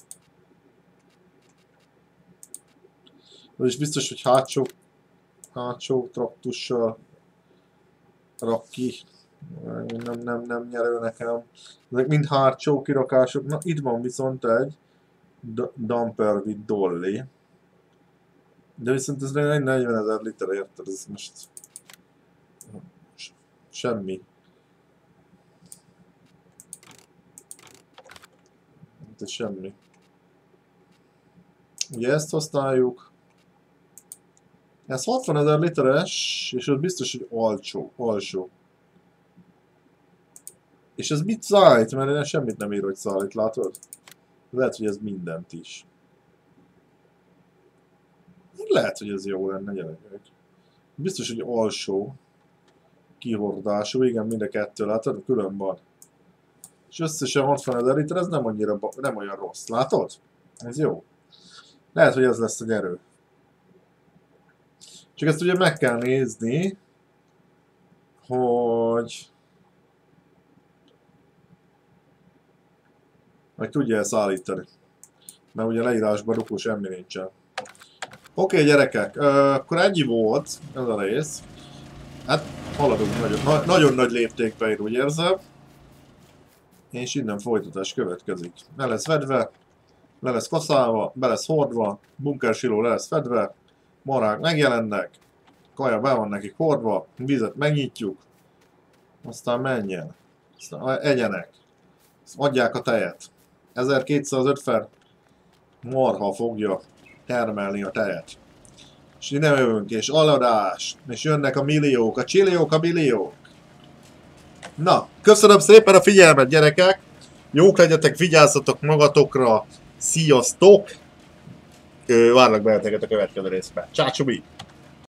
Ez is biztos, hogy hátsó, hátsó traktussal rak ki. Nem, nem, nem nyerő nekem. Ezek mind hátsó kirakások. Na, itt van viszont egy Dumper with Dolly. De viszont ez egy negyvenezer liter, érted? Ez most... semmi. Ez semmi. Ugye ezt használjuk. Ez hatvanezer literes, és ez biztos, hogy alsó. alsó. És ez mit szállít? Mert én semmit nem ír, hogy szállít, látod? Lehet, hogy ez mindent is. Lehet, hogy ez jó lenne, gyerekek. Biztos, hogy alsó. Kihordású, igen, mind a kettő, látod? Külön van. És összesen hatvanezer liter, ez nem annyira, nem olyan rossz, látod? Ez jó. Lehet, hogy ez lesz a nyerő. Csak ezt ugye meg kell nézni, hogy... Meg tudja ezt állítani. Mert ugye leírásban rukó semmi nincsen. Oké, okay, gyerekek, uh, akkor ennyi volt ez a rész. Hát haladunk nagyon, na, nagyon nagy léptékbe, én úgy érzem. És innen folytatás következik. Le lesz vedve, le lesz kaszálva, be lesz hordva, bunkersiló le lesz fedve, marák megjelennek, kaja be van nekik hordva, vizet megnyitjuk, aztán menjen, aztán egyenek, adják a tejet. ezerkétszázötven marha fogja termelni a tejet. És ide jövünk, és aladás, és jönnek a milliók, a csilliók, a milliók. Na, köszönöm szépen a figyelmet, gyerekek! Jók legyetek, vigyázzatok magatokra, sziasztok! Várlak benneteket a következő részben. Csácsubi!